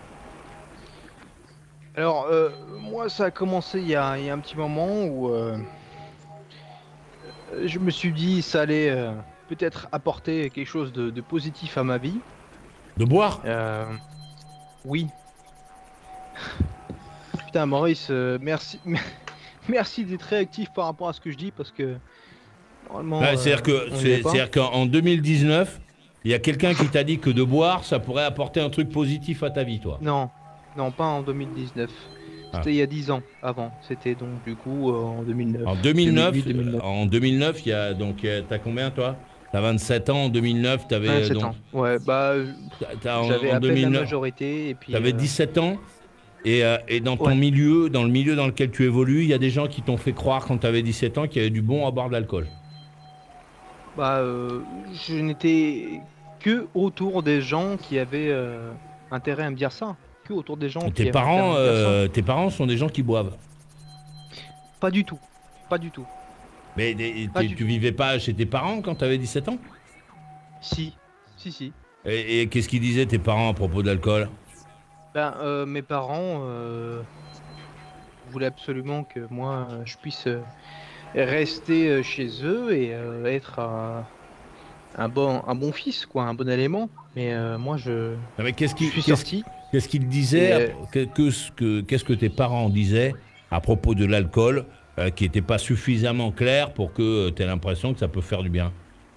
Alors, euh, moi, ça a commencé il y a, il y a un petit moment où euh, je me suis dit ça allait euh, peut-être apporter quelque chose de, de positif à ma vie. De boire? euh, Oui. Putain, Maurice, euh, merci, merci d'être réactif par rapport à ce que je dis parce que normalement. Ouais, c'est-à-dire que, on y c'est, est pas. c'est-à-dire qu'en deux mille dix-neuf, il y a quelqu'un qui t'a dit que de boire, ça pourrait apporter un truc positif à ta vie, toi. Non, non, pas en deux mille dix-neuf. C'était Ah. il y a dix ans avant. C'était donc du coup euh, en deux mille neuf. En deux mille neuf, deux mille huit, deux mille neuf. en deux mille neuf, il y a donc euh, t'as combien toi? T'as vingt-sept ans en deux mille neuf, t'avais vingt-sept donc ans. Ouais, bah euh, t'as- t'as en- j'avais en à peine la deux mille neuf, majorité et puis. t'avais euh, dix-sept ans et, euh, et dans ton Ouais. milieu, dans le milieu dans lequel tu évolues, il y a des gens qui t'ont fait croire quand t'avais dix-sept ans qu'il y avait du bon à boire de l'alcool. Bah, euh, je n'étais que autour des gens qui avaient euh, intérêt à me dire ça. Que autour des gens. qui Tes avaient parents, intérêt à me dire ça. euh, tes parents sont des gens qui boivent. Pas du tout. Pas du tout. Mais des- Pas t'es- du tu vivais pas chez tes parents quand t'avais dix-sept ans? Si. Si, si. Et, et qu'est-ce qu'ils disaient tes parents à propos de l'alcool? Ben, euh, mes parents euh, voulaient absolument que moi euh, je puisse euh, rester euh, chez eux et euh, être un, un bon un bon fils, quoi, un bon élément. Mais euh, moi je. Non, mais qu'est-ce je qu'ils suis qu'est-ce- sorti. qu'est-ce qu'ils disaient? Et, à- euh, que- que- que- Qu'est-ce que tes parents disaient à propos de l'alcool euh, qui n'était pas suffisamment clair pour que tu aies l'impression que ça peut faire du bien?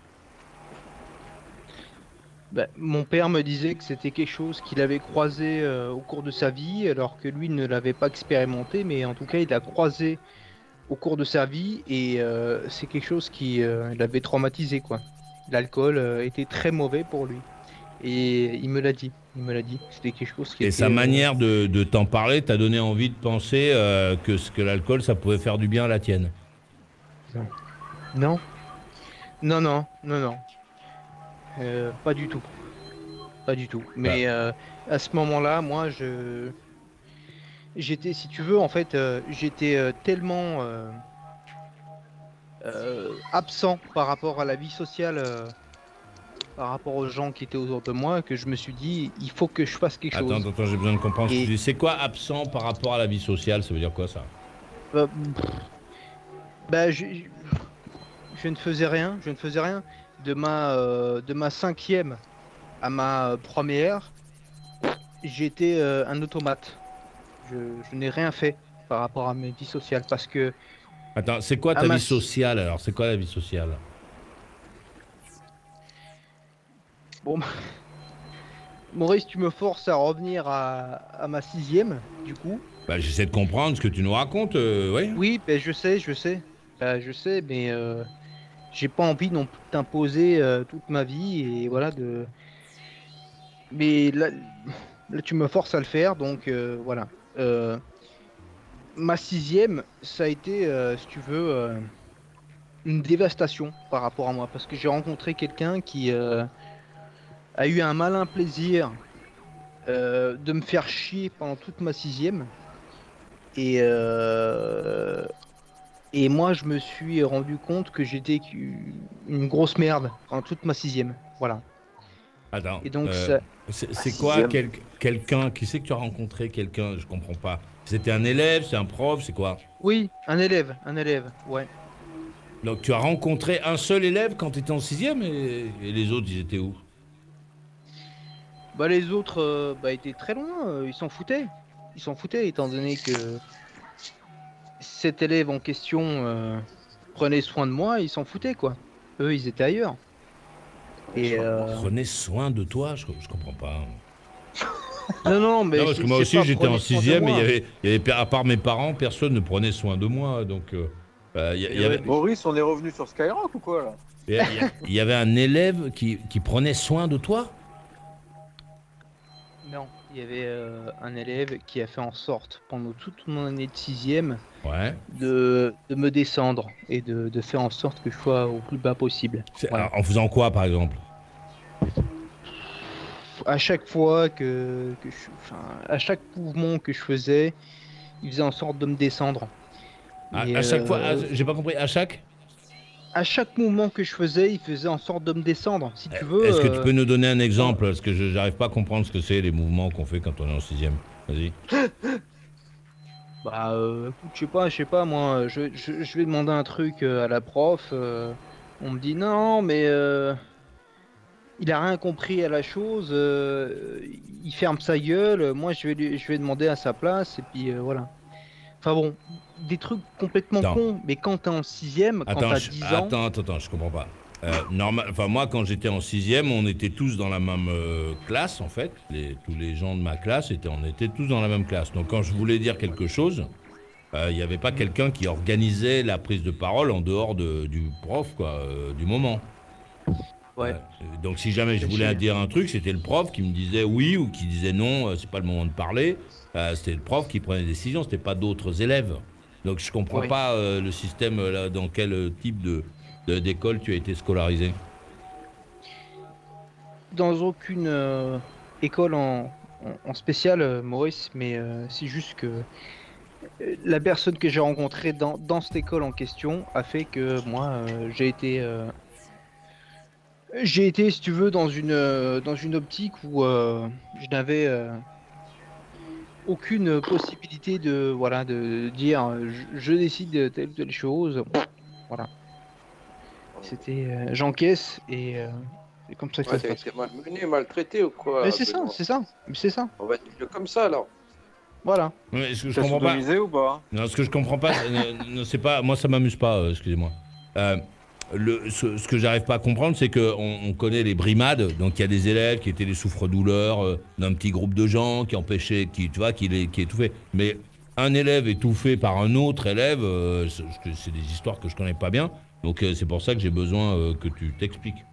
Ben, mon père me disait que c'était quelque chose qu'il avait croisé euh, au cours de sa vie, alors que lui ne l'avait pas expérimenté, mais en tout cas il l'a croisé au cours de sa vie et euh, c'est quelque chose qui euh, l'avait traumatisé, quoi. L'alcool euh, était très mauvais pour lui et il me l'a dit. Il me l'a dit. C'était quelque chose qui Et était, sa euh, manière de, de t'en parler t'a donné envie de penser euh, que, ce- que l'alcool, ça pouvait faire du bien à la tienne. Non. Non, non, non, non. Euh, pas du tout. Pas du tout. Mais euh, à ce moment-là, moi, je j'étais, si tu veux, en fait, euh, j'étais euh, tellement euh, euh, absent par rapport à la vie sociale, euh, par rapport aux gens qui étaient autour de moi, que je me suis dit, il faut que je fasse quelque Attends, chose. attends, attends, j'ai besoin de comprendre ce que Et- tu dis. C'est quoi absent par rapport à la vie sociale? Ça veut dire quoi ça? Bah, bah, je, je- je ne faisais rien, je ne faisais rien. De ma, euh, de ma cinquième à ma euh, première, j'étais euh, un automate. Je, je n'ai rien fait par rapport à mes vies sociales parce que Attends, c'est quoi à ta ma- vie sociale alors? C'est quoi la vie sociale? Bon, Maurice, tu me forces à revenir à, à ma sixième, du coup. Bah, j'essaie de comprendre ce que tu nous racontes, euh, ouais. Oui, ben je sais, je sais. Bah, je sais, mais euh, j'ai pas envie non plus de t'imposer euh, toute ma vie et voilà de. Mais là, là, tu me forces à le faire, donc euh, voilà. Euh, ma sixième, ça a été, euh, si tu veux, euh, une dévastation par rapport à moi, parce que j'ai rencontré quelqu'un qui euh, a eu un malin plaisir euh, de me faire chier pendant toute ma sixième. Et, euh, et moi, je me suis rendu compte que j'étais une grosse merde pendant toute ma sixième. Voilà. Attends, Et donc, euh, ça- c'est c'est Ah, quoi sixième. quel- quelqu'un? Qui c'est que tu as rencontré quelqu'un? Je comprends pas. C'était un élève, c'est un prof, c'est quoi? Oui, un élève, un élève, ouais. Donc tu as rencontré un seul élève quand tu étais en sixième et, et les autres, ils étaient où? Bah les autres euh, bah, étaient très loin, euh, ils s'en foutaient. Ils s'en foutaient étant donné que cet élève en question euh, prenait soin de moi, ils s'en foutaient quoi. Eux, ils étaient ailleurs. Et euh, Prenez soin de toi, je, je comprends pas. non, non, mais Non, parce que c'est- moi c'est aussi pas j'étais prenez en soin de sixième, mais il y moi. avait, il y avait, à part mes parents, personne ne prenait soin de moi. Donc euh, euh, il y, il y avait, Maurice, on est revenu sur Skyrock ou quoi là? il y a- il y avait un élève qui, qui prenait soin de toi? Non, il y avait euh, un élève qui a fait en sorte, pendant toute mon année de sixième, Ouais. de, de me descendre et de, de faire en sorte que je sois au plus bas possible. C'est- Voilà. En faisant quoi par exemple? À chaque fois que, que je, enfin, à chaque mouvement que je faisais, il faisait en sorte de me descendre. À, Et, à chaque fois, euh, à- j'ai pas compris, à chaque? à chaque mouvement que je faisais, il faisait en sorte de me descendre. Si tu veux. Est-ce que tu euh, peux nous donner un exemple? Parce que je n'arrive pas à comprendre ce que c'est les mouvements qu'on fait quand on est en sixième. Vas-y. Bah, euh, écoute, je sais pas, je sais pas, moi, je, je, je vais demander un truc euh, à la prof. euh, on me dit non, mais euh, il a rien compris à la chose. euh, il ferme sa gueule. Moi, je vais, lui, je vais demander à sa place et puis euh, voilà. Enfin bon, des trucs complètement Attends. cons. Mais quand t'es en sixième, quand Attends, t'as je- dix ans, attends, attends, attends, je comprends pas. Euh, normal, enfin moi quand j'étais en sixième, on était tous dans la même euh, classe en fait. Les- tous les gens de ma classe étaient, on était tous dans la même classe. Donc quand je voulais dire quelque chose, euh, il n'y avait pas quelqu'un qui organisait la prise de parole en dehors de- du prof quoi, euh, du moment. Ouais. Euh, donc si jamais je C'est voulais chier. dire un truc, c'était le prof qui me disait oui ou qui disait non, euh, c'est pas le moment de parler. Euh, c'était le prof qui prenait des décisions, c'était pas d'autres élèves. Donc je comprends Oui. pas euh, le système euh, là, dans quel euh, type de de- d'école tu as été scolarisé. dans aucune euh, école en, en, en spécial, euh, Maurice, mais euh, c'est juste que euh, la personne que j'ai rencontrée dans, dans cette école en question a fait que moi, euh, j'ai été, euh, j'ai été, si tu veux, dans une, euh, dans une optique où euh, je n'avais euh, aucune possibilité de, voilà, de dire, euh, je, je décide de telle ou telle chose. Voilà. C'était, euh, j'encaisse et euh, c'est comme ça que Ouais, ça se t'as passe. été malmené, maltraité ou quoi? Mais c'est ça, Benoît c'est ça, c'est ça. On va dire comme ça alors. Voilà. Mais ce que je T'as comprends pas. sodomisé ou pas? Non, ce que je comprends pas, euh, non, c'est pas, moi ça m'amuse pas, euh, excusez-moi. Euh, le, ce, ce que j'arrive pas à comprendre, c'est que on, on connaît les brimades, donc il y a des élèves qui étaient les souffres-douleurs euh, d'un petit groupe de gens qui empêchaient, qui, tu vois, qui, les, qui étouffaient. Mais un élève étouffé par un autre élève, euh, c'est c'est des histoires que je connais pas bien. Donc euh, c'est pour ça que j'ai besoin euh, que tu t'expliques.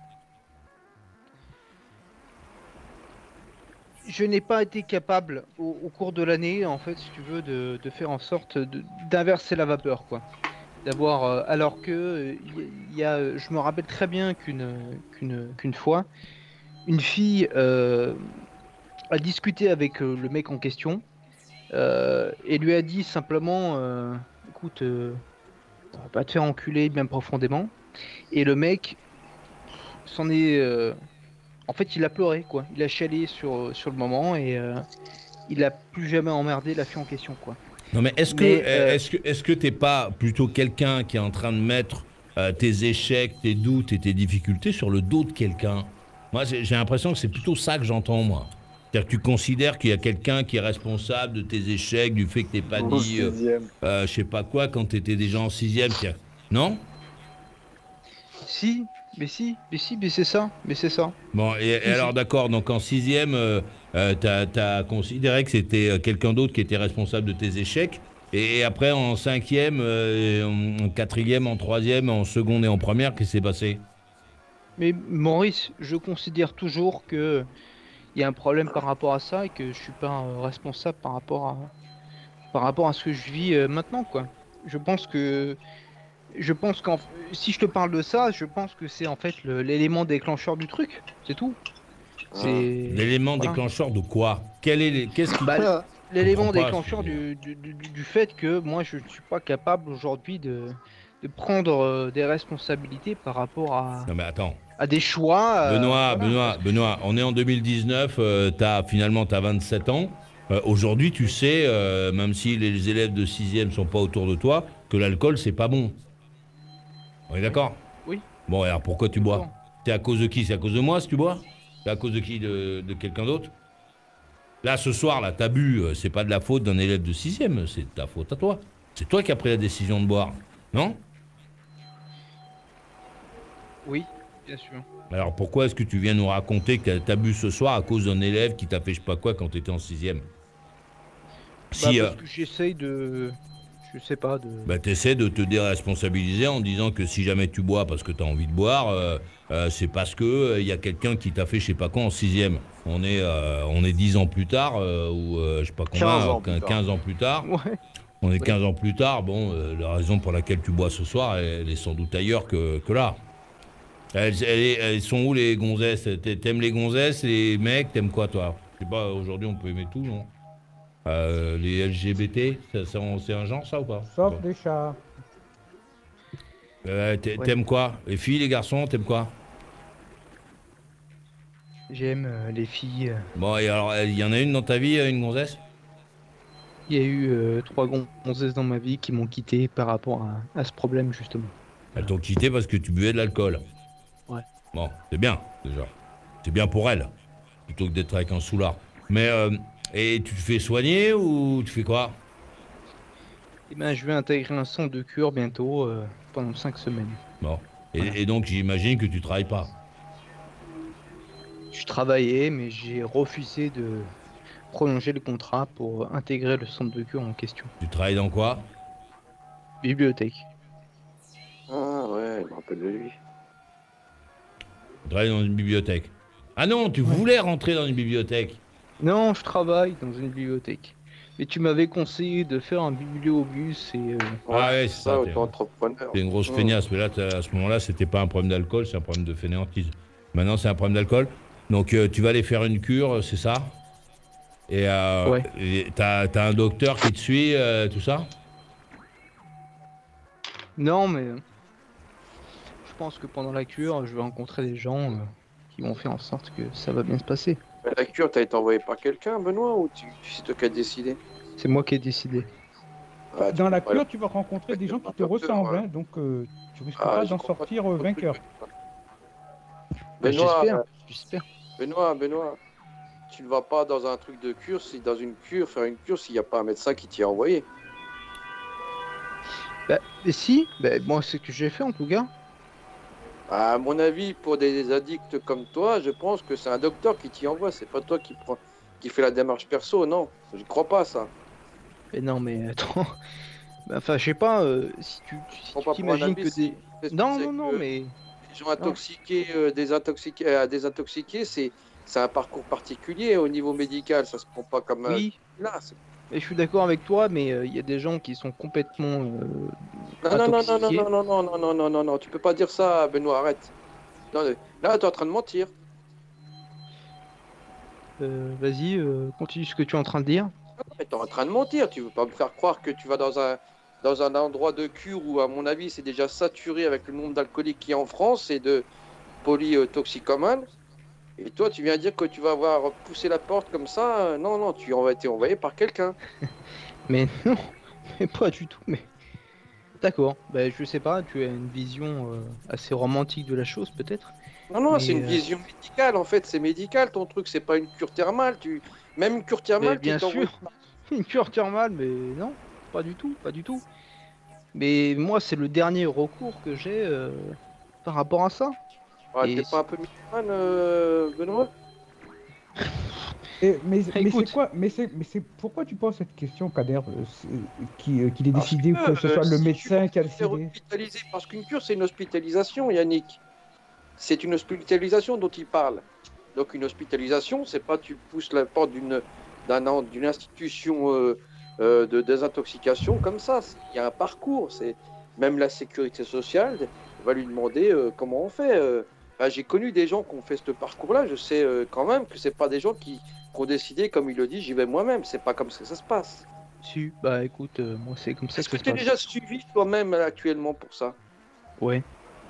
Je n'ai pas été capable au, au cours de l'année, en fait, si tu veux, de, de faire en sorte de- d'inverser la vapeur, quoi. D'avoir, euh, alors que euh, il y, a, euh, je me rappelle très bien qu'une qu'une qu'une fois, une fille euh, a discuté avec euh, le mec en question euh, et lui a dit simplement, euh, écoute, euh, on va pas te faire enculer bien profondément. Et le mec s'en est, euh, en fait, il a pleuré quoi. Il a chialé sur sur le moment et euh, il a plus jamais emmerdé la fille en question quoi. Non mais est-ce que Mais, euh, est-ce que est-ce que t'es pas plutôt quelqu'un qui est en train de mettre euh, tes échecs, tes doutes et tes difficultés sur le dos de quelqu'un? Moi j'ai j'ai l'impression que c'est plutôt ça que j'entends moi. C'est-à-dire que tu considères qu'il y a quelqu'un qui est responsable de tes échecs, du fait que t'aies pas Au dit euh, sixième. euh, je sais pas quoi quand t'étais déjà en sixième. qui a- Non? Si, mais si, mais si, mais c'est ça, mais c'est ça. Bon, et, et alors d'accord, donc en sixième, euh, euh, t'as as considéré que c'était euh, quelqu'un d'autre qui était responsable de tes échecs, et, et après en cinquième, euh, en quatrième, en troisième, en seconde et en première, qu'est-ce qui s'est passé? Mais Maurice, je considère toujours que il y a un problème par rapport à ça et que je suis pas euh, responsable par rapport à par rapport à ce que je vis euh, maintenant quoi. Je pense que je pense qu'en si je te parle de ça, je pense que c'est en fait le- l'élément déclencheur du truc, c'est tout. C'est L'élément voilà. déclencheur de quoi? Quel est les- qu'est-ce qui Bah, l'élément comprends pas, déclencheur du, du, du- du fait que moi je ne suis pas capable aujourd'hui de, de prendre euh, des responsabilités par rapport à, Non mais attends. à des choix. euh, Benoît, voilà. Benoît, Benoît, on est en deux mille dix-neuf, euh, t'as, finalement t'as vingt-sept ans. Euh, Aujourd'hui, tu sais, euh, même si les élèves de sixième sont pas autour de toi, que l'alcool, c'est pas bon. On est d'accord? Oui. Bon, alors pourquoi tu bois? C'est à cause de qui? C'est à cause de moi si tu bois? C'est à cause de qui? De, de quelqu'un d'autre? Là, ce soir, là, t'as bu, euh, c'est pas de la faute d'un élève de sixième, c'est de ta faute à toi. C'est toi qui as pris la décision de boire, non? Oui, bien sûr. Alors pourquoi est-ce que tu viens nous raconter que t'as bu ce soir à cause d'un élève qui t'a fait je sais pas quoi quand t'étais en sixième? Si, Bah, euh, parce que j'essaye de, je sais pas de. bah, t'essaies de te déresponsabiliser en disant que si jamais tu bois parce que t'as envie de boire, euh, euh, c'est parce que il y a quelqu'un qui t'a fait je sais pas quoi en sixième. On est, euh, on est dix ans plus tard, euh, ou euh, je sais pas combien, quinze ans euh, plus tard. quinze ans plus tard. Ouais. On est quinze ans plus tard, bon, euh, la raison pour laquelle tu bois ce soir, elle, elle est sans doute ailleurs que, que là. Elles, elles- elles sont où les gonzesses? T'a- T'aimes les gonzesses, les mecs, t'aimes quoi toi? Je sais pas, aujourd'hui on peut aimer tout, non? Euh, les L G B T, ça- ça- c'est un genre ça ou pas? Sauf Bon. des chats. Euh, t'a- Ouais. T'aimes quoi? Les filles, les garçons, t'aimes quoi? J'aime euh, les filles. euh. Bon, et alors, il y en a une dans ta vie, euh, une gonzesse? Il y a eu euh, trois gonzesses dans ma vie qui m'ont quitté par rapport à, à ce problème justement. Elles t'ont quitté parce que tu buvais de l'alcool. Ouais. Bon, c'est bien, déjà. C'est bien pour elles, plutôt que d'être avec un soulard. Mais, euh, et tu te fais soigner ou tu fais quoi? Et ben, je vais intégrer un centre de cure bientôt euh, pendant cinq semaines. Bon. Et, et donc, j'imagine que tu travailles pas. Je travaillais, mais j'ai refusé de prolonger le contrat pour intégrer le centre de cure en question. Tu travailles dans quoi? Bibliothèque. Ah ouais, je me rappelle de lui. Tu travailles dans une bibliothèque. Ah non, tu voulais rentrer dans une bibliothèque. Non, je travaille dans une bibliothèque. Mais tu m'avais conseillé de faire un bibliobus et... euh, Ah ouais, c'est ça. t'es- auto-entrepreneur. T'es une grosse Mmh. feignasse, mais là, t'as- à ce moment-là, c'était pas un problème d'alcool, c'est un problème de fainéantise. Maintenant, c'est un problème d'alcool. Donc, euh, tu vas aller faire une cure, c'est ça? Et euh, Ouais. et t'as t'as un docteur qui te suit, euh, tout ça? Non, mais... euh, Je pense que pendant la cure, je vais rencontrer des gens euh, qui vont faire en sorte que ça va bien se passer. Mais la cure, t'as été envoyé par quelqu'un, Benoît, ou tu, tu c'est toi qui as décidé? C'est moi qui ai décidé. Ah, Dans la voilà. cure, tu vas rencontrer des gens qui te ressemblent, hein, donc euh, tu risques Ah, pas j'ai d'en compris. sortir euh, vainqueur. Benoît, J'espère, euh, j'espère. Benoît, Benoît, tu ne vas pas dans un truc de cure, si dans une cure, faire une cure, s'il n'y a pas un médecin qui t'y a envoyé. Bah, et si, bah, moi c'est ce que j'ai fait en tout cas. À mon avis, pour des addicts comme toi, je pense que c'est un docteur qui t'y envoie, c'est pas toi qui prend, qui fait la démarche perso, non. Je crois pas à ça. Mais non, mais attends. Bah, Enfin, je sais pas, euh, si tu si Prends tu pas pour un t'imagines que imbécile. des... Qu'est-ce que Non, c'est non, non, que mais... Les gens intoxiqués, euh, désintoxiqués, euh, désintoxiqués, c'est c'est un parcours particulier au niveau médical, ça se prend pas comme euh, Oui, là. c'est- et je suis d'accord avec toi, mais euh, il y a des gens qui sont complètement euh, Non, non, non, non, non, intoxiqués. non, non, non, non, non, non, non, non, tu peux pas dire ça, Benoît, arrête. Non, euh, là, tu es en train de mentir. Euh, Vas-y, euh, continue ce que tu es en train de dire. mais t'es en train de mentir. Tu veux pas me faire croire que tu vas dans un, dans un endroit de cure où, à mon avis, c'est déjà saturé avec le nombre d'alcooliques qu'il y a en France et de polytoxicomanes. Et toi, tu viens dire que tu vas avoir poussé la porte comme ça. Non, non, tu as été envoyé par quelqu'un. Mais non, mais pas du tout. Mais d'accord. Bah, je sais pas. Tu as une vision euh, assez romantique de la chose, peut-être. Non, non, Mais, c'est une euh, vision médicale. En fait, c'est médical ton truc. C'est pas une cure thermale. Tu même une cure Mais thermale. bien tu t'envoies- sûr, une cure thermale, mais non, pas du tout, pas du tout. Mais moi, c'est le dernier recours que j'ai euh, par rapport à ça. Ouais, Et t'es pas un peu mythomane, euh, Benoît? Et, mais mais Écoute. c'est quoi mais c'est mais c'est pourquoi tu poses cette question, Kader, euh, c'est- qui euh, qu'il est Parce décidé que, que ce euh, soit le si médecin tu qui a veux te faire décidé? hospitaliser, parce qu'une cure, c'est une hospitalisation, Yannick. C'est une hospitalisation dont il parle. Donc une hospitalisation, c'est pas tu pousses la porte d'une d'un- d'une institution euh, euh, de désintoxication comme ça. Il y a un parcours. C'est même la sécurité sociale va lui demander euh, comment on fait. euh. Enfin, j'ai connu des gens qui ont fait ce parcours-là. Je sais euh, quand même que c'est pas des gens qui, qui ont décidé, comme il le dit, j'y vais moi-même. C'est pas comme ça que ça se passe. Si, bah écoute, euh, moi c'est comme ça Est-ce que que ça tu se es passe. déjà suivi toi-même euh, actuellement pour ça? Ouais.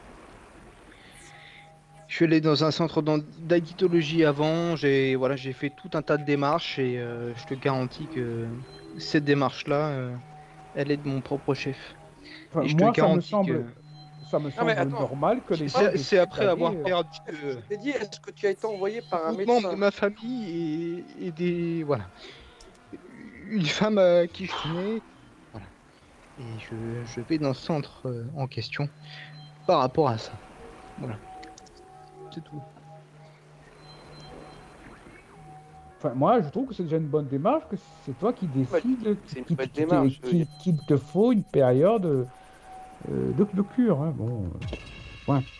Je suis allé dans un centre d'an- d'addictologie avant, j'ai voilà, j'ai fait tout un tas de démarches et euh, je te garantis que cette démarche-là, euh, elle est de mon propre chef. Enfin, Et je te moi, ça me garantis semble, que ça me Non, semble mais attends, normal que les gens c'est c'est décident après avoir d'aller, euh, perdu Est-ce que euh, je t'ai dit, est-ce que tu as été envoyé par un beaucoup de membres médecin? de ma famille et, et des voilà, une femme à qui je tenais. Voilà. Et je, je vais dans le centre euh, en question par rapport à ça. Voilà. C'est tout. Enfin, moi, je trouve que c'est déjà une bonne démarche, que c'est toi qui décides c'est une qu'il bonne qu'il te- démarche, qu'il- qu'il te faut une période euh, de, de cure. Hein. Bon, euh, ouais.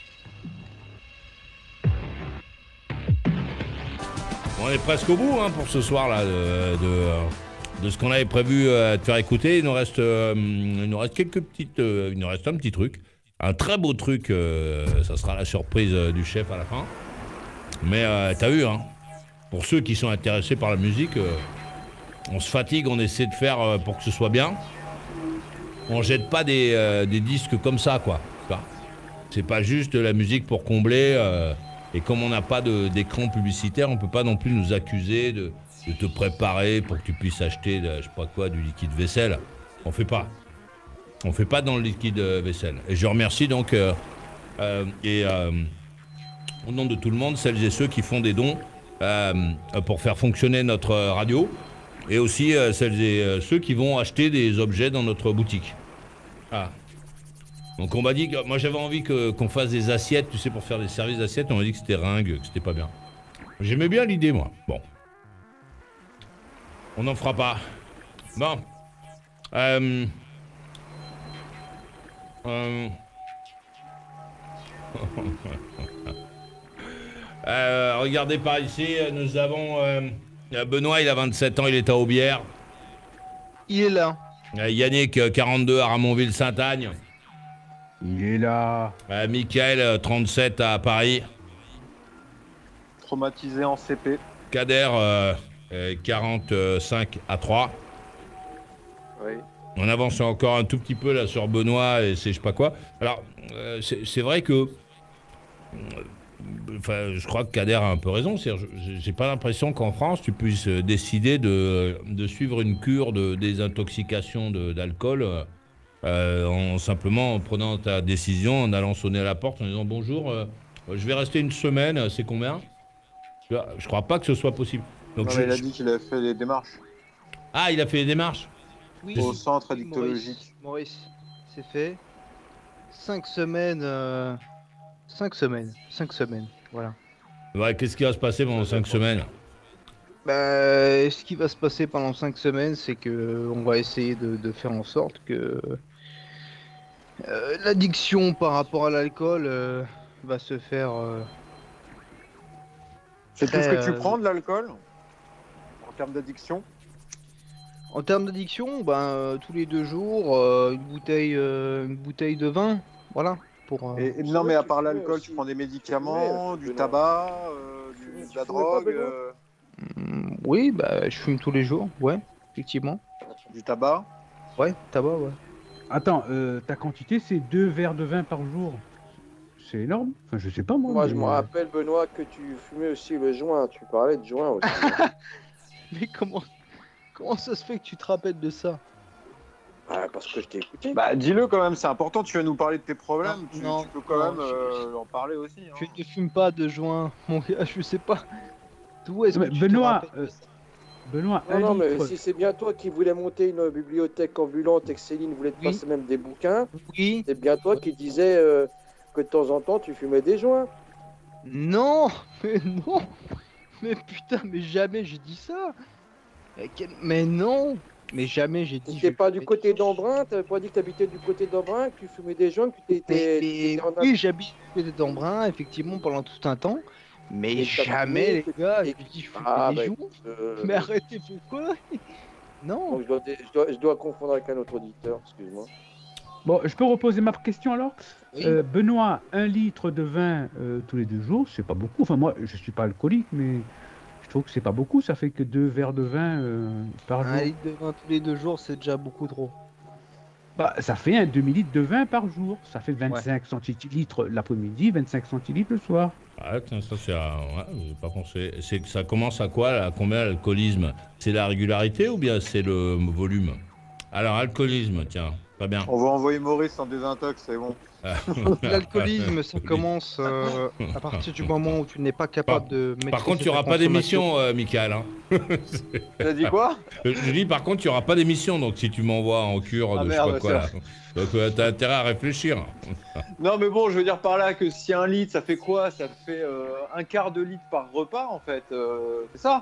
Bon, on est presque au bout hein, pour ce soir là de, de, de ce qu'on avait prévu euh, de faire écouter. Il nous reste, euh, il nous reste quelques petites, euh, il nous reste un petit truc, un très beau truc. Euh, ça sera la surprise euh, du chef à la fin. Mais euh, t'as vu, hein, pour ceux qui sont intéressés par la musique, euh, on se fatigue, on essaie de faire euh, pour que ce soit bien. On jette pas des, euh, des disques comme ça, quoi. Tu vois. C'est pas juste de la musique pour combler. Euh, et comme on n'a pas de- d'écran publicitaire, on peut pas non plus nous accuser de, de te préparer pour que tu puisses acheter, de, je sais pas quoi, du liquide vaisselle. On fait pas. On fait pas dans le liquide euh, vaisselle. Et je remercie donc euh, euh, et euh, au nom de tout le monde, celles et ceux qui font des dons euh, pour faire fonctionner notre radio, et aussi euh, celles et euh, ceux qui vont acheter des objets dans notre boutique. Ah. Donc on m'a dit que moi j'avais envie que, qu'on fasse des assiettes, tu sais, pour faire des services d'assiettes. On m'a dit que c'était ringue, que c'était pas bien. J'aimais bien l'idée, moi. Bon. On n'en fera pas. Bon. Euh... Euh... Euh, regardez par ici, nous avons euh, Benoît, il a vingt-sept ans, il est à Aubière. Il est là. Euh, Yannick, euh, quarante-deux, à Ramonville-Saint-Agne. Il est là. Euh, Michael, euh, trente-sept, à Paris. Traumatisé en C P. Kader, euh, euh, quarante-cinq, à Troyes. Oui. On avance encore un tout petit peu là sur Benoît et c'est je sais pas quoi. Alors, euh, c'est, c'est vrai que... Enfin, je crois que Kader a un peu raison. C'est-à-dire, je- j'ai pas l'impression qu'en France, tu puisses décider de, de suivre une cure de désintoxication de, d'alcool euh, en simplement en prenant ta décision, en allant sonner à la porte, en disant bonjour, euh, je vais rester une semaine, c'est combien? Tu vois, je crois pas que ce soit possible. Donc Non, je- mais il a je- dit qu'il avait fait les démarches Ah, il a fait les démarches. Oui, au centre oui, addictologique. Maurice, Maurice, c'est fait. Cinq semaines. euh, Cinq semaines. Cinq semaines. Voilà. Ouais, qu'est-ce qui va se passer pendant cinq semaines? Bah, ce qui va se passer pendant cinq semaines, c'est que on va essayer de, de faire en sorte que euh, l'addiction par rapport à l'alcool euh, va se faire. euh, C'est tout très, ce que tu euh, prends de l'alcool en termes d'addiction? En termes d'addiction, ben euh, tous les deux jours, euh, une bouteille, euh, une bouteille de vin, voilà. Pour. euh, Et, et non, mais à part l'alcool, tu prends des médicaments, du tabac, euh, du- de la drogue. euh, mm, Oui, bah je fume tous les jours, ouais. effectivement. Du tabac? Ouais, tabac, ouais. Attends, euh, ta quantité, c'est deux verres de vin par jour. C'est énorme. Enfin, je sais pas moi. Moi, mais- je me rappelle, Benoît, que tu fumais aussi le joint. Tu parlais de joint aussi. Mais comment, comment ça se fait que tu te rappelles de ça? Ah, parce que je t'ai écouté. Bah, dis-le quand même, c'est important. Tu vas nous parler de tes problèmes. tu, non, tu peux quand non, même je- euh, en parler aussi. hein. Je ne fume pas de joint, mon gars, je sais pas. D'où est-ce que Mais tu te Benoît, rappelles de euh, ça? Benoît, Non, un non, mais litre- si c'est bien toi qui voulais monter une bibliothèque ambulante et que Céline voulait te passer même des bouquins, oui. c'est bien toi qui disais euh, que de temps en temps tu fumais des joints. Non, mais non, mais putain, mais jamais j'ai dit ça. Mais, quel- mais non, mais jamais j'ai dit. T'étais pas du côté d'Embrun, t'avais pas dit que t'habitais du côté d'Embrun, que tu fumais des joints, que tu Mais, étais. mais oui, j'habite du côté d'Embrun, effectivement, pendant tout un temps. Mais Et t'as jamais, fumé, les gars, je dis je fume Ah, des bah, joints. euh, Mais arrêtez vos conneries. Non. Donc je dois, je, dois, je dois confondre avec un autre auditeur, excuse-moi. Bon, je peux reposer ma question alors. Oui. Euh, Benoît, un litre de vin euh, tous les deux jours, c'est pas beaucoup. Enfin, moi, je suis pas alcoolique, mais je trouve que c'est pas beaucoup. Ça fait que deux verres de vin euh, par jour. Un litre de vin tous les deux jours, c'est déjà beaucoup trop. Bah, ça fait un demi-litre de vin par jour. Ça fait vingt-cinq centilitres l'après-midi, vingt-cinq centilitres le soir. Ah, tiens, ça c'est. à- Ouais, j'ai pas pensé. C'est que ça commence à quoi, là, à combien l'alcoolisme? C'est la régularité ou bien c'est le volume? Alors, alcoolisme, tiens, pas bien. On va envoyer Maurice en désintox, c'est bon. L'alcoolisme, ça commence euh, à partir du moment où tu n'es pas capable de maîtriser Par contre, il n'y ta aura pas consommation. d'émission, euh, Michael. Hein. T'as dit quoi? Je dis, par contre, il n'y aura pas d'émission, donc si tu m'envoies en cure de Ah, je sais merde, pas quoi, là. ça. Donc, euh, t'as intérêt à réfléchir. Non, mais bon, je veux dire par là que si un litre, ça fait quoi? Ça fait euh, un quart de litre par repas, en fait. euh, c'est ça?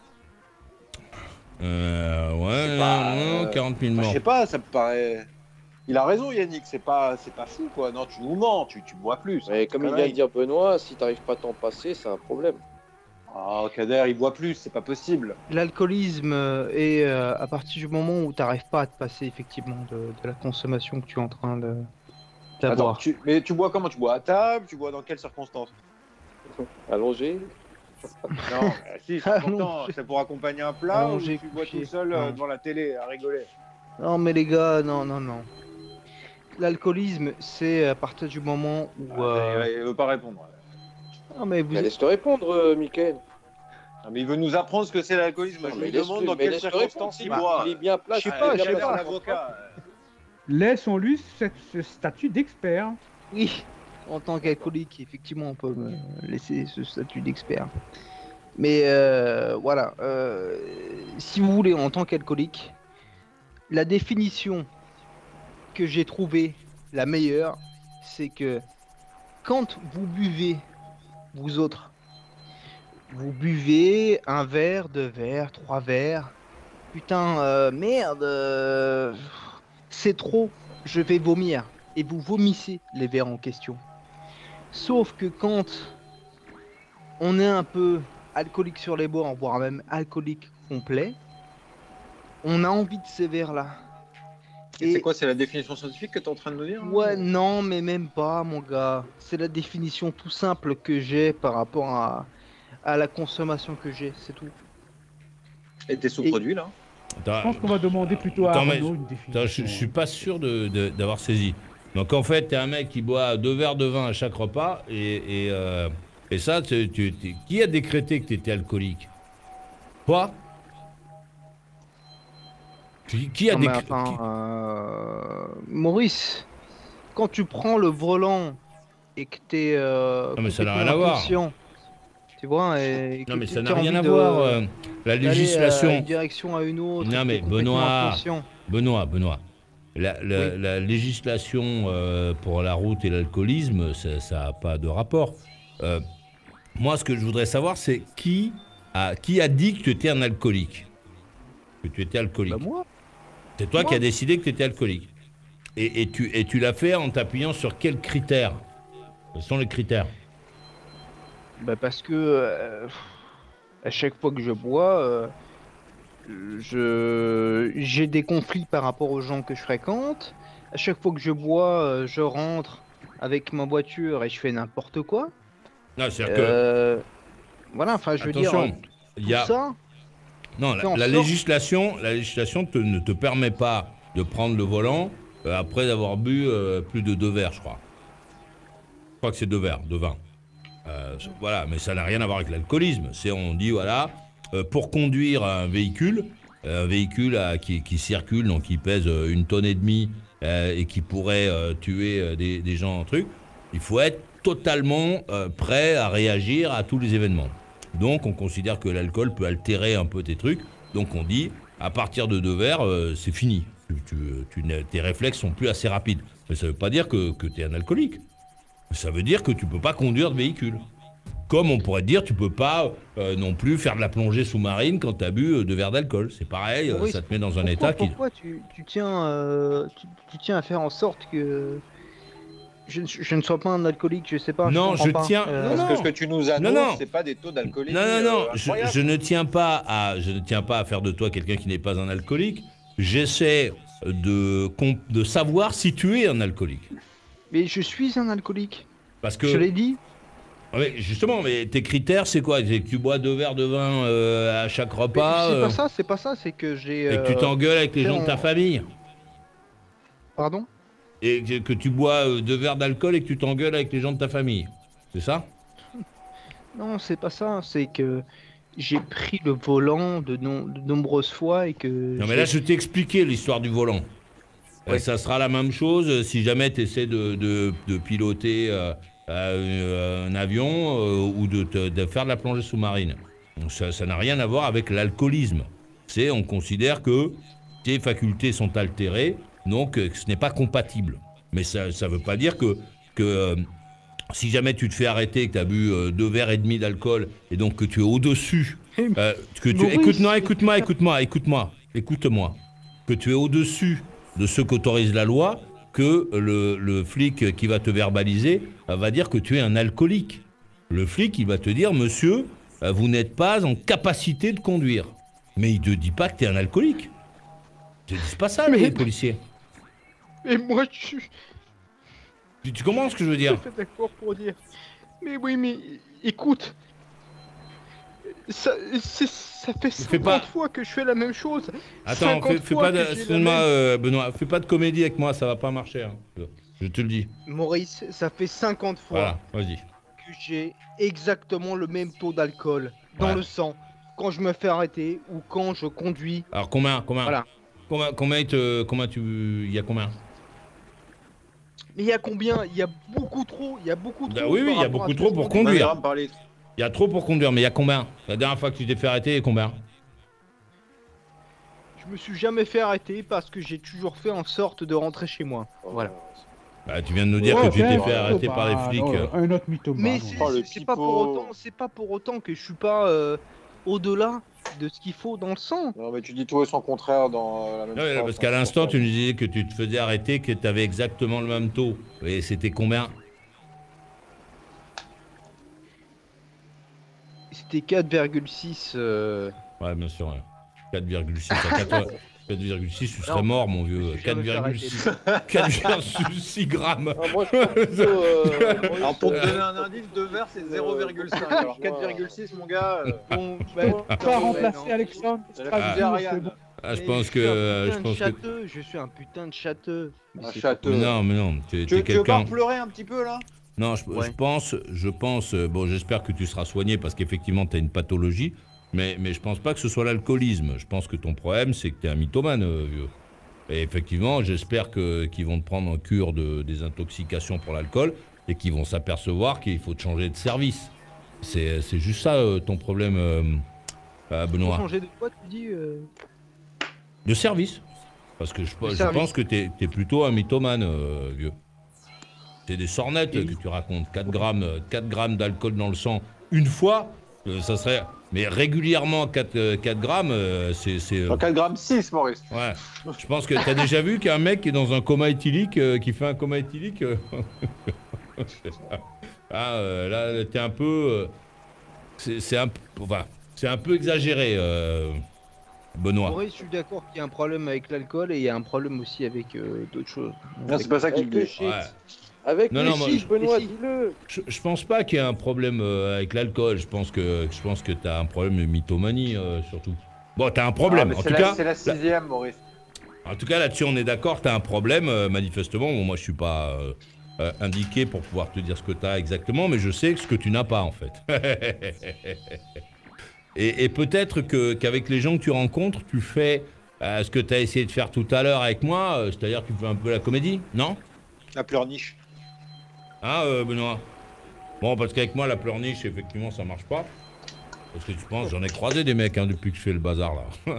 Euh, ouais, pas, non, euh, quarante mille Bah, morts. je sais pas, ça me paraît. Il a raison, Yannick, c'est pas, c'est pas fou, quoi. Non, tu nous mens, tu, tu bois plus. Mais comme il vient de dire Benoît, si t'arrives pas à t'en passer, c'est un problème. Ah, Kader, il boit plus, c'est pas possible. L'alcoolisme euh, est euh, à partir du moment où tu n'arrives pas à te passer effectivement de, de la consommation que tu es en train de Attends, d'avoir. tu, mais tu bois comment? Tu bois à table? Tu bois dans quelles circonstances? Allongé. Non, euh, si, c'est important. C'est pour accompagner un plat Allongé, ou tu bois couché. tout seul euh, Non. devant la télé à rigoler? Non mais les gars, non, non, non. L'alcoolisme, c'est à partir du moment où... euh, Il veut pas répondre. Non mais vous... Mais laisse-le répondre, euh, Mickaël. Ah, mais il veut nous apprendre ce que c'est l'alcoolisme. Je mais lui laisse-le- demande dans mais quelles laisse-le circonstances il répondre, boit. il est bien placé. Je sais pas, il est je bien sais pas. placé. L'avocat. Laissons-lui ce, ce statut d'expert. Oui, en tant qu'alcoolique, effectivement, on peut me laisser ce statut d'expert. Mais euh, voilà, euh, si vous voulez, en tant qu'alcoolique, la définition que j'ai trouvée la meilleure, c'est que quand vous buvez, vous autres, vous buvez un verre, deux verres, trois verres, putain, euh, merde, euh, c'est trop, je vais vomir. Et vous vomissez les verres en question. Sauf que quand on est un peu alcoolique sur les bords, voire même alcoolique complet, on a envie de ces verres-là. Et c'est quoi? C'est la définition scientifique que tu es en train de nous dire? Ouais, non, mais même pas, mon gars. C'est la définition tout simple que j'ai par rapport à, à la consommation que j'ai, c'est tout. Et tes sous-produits, là? Je pense qu'on va demander plutôt à Attends, mais- Arnaud une définition. Attends, je, je suis pas sûr de- de- d'avoir saisi. Donc en fait, t'es un mec qui boit deux verres de vin à chaque repas, et, et, euh, et ça, tu, tu- tu- qui a décrété que tu étais alcoolique? Toi? Qui, qui a Non, mais décrété? enfin, euh, Maurice, quand tu prends le volant et que t'es euh, Non, mais ça n'a complètement rien à voir. inconscient, tu vois, et que Non mais tu- ça tu n'a as rien envie à de- voir. euh, la d'aller, euh, législation. d'une direction à une autre. Non et que mais t'es complètement Benoît, inconscient. Benoît, Benoît. La, la- la législation euh, pour la route et l'alcoolisme, ça n'a pas de rapport. Euh, moi, ce que je voudrais savoir, c'est qui a, qui a dit que tu étais un alcoolique? Que tu étais alcoolique? Bah, moi. C'est toi Moi. qui as décidé que tu étais alcoolique. Et, et tu, et tu l'as fait en t'appuyant sur quels critères? Quels sont les critères? Bah parce que euh, à chaque fois que je bois, euh, je j'ai des conflits par rapport aux gens que je fréquente. À chaque fois que je bois, euh, je rentre avec ma voiture et je fais n'importe quoi. Non, c'est-à-dire Euh, Voilà, enfin je veux Attention, dire, il tout y a- ça, Non, la, la législation, la législation te, ne te permet pas de prendre le volant euh, après avoir bu euh, plus de deux verres, je crois. Je crois que c'est deux verres, de vin. Euh, voilà, mais ça n'a rien à voir avec l'alcoolisme. C'est, on dit, voilà, euh, pour conduire un véhicule, un véhicule euh, qui, qui circule, donc qui pèse euh, une tonne et demie euh, et qui pourrait euh, tuer euh, des, des gens en truc, il faut être totalement euh, prêt à réagir à tous les événements. Donc, on considère que l'alcool peut altérer un peu tes trucs. Donc, on dit, à partir de deux verres, euh, c'est fini. Tu, tu, tu, tes réflexes sont plus assez rapides. Mais ça ne veut pas dire que, que tu es un alcoolique. Ça veut dire que tu ne peux pas conduire de véhicule. Comme on pourrait te dire, tu ne peux pas euh, non plus faire de la plongée sous-marine quand tu as bu euh, deux verres d'alcool. C'est pareil, euh, Oui, ça te met dans un pourquoi, état qui... Pourquoi tu, tu, tiens, euh, tu, tu tiens à faire en sorte que je, ne- je ne sois pas un alcoolique, je sais pas. Non, comprends je pas. tiens- Euh, non, Parce que ce que tu nous Non, non. annonces, c'est pas des taux d'alcoolémie. Non, non, non, euh, je, incroyables. je ne tiens pas à, je ne tiens pas à faire de toi quelqu'un qui n'est pas un alcoolique. J'essaie de, comp- de savoir si tu es un alcoolique. Mais je suis un alcoolique. Parce que... Je l'ai dit. Ouais, justement, mais tes critères, c'est quoi? C'est que tu bois deux verres de vin euh, à chaque repas C'est euh, pas ça, c'est pas ça, c'est que j'ai. et que tu euh, t'engueules avec les fait gens de ta en- famille. Pardon? Et que, que tu bois euh, deux verres d'alcool et que tu t'engueules avec les gens de ta famille. C'est ça? Non, c'est pas ça, c'est que j'ai pris le volant de, non- de nombreuses fois et que. Non, mais là, je t'ai expliqué l'histoire du volant. Euh, ça sera la même chose euh, si jamais tu essaies de, de, de piloter euh, euh, un avion euh, ou de, te- de faire de la plongée sous-marine. Donc, ça ça n'a rien à voir avec l'alcoolisme. C'est, on considère que tes facultés sont altérées, donc euh, ce n'est pas compatible. Mais ça ne veut pas dire que, que euh, si jamais tu te fais arrêter, que tu as bu euh, deux verres et demi d'alcool et donc que tu es au-dessus, euh, que tu, Maurice, écoute, non, écoute-moi, écoute-moi, écoute-moi, écoute-moi, que tu es au-dessus de ce qu'autorise la loi, que le, le flic qui va te verbaliser euh, va dire que tu es un alcoolique. Le flic, il va te dire, monsieur, euh, vous n'êtes pas en capacité de conduire. Mais il ne te dit pas que tu es un alcoolique. Ils ne te disent pas ça, les Mais- policiers. Et moi, je suis. Tu, tu comprends ce que je veux dire? tout à fait d'accord pour dire. Mais oui, mais écoute. Ça, c'est- ça fait Fais cinquante pas- fois que je fais la même chose. Attends, cinquante fais, fais fois pas que de, j'ai la excuse-moi, même- euh, Benoît, fais pas de comédie avec moi, ça va pas marcher. hein. Je, je te le dis. Maurice, ça fait cinquante fois Voilà, vas-y. que j'ai exactement le même taux d'alcool dans Ouais. le sang quand je me fais arrêter ou quand je conduis. Alors combien, combien, Voilà. combien, combien, il te- combien tu, il y a combien? Mais il y a combien? Il y a beaucoup trop. Il y a beaucoup trop. Bah oui, oui, par il y a rapport à beaucoup ce trop que pour je conduire. conduis. Par les- Il y a trop pour conduire, mais il y a combien? La dernière fois que tu t'es fait arrêter, il y a combien? Je me suis jamais fait arrêter parce que j'ai toujours fait en sorte de rentrer chez moi. Voilà. Bah, tu viens de nous dire Ouais, que tu t'es ok, fait arrêter bah, par les flics. non, euh. Un autre mythomane. Mais ouais. c'est Oh, le c'est- c'est pas pour pipeau. autant, c'est pas pour autant que je suis pas euh, au-delà de ce qu'il faut dans le sang. Non, mais tu dis tout et son contraire dans euh, la même Non, mais phrase, parce qu'à hein, l'instant, c'est tu pour nous disais que tu te faisais arrêter, que tu avais exactement le même taux. Et c'était combien? C'était quatre virgule six. euh, Ouais, bien sûr. ouais. quatre virgule six à quatre-vingts. quatre virgule six, tu serais Non, mort, mon vieux. je me suis jamais fait quatre virgule six. quatre virgule six grammes. Ah, moi, je pense plutôt, euh, ça. Alors, pour te Maurice, donner un indice, deux verres, c'est zéro virgule cinq. Alors, quatre virgule six, mon gars, euh, Bon, Tu bah, vas non, remplacer non. Alexandre. c'est la Strasbourg, fusée c'est Ariane. bon. Ah, je Mais pense suis que. un euh, putain Je de pense que. châteux, je suis un putain de châteux. Mais Un c'est châteux. Mais non, mais non, tu es Tu, tu veux pas quelqu'un. pleurer un petit peu là? Non, je, Ouais. je pense, je pense, euh, bon, j'espère que tu seras soigné parce qu'effectivement, tu as une pathologie, mais, mais je pense pas que ce soit l'alcoolisme. Je pense que ton problème, c'est que tu es un mythomane, euh, vieux. Et effectivement, j'espère que, qu'ils vont te prendre en cure de désintoxication pour l'alcool et qu'ils vont s'apercevoir qu'il faut te changer de service. C'est, c'est juste ça, euh, ton problème, euh, euh, Faut Benoît. changer de quoi, tu dis euh, De service. Parce que je, je service. pense que tu es plutôt un mythomane, euh, vieux. C'est des sornettes Et- que tu racontes. quatre grammes, euh, quatre grammes d'alcool dans le sang une fois, euh, ça serait. Mais régulièrement, quatre, euh, quatre grammes, euh, c'est. c'est, euh, Dans quatre virgule six, Maurice. ouais. Je pense que tu as déjà vu qu'un mec qui est dans un coma éthylique, euh, qui fait un coma éthylique. euh, ah, euh, là, t'es un peu. euh, c'est c'est un, p- enfin, c'est un peu exagéré, euh, Benoît. Maurice, je suis d'accord qu'il y a un problème avec l'alcool et il y a un problème aussi avec euh, d'autres choses. Non, c'est pas ça qu'il avec le dit. shit. Ouais. Avec Non, le non, moi, shit, je- Benoît, ici. dis-le. Je, je pense pas qu'il y ait un problème euh, avec l'alcool. Je pense que je pense que t'as un problème de mythomanie euh, surtout. Bon, t'as un problème. Ah, mais en c'est tout la- cas, c'est la sixième, Maurice. En tout cas, là-dessus, on est d'accord, t'as un problème, euh, manifestement. Bon, moi, je suis pas euh, euh, indiqué pour pouvoir te dire ce que t'as exactement, mais je sais ce que tu n'as pas, en fait. et et peut-être que, qu'avec les gens que tu rencontres, tu fais euh, ce que tu as essayé de faire tout à l'heure avec moi, euh, c'est-à-dire que tu fais un peu la comédie, non? La pleurniche. Hein, euh, Benoît? Bon, parce qu'avec moi, la pleurniche, effectivement, ça marche pas. Parce que tu penses, j'en ai croisé des mecs hein, depuis que je fais le bazar, là.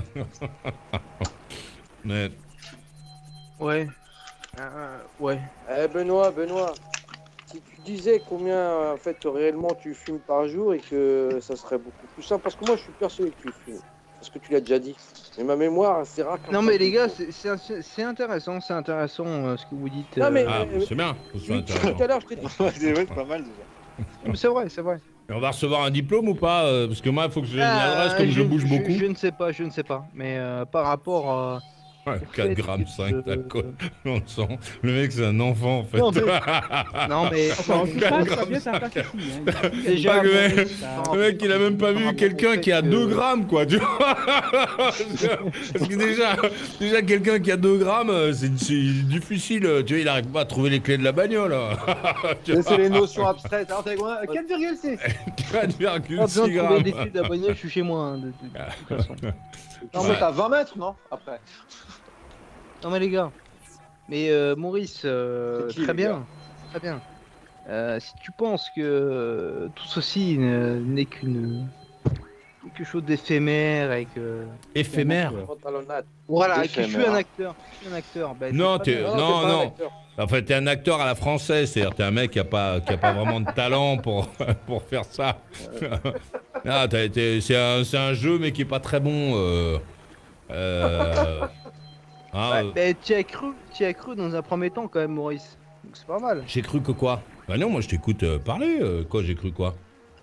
Mais... Ouais. Euh, ouais. Eh Benoît, Benoît, si tu disais combien en fait réellement tu fumes par jour et que ça serait beaucoup plus simple, parce que moi je suis persuadé que tu fumes, parce que tu l'as déjà dit. Mais ma mémoire, c'est rare. Non mais les gars, c'est- c'est c'est intéressant, c'est intéressant euh, ce que vous dites. Non, mais- Ah, euh, c'est bien. que ce soit oui, intéressant. tout à l'heure, je t'ai dit. C'est vrai, c'est pas mal déjà. Mais C'est vrai, c'est vrai. Et on va recevoir un diplôme ou pas euh, Parce que moi, il faut que je l'adresse Ah, comme je, bouge beaucoup. Je, ne sais pas, je ne sais pas. Mais euh, par rapport à... Ouais, au quatre fait grammes que- cinq d'alcool dans le sang. Le mec, c'est un enfant, en fait. Non, mais- Non, mais- Enfin, en tout cas, quatre ça grammes vient cinq. sa place ici, hein. Pas Déjà, que le mec, bon, ça- le mec, il a même pas vu quelqu'un qui a deux grammes, quoi. Tu vois Parce que déjà, déjà quelqu'un qui a deux grammes, euh, c'est c'est difficile. Tu vois, il arrive pas à trouver les clés de la bagnole. hein. Tu C'est vois les notions abstraites. Alors, t'as quoi quatre virgule six. quatre virgule Pas besoin six de trouver grammes. des clés de la bagnole, je suis chez moi. hein, de, de- de toute façon. Non, mais t'as vingt mètres, non? Après. Non mais les gars, mais euh, Maurice, euh, C'est qui, très les bien, gars très bien. Euh, si tu penses que euh, tout ceci ne- n'est qu'une quelque chose d'éphémère et que Éphémère. voilà, que je suis Éphémère. un acteur, je suis un acteur. ben, Non, c'est t'es, pas bien. non, t'es pas un non. acteur. En fait, t'es un acteur à la française, c'est-à-dire t'es un mec qui a pas, qui a pas vraiment de talent pour, pour faire ça. Ah, t'as été, c'est un, c'est un jeu mais qui est pas très bon. Euh, euh, hein, Ouais, euh, ben, tu y as cru, tu y as cru dans un premier temps quand même, Maurice. Donc c'est pas mal. J'ai cru que quoi? Bah non, moi je t'écoute euh, parler. euh, quoi, j'ai cru quoi?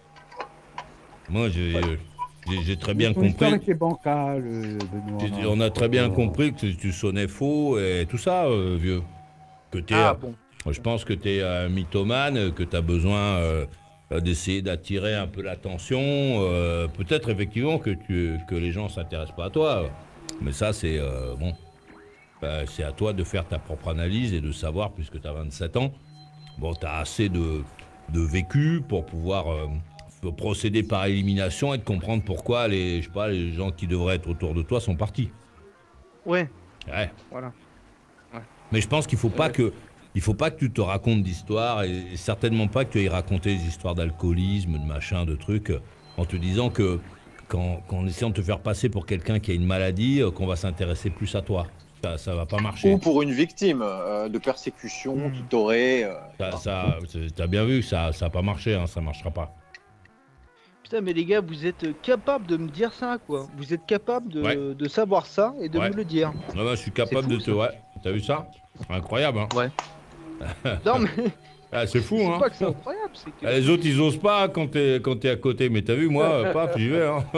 Moi, j'ai, euh, j'ai, j'ai très bien Ton histoire compris. était bancale, euh, Benoît. J'ai- On a très bien compris que tu, tu sonnais faux et tout ça, euh, vieux. Que t'es, Ah, euh, bon. Je pense que tu es un mythomane, que tu as besoin euh, d'essayer d'attirer un peu l'attention. euh, peut-être effectivement que, tu, que les gens ne s'intéressent pas à toi. Mais ça, c'est euh, bon. Bah, c'est à toi de faire ta propre analyse et de savoir, puisque tu as vingt-sept ans, bon, tu as assez de, de vécu pour pouvoir euh, procéder par élimination et de comprendre pourquoi les, je sais pas, les gens qui devraient être autour de toi sont partis. Ouais. Ouais. Voilà. Mais je pense qu'il faut pas que, il faut pas que tu te racontes d'histoires et, et certainement pas que tu ailles raconter des histoires d'alcoolisme, de machin, de trucs, en te disant que qu'en qu'en essayant de te faire passer pour quelqu'un qui a une maladie, euh, qu'on va s'intéresser plus à toi. Ça, ça va pas marcher. Ou pour une victime euh, de persécution qui t'aurait. euh, Ça, ça, c'est- t'as bien vu que ça, ça a pas marché, hein, ça marchera pas. Putain, mais les gars, vous êtes capables de me dire ça, quoi. Vous êtes capables de, Ouais. de savoir ça et de Ouais. me le dire. Ouais, ouais, je suis capable C'est de fou, te, ça. ouais. T'as vu ça? Incroyable, hein. Ouais. Non, mais Ah, c'est fou, c'est hein. pas que c'est incroyable, c'est que... Ah, les autres, ils osent pas quand t'es quand t'es à côté, mais t'as vu, moi, euh, paf, j'y vais. Hein.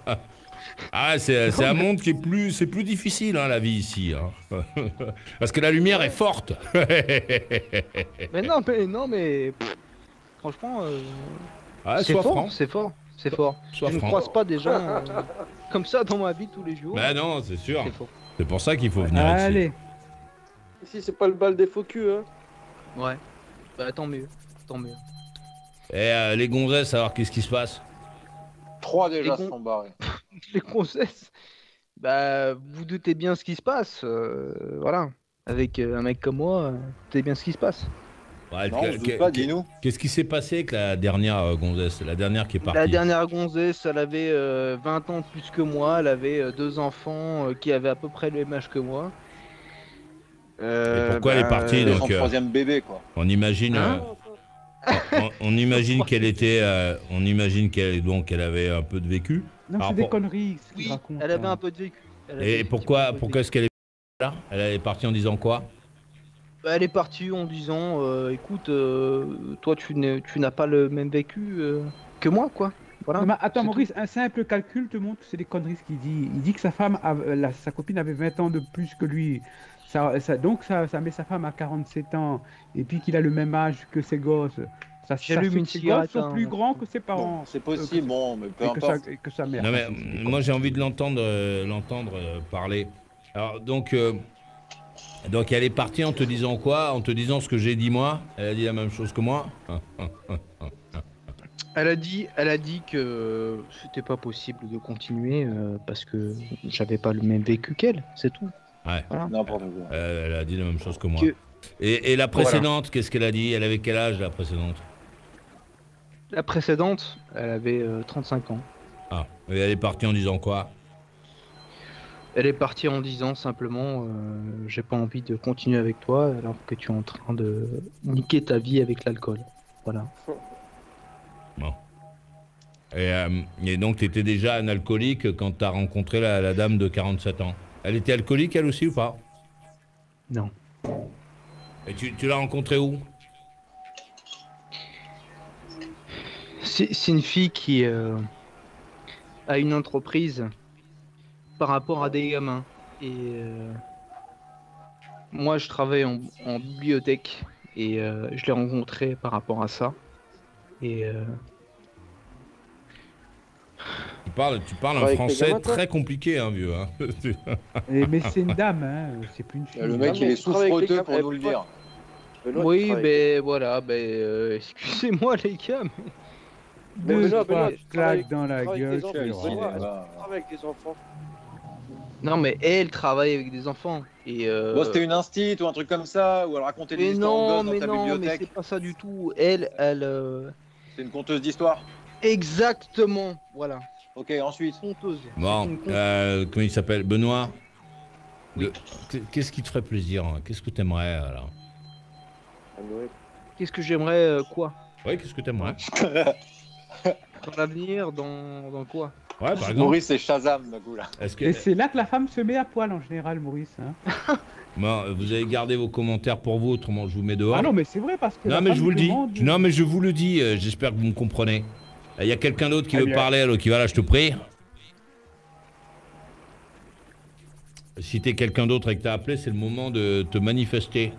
Ah, c'est c'est un monde qui est plus, c'est plus difficile, hein, la vie ici, hein. Parce que la lumière est forte. Mais non, mais non, mais pff, franchement, euh, Ah, c'est sois fort, franc. c'est fort, c'est fort. Sois Je ne franc. croise pas des gens euh, comme ça dans ma vie tous les jours. Ben non, c'est sûr. C'est faux. C'est pour ça qu'il faut venir Allez. ici. Ici, c'est pas le bal des faux culs, hein. Ouais. Bah tant mieux, tant mieux. Et euh, les gonzesses, alors qu'est-ce qui se passe? Trois déjà Les con- sont barrés. Les grossesses, bah vous doutez bien ce qui se passe, euh, voilà. Avec euh, un mec comme moi, euh, vous doutez bien ce qui se passe. Ouais, Non, que- on se doute que- pas, que- dis-nous. Qu'est-ce qui s'est passé avec la dernière euh, gonzesse, la dernière qui est partie? La dernière gonzesse, elle avait euh, vingt ans de plus que moi, elle avait euh, deux enfants euh, qui avaient à peu près le même âge que moi. Et pourquoi elle est partie, C'est donc, son euh, troisième bébé, quoi. On imagine, Hein euh, on, on imagine qu'elle était, euh, on imagine qu'elle donc elle avait un peu de vécu. Non, Par c'est des rapport- conneries ce qu'il Oui, raconte. elle avait hein. un peu de vécu. Elle avait Et effectivement un pourquoi, peu de pourquoi vécu. est-ce qu'elle est là? Elle est partie en disant quoi? Bah, elle est partie en disant, euh, écoute, euh, toi tu n'es- tu n'as pas le même vécu euh, que moi, quoi. Voilà. Non, mais attends, c'est Maurice, un simple calcul te montre que c'est des conneries ce qu'il dit. Il dit que sa femme, a- la- sa copine avait vingt ans de plus que lui. Ça, ça- donc ça, ça met sa femme à quarante-sept ans. Et puis qu'il a le même âge que ses gosses. ça, J'allume ça, une ses cigarette, gosses sont hein. plus grands que ses parents. Bon, c'est possible, bon, mais peu et que, sa, importe. et que sa mère. Non mais moi j'ai envie de l'entendre euh, l'entendre euh, parler. Alors donc euh, donc elle est partie en te disant quoi? En te disant ce que j'ai dit moi? Elle a dit la même chose que moi? Elle a dit, elle a dit que c'était pas possible de continuer euh, parce que j'avais pas le même vécu qu'elle, c'est tout. Ouais. Voilà. N'importe quoi. Euh, elle a dit la même chose que moi. Que- Et, et la précédente, qu'est-ce qu'elle a dit? Elle avait quel âge la précédente? La précédente, elle avait euh, trente-cinq ans. Ah, et elle est partie en disant quoi? Elle est partie en disant simplement euh, j'ai pas envie de continuer avec toi alors que tu es en train de niquer ta vie avec l'alcool. Voilà. Bon. Et, euh, et donc tu étais déjà un alcoolique quand tu as rencontré la, la dame de quarante-sept ans. Elle était alcoolique elle aussi ou pas? Non. Et tu, tu l'as rencontrée où? C'est c'est une fille qui euh, a une entreprise par rapport à des gamins. Et euh, moi, je travaille en, en bibliothèque et euh, je l'ai rencontrée par rapport à ça. Et euh, Tu parles, tu parles un Avec les français gamins, toi très compliqué, hein, vieux. Hein. Et- mais c'est une dame, hein, c'est plus une fille. Le mec, Non, il mais est tu travailles avec les souffreteux gars, pour eh, nous le pourquoi- dire. Benoît, tu oui, travailles- ben voilà, ben euh, excusez-moi les gars. mais- Deux, Benoît, trois Benoît, tu travailles- claques dans la tu travailles avec gueule. des enfants, quelle Benoît, horreur. est-ce que va. tu travailles avec des enfants. Non, mais elle travaille avec des enfants. Et euh, Bon, c'était une instit ou un truc comme ça, ou elle racontait des mais histoires non, en gosse mais dans ta non, mais bibliothèque. c'est pas ça du tout. Elle, elle. euh, C'est une conteuse d'histoire. Exactement, voilà. Ok, ensuite. Conteuse. Bon, C'est une conteuse. euh, comment il s'appelle? Benoît? Le- Qu'est-ce qui te ferait plaisir? Hein? Qu'est-ce que t'aimerais alors? Qu'est-ce que j'aimerais euh, quoi? Oui, qu'est-ce que t'aimerais? Dans l'avenir, dans, dans quoi? Ouais, par exemple. Maurice, c'est Shazam, d'un coup, là. Est-ce que Et c'est là que la femme se met à poil en général, Maurice. hein. bon, vous avez gardé vos commentaires pour vous, autrement je vous mets dehors. Ah non, mais c'est vrai parce que. Non la mais femme je vous le dis. demande- Non mais je vous le dis. euh, J'espère que vous me comprenez. Il y a quelqu'un d'autre qui Très veut bien. parler, alors qui va là, je te prie. Si t'es quelqu'un d'autre et que t'as appelé, c'est le moment de te manifester.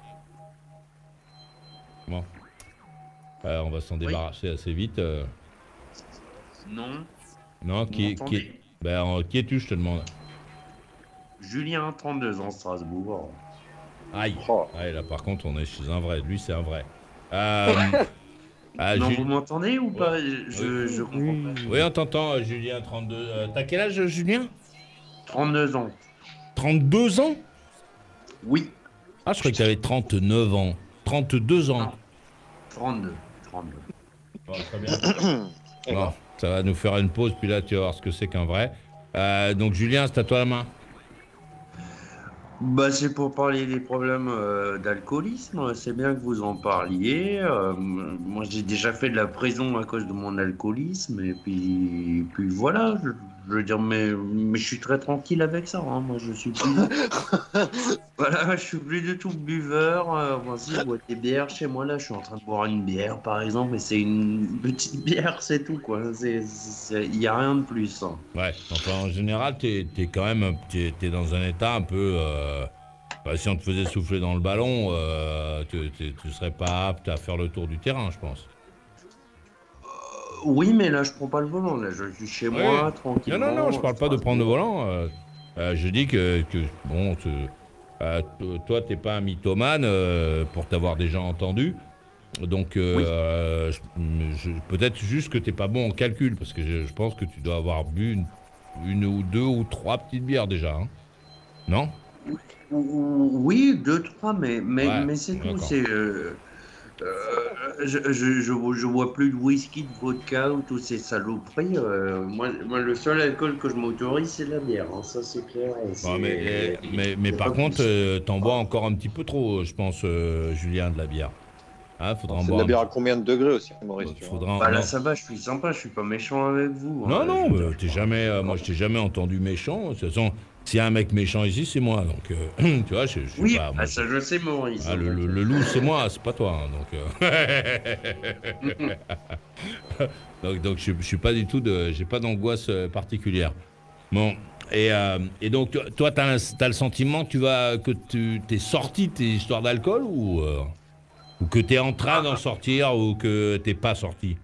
Bon. Euh, on va s'en débarrasser assez vite. euh. Non. Non, qui, Vous qui, m'entendez ben, en- qui es-tu, je te demande? Julien, trente-deux ans, Strasbourg. Aïe. Oh. Ouais, là par contre, on est chez un vrai. Lui, c'est un vrai. Euh, ah, non, Ju- vous m'entendez ou pas? Je, je comprends Oui. pas. Oui, on t'entend, euh, Julien, trente-deux. Euh, T'as quel âge, Julien? trente-deux ans. trente-deux ans? Oui. Ah, je croyais que t'avais trente-neuf ans. trente-deux ans. trente-deux. trente-deux. Bon, très bien. Bon, ça va nous faire une pause, puis là, tu vas voir ce que c'est qu'un vrai. Euh, donc, Julien, c'est à toi la main. Bah, c'est pour parler des problèmes euh, d'alcoolisme. C'est bien que vous en parliez. Euh, moi, j'ai déjà fait de la prison à cause de mon alcoolisme. Et puis, puis voilà. Je, je veux dire, mais, mais je suis très tranquille avec ça. Hein. Moi, je suis plus. Voilà, je suis plus du tout buveur. Euh, moi aussi, je bois des bières chez moi. Là, je suis en train de boire une bière, par exemple. Et c'est une petite bière, c'est tout, quoi. Il n'y a rien de plus. Hein. Ouais, enfin, en général, t'es es quand même t'es es dans un état un peu. Euh, bah, si on te faisait souffler dans le ballon, euh, tu, tu, tu serais pas apte à faire le tour du terrain, je pense. Oui, mais là, je prends pas le volant. Là, je suis chez moi, Ouais. tranquillement. Non, non, non, je parle pas de prendre le volant. Euh, euh, je dis que, que bon, tu- euh, t- toi, t'es pas un mythomane euh, pour t'avoir déjà entendu. Donc, euh, Oui. euh, je- je- peut-être juste que t'es pas bon en calcul, parce que je, je pense que tu dois avoir bu une, une ou deux ou trois petites bières déjà. Hein. Non? Oui, deux, trois, mais, mais, Ouais, mais c'est tout. d'accord. C'est, euh, euh, je, je, je, vois- je vois plus de whisky, de vodka ou toutes ces saloperies. euh, moi, moi, le seul alcool que je m'autorise, c'est la bière. Hein, ça, c'est clair. et Bon, c'est- mais, eh, mais, mais c'est par pas contre, plus. euh, t'en bois encore un petit peu trop, je pense, euh, Julien, de la bière. Hein, faudra en C'est de boire. la un bière à petit- combien de degrés aussi, Maurice tu vois. faudra en- Bah, là, non. ça va, je suis sympa, je suis pas méchant avec vous. Non, hein, non, je veux mais dire. t'es jamais, euh, moi je t'ai jamais entendu méchant. De toute façon, s'il y a un mec méchant ici, c'est moi. Donc, euh, tu vois, je, je suis Oui, pas. moi, bah, ça, je sais, Maurice. ah, hein, le, le- le loup, c'est moi, c'est pas toi. hein, donc, euh, donc, donc, je, je suis pas du tout de, j'ai pas d'angoisse euh, particulière. Bon, et, euh, et donc, toi- toi, t'as, un- t'as le sentiment que tu vas, que tu t'es sorti de tes histoires d'alcool ou euh, Ou que t'es en train d'en sortir ou que t'es pas sorti?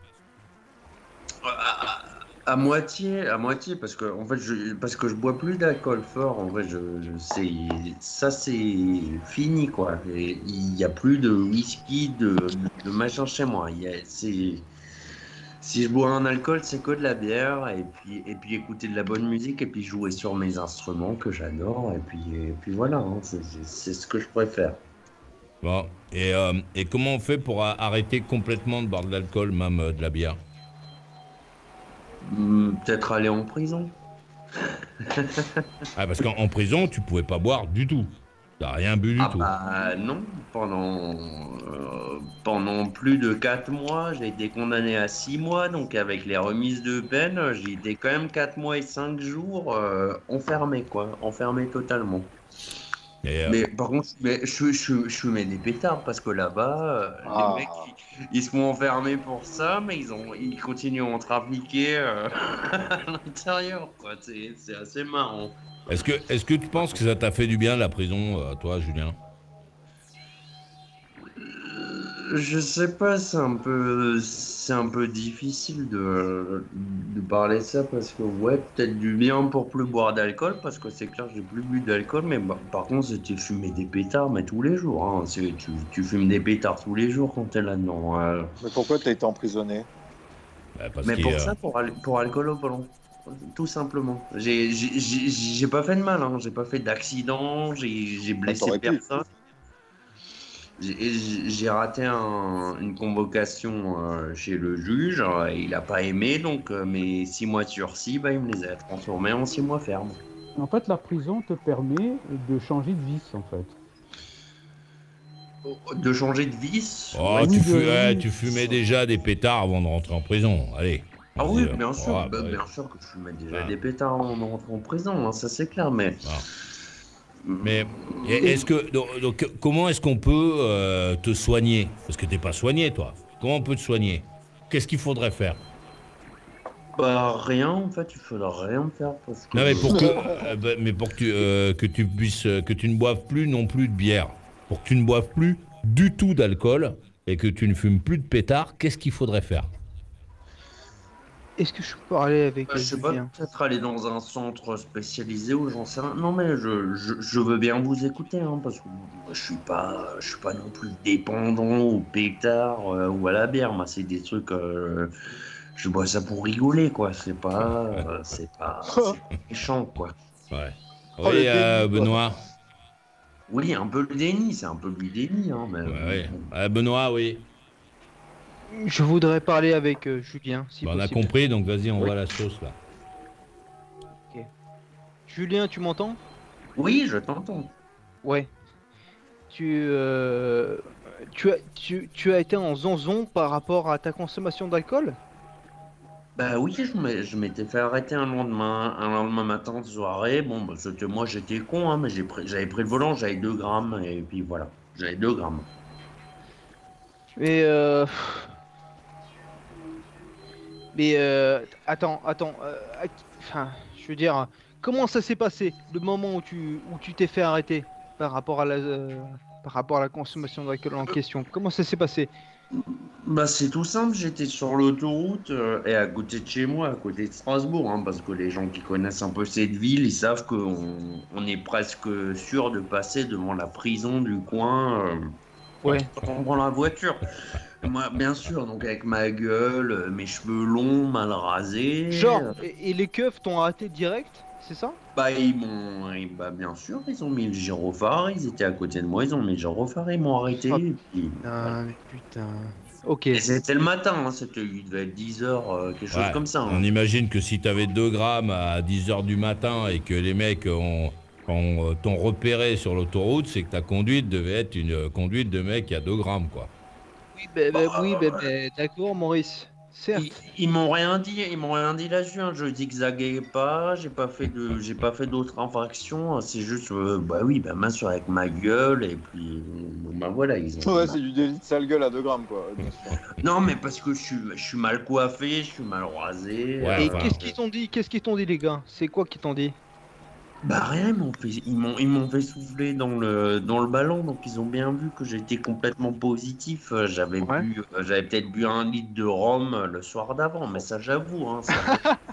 À, à moitié, à moitié, parce que en fait, je, parce que je bois plus d'alcool fort. En vrai, je, je sais, ça c'est fini quoi. Et il y a plus de whisky, de, de machin chez moi. Il y a, c'est, si je bois un alcool, c'est que de la bière et puis et puis écouter de la bonne musique et puis jouer sur mes instruments que j'adore et puis et puis voilà, hein, c'est, c'est, c'est ce que je préfère. Bon, et, euh, et comment on fait pour a- arrêter complètement de boire de l'alcool, même euh, de la bière? Hmm, peut-être aller en prison. Ah, parce qu'en en prison, tu pouvais pas boire du tout. T'as rien bu du Ah tout. bah non, pendant, euh, pendant plus de quatre mois, j'ai été condamné à six mois, donc avec les remises de peine, j'ai été quand même quatre mois et cinq jours euh, enfermé, quoi, enfermé totalement. Et, euh, Mais par contre, mais je, je, je fumais des pétards parce que là-bas, euh, Ah. les mecs, ils, ils se font enfermer pour ça, mais ils, ont, ils continuent à en trafiquer euh, à l'intérieur, quoi. C'est, c'est assez marrant. Est-ce que, est-ce que tu penses que ça t'a fait du bien, la prison, euh, toi, Julien? Je sais pas, c'est un peu, c'est un peu difficile de, de parler de ça parce que ouais, peut-être du bien pour plus boire d'alcool parce que c'est clair, j'ai plus bu d'alcool, mais bah, par contre, c'était fumer des pétards, mais tous les jours. Hein. C'est, tu, tu fumes des pétards tous les jours quand t'es là-dedans. euh. Mais pourquoi t'as été emprisonné? Bah, parce Mais qu'il, pour euh, ça, pour, al- pour alcool au volant. Tout simplement. J'ai, j'ai, j'ai, j'ai pas fait de mal, hein. J'ai pas fait d'accident, j'ai, j'ai blessé t'aurais pu. personne. J'ai, j'ai- j'ai raté un- une convocation euh, chez le juge, euh, et il a pas aimé, donc euh, mes six mois de sursis, bah, il me les a transformés en six mois ferme. En fait, la prison te permet de changer de vice, en fait. De changer de vice. oh, ouais. tu, de- fu- ouais, tu fumais déjà des pétards avant de rentrer en prison. Allez. Ah Vas-y, oui, euh, bien sûr, ouais, bah, bah, bien sûr que je fumais déjà Ah. des pétards en rentrant en prison, hein, ça c'est clair, mais. Mais et- est-ce que donc, donc, comment est-ce qu'on peut euh, te soigner? Parce que t'es pas soigné, toi. Comment on peut te soigner? Qu'est-ce qu'il faudrait faire? Bah rien en fait, il faudra rien faire parce que. Non, mais pour que, euh, bah, mais pour que tu, euh, que tu puisses, euh, que tu ne boives plus non plus de bière, pour que tu ne boives plus du tout d'alcool et que tu ne fumes plus de pétards, qu'est-ce qu'il faudrait faire? Est-ce que je peux parler avec Bah, euh, je sais pas, Julien? peut-être aller dans un centre spécialisé ou j'en sais rien. Non mais je, je, je veux bien vous écouter hein, parce que je suis pas je suis pas non plus dépendant au pétard euh, ou à la bière. Moi c'est des trucs euh, je bois ça pour rigoler quoi. C'est pas euh, c'est pas c'est pas méchant quoi. Ouais. Oh, Oui, le euh, déni, quoi. Benoît. Oui un peu le déni, c'est un peu du déni hein. Mais, Ouais, ouais. Euh, Benoît, oui. Je voudrais parler avec euh, Julien, si Bah, on a possible. compris, donc vas-y, on Oui. voit la sauce là. Ok. Julien, tu m'entends? Oui, je t'entends. Ouais. Tu, euh, tu, as, tu, tu as été en zonzon par rapport à ta consommation d'alcool? Bah oui, je m'ai- je m'étais fait arrêter un lendemain, un lendemain matin de soirée. Bon, bah, c'était moi, j'étais con, hein, mais j'ai pris- j'avais pris le volant, j'avais deux grammes, et puis voilà, j'avais deux grammes. Mais euh... Mais euh... attends, attends. euh, à- Enfin, je veux dire, comment ça s'est passé le moment où tu où tu t'es fait arrêter par rapport à la euh, par rapport à la consommation d'alcool en question? Comment ça s'est passé? Bah c'est tout simple, j'étais sur l'autoroute euh, et à côté de chez moi, à côté de Strasbourg, hein, parce que les gens qui connaissent un peu cette ville, ils savent qu'on on est presque sûr de passer devant la prison du coin. euh, Ouais. Quand on prend la voiture. Moi, bien sûr, donc avec ma gueule, euh, mes cheveux longs, mal rasés. Genre, euh, et, et les keufs t'ont arrêté direct, c'est ça? Bah, ils m'ont. ils- Bah, bien sûr, ils ont mis le gyrophare, ils étaient à côté de moi, ils ont mis le gyrophare, ils m'ont arrêté. Oh, et puis, Ah, mais putain. Ok. Et c'était le matin, hein, c'était, il devait être dix heures, euh, quelque chose Ouais, comme ça. hein. On imagine que si tu avais deux grammes à dix heures du matin et que les mecs ont, ont, euh, t'ont repéré sur l'autoroute, c'est que ta conduite devait être une euh, conduite de mec qui a deux grammes, quoi. Oui, bah, bah, oui, bah, bah, d'accord, Maurice. Certes. Ils, ils m'ont rien dit, ils m'ont rien dit là-dessus. hein. Je zigzaguais pas, j'ai pas fait de, j'ai pas fait d'autres infractions. hein. C'est juste, euh, bah oui, bah bien sûr avec ma gueule et puis, bon, bah voilà, ils ont. Ouais, c'est du délit de sale gueule à deux grammes, quoi. bien sûr. Non, mais parce que je suis, je suis mal coiffé, je suis mal rasé. Ouais, Et enfin, qu'est-ce qu'ils t'ont dit? Qu'est-ce qu'ils t'ont dit, les gars? C'est quoi qu'ils t'ont dit? Bah rien, ils m'ont fait, ils m'ont, ils m'ont fait souffler dans le, dans le ballon, donc ils ont bien vu que j'étais complètement positif. Euh, J'avais Ouais. bu, euh, j'avais peut-être bu un litre de rhum euh, le soir d'avant, mais ça j'avoue. Hein, ça-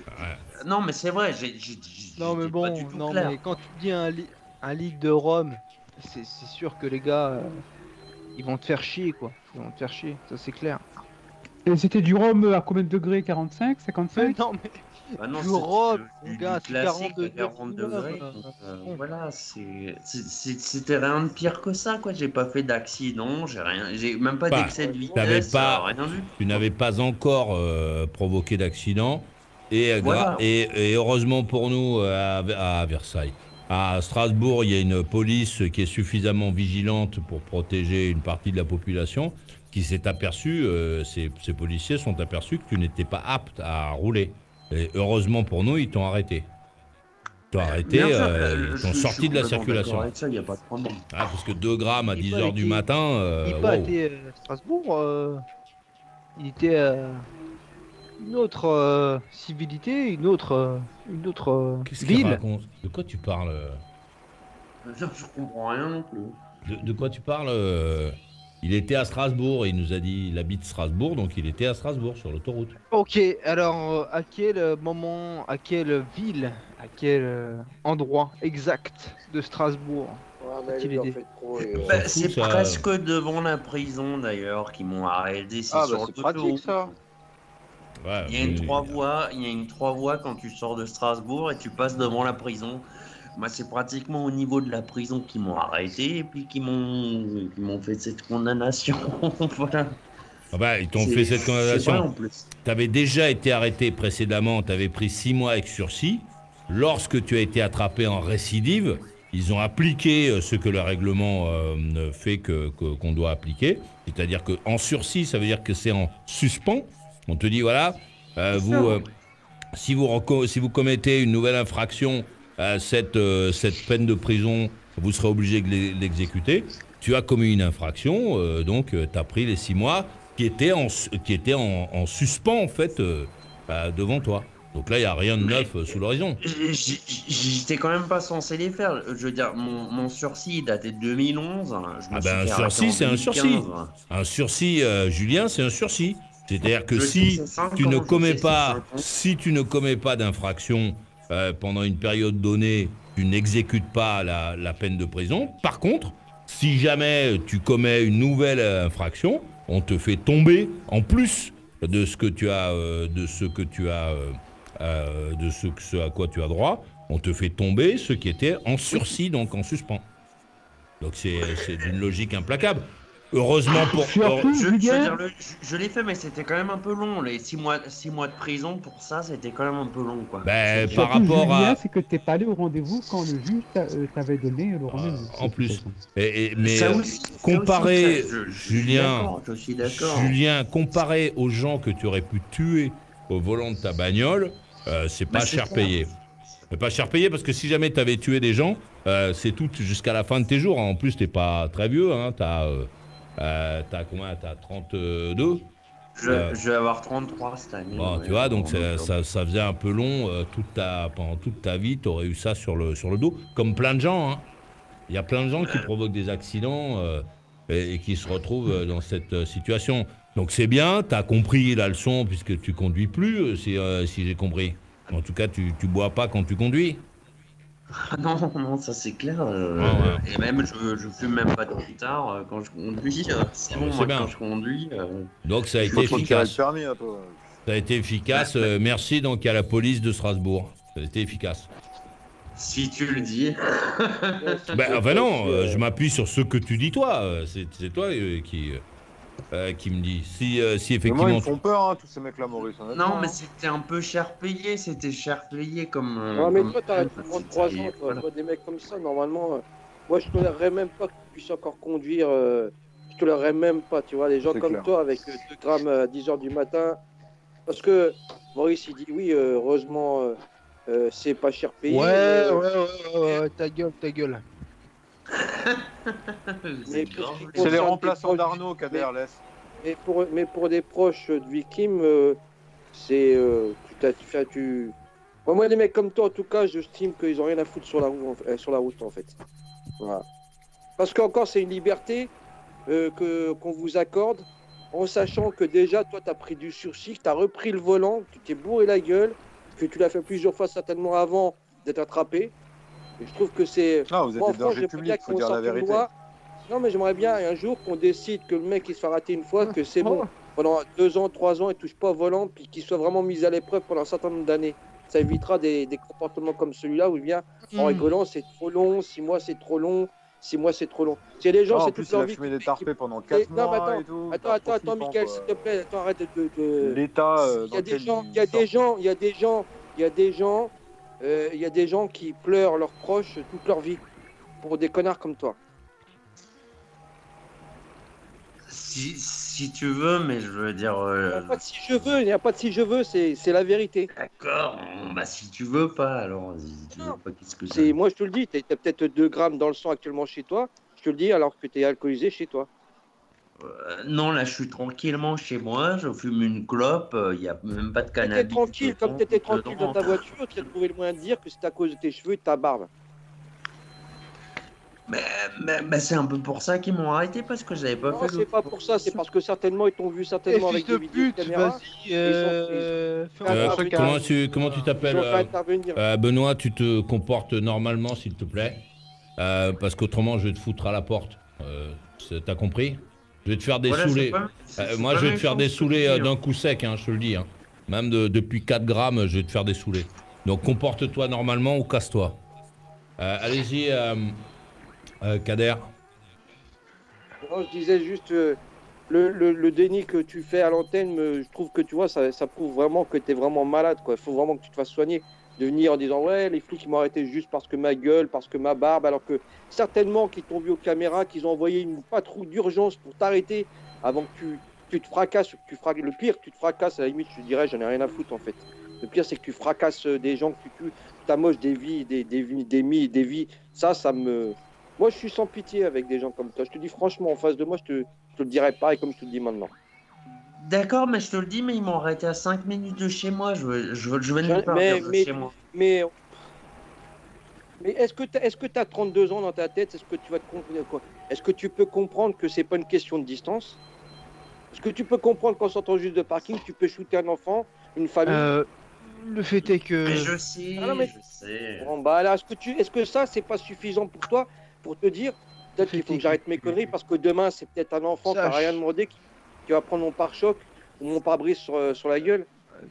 Non mais c'est vrai, j'ai, j'ai, j'ai- Non mais j'étais pas bon, du tout non clair. mais quand tu dis un, li- un litre de rhum, c'est c'est sûr que les gars, euh, ils vont te faire chier quoi. Ils vont te faire chier, ça c'est clair. Et c'était du rhum à combien de degrés? quarante-cinq, cinquante-cinq? Non mais Ah non, du c'est rhum, du, mon du gars, c'est classique quarante à quarante degrés. degrés. Donc, euh, voilà, c'est, c'est- c'est- c'était rien de pire que ça, quoi. J'ai pas fait d'accident, j'ai rien, j'ai même pas Bah, d'excès de t'avais vitesse, pas, euh, rien du tout. tu n'avais pas encore euh, provoqué d'accident. Et, euh, gra- Voilà. et, et heureusement pour nous, euh, à, à Versailles. À Strasbourg, il y a une police qui est suffisamment vigilante pour protéger une partie de la population qui s'est aperçue, euh, ces, ces policiers sont aperçus que tu n'étais pas apte à rouler. Et heureusement pour nous, ils t'ont arrêté. Ils t'ont arrêté, Bien sûr, euh, euh, ils je- t'ont je sorti suis de la complètement circulation. d'accord avec ça, y a pas de problème. Ah, parce que deux grammes à Il dix pas heures du été- matin, euh, Il n'est pas wow. été à Strasbourg, euh, il était à une autre euh, civilité, une autre, euh, une autre euh, Qu'est-ce qu'il ville. raconte? De quoi tu parles? euh Je comprends rien non plus. De, de quoi tu parles? euh Il était à Strasbourg, il nous a dit, il habite Strasbourg, donc il était à Strasbourg sur l'autoroute. Ok, alors euh, à quel euh, moment, à quelle ville, à quel euh, endroit exact de Strasbourg Ouais, mais a-t-il lui, en aidé fait trop, et, euh, Bah, fout, c'est ça. presque devant la prison d'ailleurs qui m'ont arrêté. C'est Ah, sur bah, c'est l'autoroute. pratique ça. Ouais, Il y a une mais- trois voies, il y a une trois voies quand tu sors de Strasbourg et tu passes devant la prison. Moi, c'est pratiquement au niveau de la prison qu'ils m'ont arrêté et puis qui m'ont, qui m'ont fait cette condamnation. Voilà. Ah bah, ils t'ont C'est- fait cette c'est vrai, condamnation. en plus. Tu avais déjà été arrêté précédemment, tu avais pris six mois avec sursis. Lorsque tu as été attrapé en récidive, ils ont appliqué euh, ce que le règlement euh, fait que, que- qu'on doit appliquer. C'est-à-dire qu'en sursis, ça veut dire que c'est en suspens. On te dit, voilà, euh, vous, euh, si, vous reco- si vous commettez une nouvelle infraction, euh, cette, euh, cette peine de prison, vous serez obligé de l'e- l'exécuter. Tu as commis une infraction, euh, donc tu as pris les six mois qui étaient en, su- qui étaient en, en suspens, en fait, euh, bah, devant toi. Donc là, il n'y a rien de neuf euh, sous l'horizon. J- j- J'étais quand même pas censé les faire. Je veux dire, mon, mon sursis datait de deux mille onze. Je me Ah suis ben, un fait arrêter sursis, en c'est un deux mille sursis. quinze. Un sursis, euh, Julien, c'est un sursis. C'est-à-dire que Je sais, si c'est cinq tu ans, ne je commets sais, c'est pas, cinq ans. si tu ne commets pas d'infraction euh, pendant une période donnée, tu n'exécutes pas la, la peine de prison. Par contre, si jamais tu commets une nouvelle euh, infraction, on te fait tomber en plus de ce que tu as, euh, de ce que tu as, euh, euh, de ce, ce à quoi tu as droit. On te fait tomber ce qui était en sursis, donc en suspens. Donc c'est c'est d'une logique implacable. Heureusement pour... Surtout, Je, je veux Julien, dire, le- je, je l'ai fait, mais c'était quand même un peu long. Les six mois, six mois de prison pour ça, c'était quand même un peu long, quoi. Ben, C'est- par surtout, rapport Julien, à... c'est que t'es pas allé au rendez-vous quand le juge t'a- euh, t'avait donné le rendez-vous. En plus. Et- et- mais Ça euh, aussi- ça comparé, aussi, ça, je- je suis Julien, d'accord, je suis d'accord. Julien, comparé aux gens que tu aurais pu tuer au volant de ta bagnole, euh, c'est pas Bah, c'est cher clair. payé. C'est pas cher payé parce que si jamais tu avais tué des gens, euh, c'est tout jusqu'à la fin de tes jours. En plus, t'es pas très vieux, hein, t'as euh, euh, t'as combien? T'as trente-deux? Je, Euh, je vais avoir trente-trois cette année. Bon, ouais, tu vois, donc en ça, octobre. ça, ça faisait un peu long. euh, toute ta, pendant toute ta vie, tu aurais eu ça sur le, sur le dos. Comme plein de gens. hein. Il y a plein de gens qui provoquent des accidents euh, et, et qui se retrouvent euh, dans cette euh, situation. Donc c'est bien, tu as compris la leçon puisque tu conduis plus, euh, si, euh, si j'ai compris. En tout cas, tu, tu bois pas quand tu conduis. Ah non, non, ça c'est clair. euh, Ouais, ouais. Et même, je, je fume même pas de pétard euh, quand je conduis. euh, c'est Ah, bon, mais c'est moi, bien. quand je conduis. euh, Donc ça a Faut été te retirer le efficace. permis un peu. Ça a été efficace. euh, merci donc à la police de Strasbourg. Ça a été efficace. Si tu le dis. Ben, enfin non, euh, je m'appuie sur ce que tu dis toi. euh, C'est c'est toi euh, qui, euh, qui me dis. Si, euh, si Mais effectivement... moi, ils me font peur, hein, tous ces mecs-là, Maurice. honnêtement, Non, mais hein. c'était un peu cher payé. C'était cher payé comme. euh, Non, mais comme- toi, t'as comme- trente-trois ans, toi, voilà. toi, des mecs comme ça, normalement, euh, moi, je tolérerais même pas que tu puisses encore conduire. euh, je tolérerais même pas, tu vois, les gens C'est comme clair. toi, avec euh, deux grammes à dix heures du matin. Parce que Maurice, il dit oui, euh, heureusement, euh, euh, c'est pas cher payé. Ouais, mais- ouais, ouais, ouais, ouais, ta gueule, ta gueule. mais C'est pour grave. ce qui C'est les concerne remplaçants des proches- d'Arnaud, Kader, laisse. Mais pour, mais pour des proches de victimes, euh, c'est. euh, tu, t'as- tu, fais- tu, Ouais, moi, des mecs comme toi, en tout cas, j'estime qu'ils ont rien à foutre sur la, roue, euh, sur la route, en fait. Voilà. Parce qu'encore, c'est une liberté euh, que, qu'on vous accorde, en sachant que déjà, toi, tu as pris du sursis, que tu as repris le volant, que tu t'es bourré la gueule, que tu l'as fait plusieurs fois certainement avant d'être attrapé. Et je trouve que c'est... Non, vous êtes Moi, des franchement, dangers j'aimerais bien publics, faut qu'on dire la sorte une vérité. loi. Non, mais j'aimerais bien un jour qu'on décide que le mec, il se fait rater une fois, que c'est bon. Pendant deux ans, trois ans, il touche pas au volant, puis qu'il soit vraiment mis à l'épreuve pendant un certain nombre d'années. Ça évitera des, des comportements comme celui-là où il vient en Mm. rigolant, c'est trop long, six mois c'est trop long, six mois c'est trop long. S'il y a des gens, Ah, en c'est plus, toute il leur a vie. fumé qui- des tarpés pendant Et- quatre non, mais mois attends, et tout. attends, T'as attends, trop attends, flippant, Mickaël, quoi. s'il te plaît, attends, arrête de. de- de- L'état euh, Il y dans a des lequel gens, il il y a sort. des gens, il y a des gens, il y a des gens, euh, il y a des gens qui pleurent leurs proches toute leur vie pour des connards comme toi. Si, si tu veux, mais je veux dire. euh, Il n'y a pas de si je veux, il n'y a pas de si je veux, c'est c'est la vérité. D'accord, bah si tu veux pas, alors si tu veux pas, qu'est-ce que ça C'est, moi je te le dis, tu as peut-être deux grammes dans le sang actuellement chez toi, je te le dis alors que tu es alcoolisé chez toi. Euh, Non, là je suis tranquillement chez moi, je fume une clope, il n'y a même pas de Tu étais cannabis. tranquille, comme tu étais tranquille dedans. dans ta voiture, tu as trouvé le moyen de dire que c'est à cause de tes cheveux et de ta barbe. Mais, mais- mais c'est un peu pour ça qu'ils m'ont arrêté, parce que j'avais pas Non, fait c'est le. pas pour ça, c'est parce que certainement ils t'ont vu certainement Eh, avec fils des de vidéos de pute, caméra. vas-y, euh, fais Ils ont- Euh, ils ont fait comment un- tu comment tu t'appelles ils ont fait euh, intervenir. euh, Benoît, tu te comportes normalement, s'il te plaît, Euh, parce qu'autrement je vais te foutre à la porte. Euh, c'est- T'as compris? Je vais te faire des Voilà, c'est saoulés. pas- c'est- Euh, c'est moi, pas je vais te faire méchant, des ce que saoulés tu euh, dis, d'un hein. coup sec, hein, je te le dis. hein. Même de- depuis quatre grammes, je vais te faire des saoulés. Donc comporte-toi normalement ou casse-toi. Euh, Allez-y, euh, euh, Kader. Non, je disais juste euh, le, le- le déni que tu fais à l'antenne, me- je trouve que tu vois, ça, ça prouve vraiment que tu es vraiment malade. Il faut vraiment que tu te fasses soigner. De venir en disant ouais, les flics ils m'ont arrêté juste parce que ma gueule, parce que ma barbe, alors que certainement qu'ils t'ont vu aux caméras, qu'ils ont envoyé une patrouille d'urgence pour t'arrêter avant que tu, tu te fracasses. Que tu fracasses. Le pire, que tu te fracasses, à la limite, je te dirais, j'en ai rien à foutre en fait. Le pire, c'est que tu fracasses des gens, que tu tues, que t'amoches des vies, des, des vies, des vies, des vies. Ça, ça me. Moi, je suis sans pitié avec des gens comme toi. Je te dis franchement, en face de moi, je te, je te le dirais pareil comme je te le dis maintenant. D'accord, mais je te le dis, mais ils m'ont arrêté à cinq minutes de chez moi, je veux, je veux, je veux Je- nulle part mais, de mais, chez moi. mais, mais est-ce que tu est-ce que tu as trente-deux ans dans ta tête? Est-ce que tu vas te comprendre quoi? Est-ce que tu peux comprendre que c'est pas une question de distance? Est-ce que tu peux comprendre qu'en sortant juste de parking, tu peux shooter un enfant, une famille? Euh, le fait est que. Mais je sais, Ah non, mais- je sais. Bon, bah là, est-ce que, tu... est-ce que ça, c'est pas suffisant pour toi pour te dire peut-être qu'il faut que j'arrête mes conneries parce que demain, c'est peut-être un enfant qui n'a Sache. rien demandé qui... qui va prendre mon pare-choc ou mon pare-brise sur, euh, sur la gueule?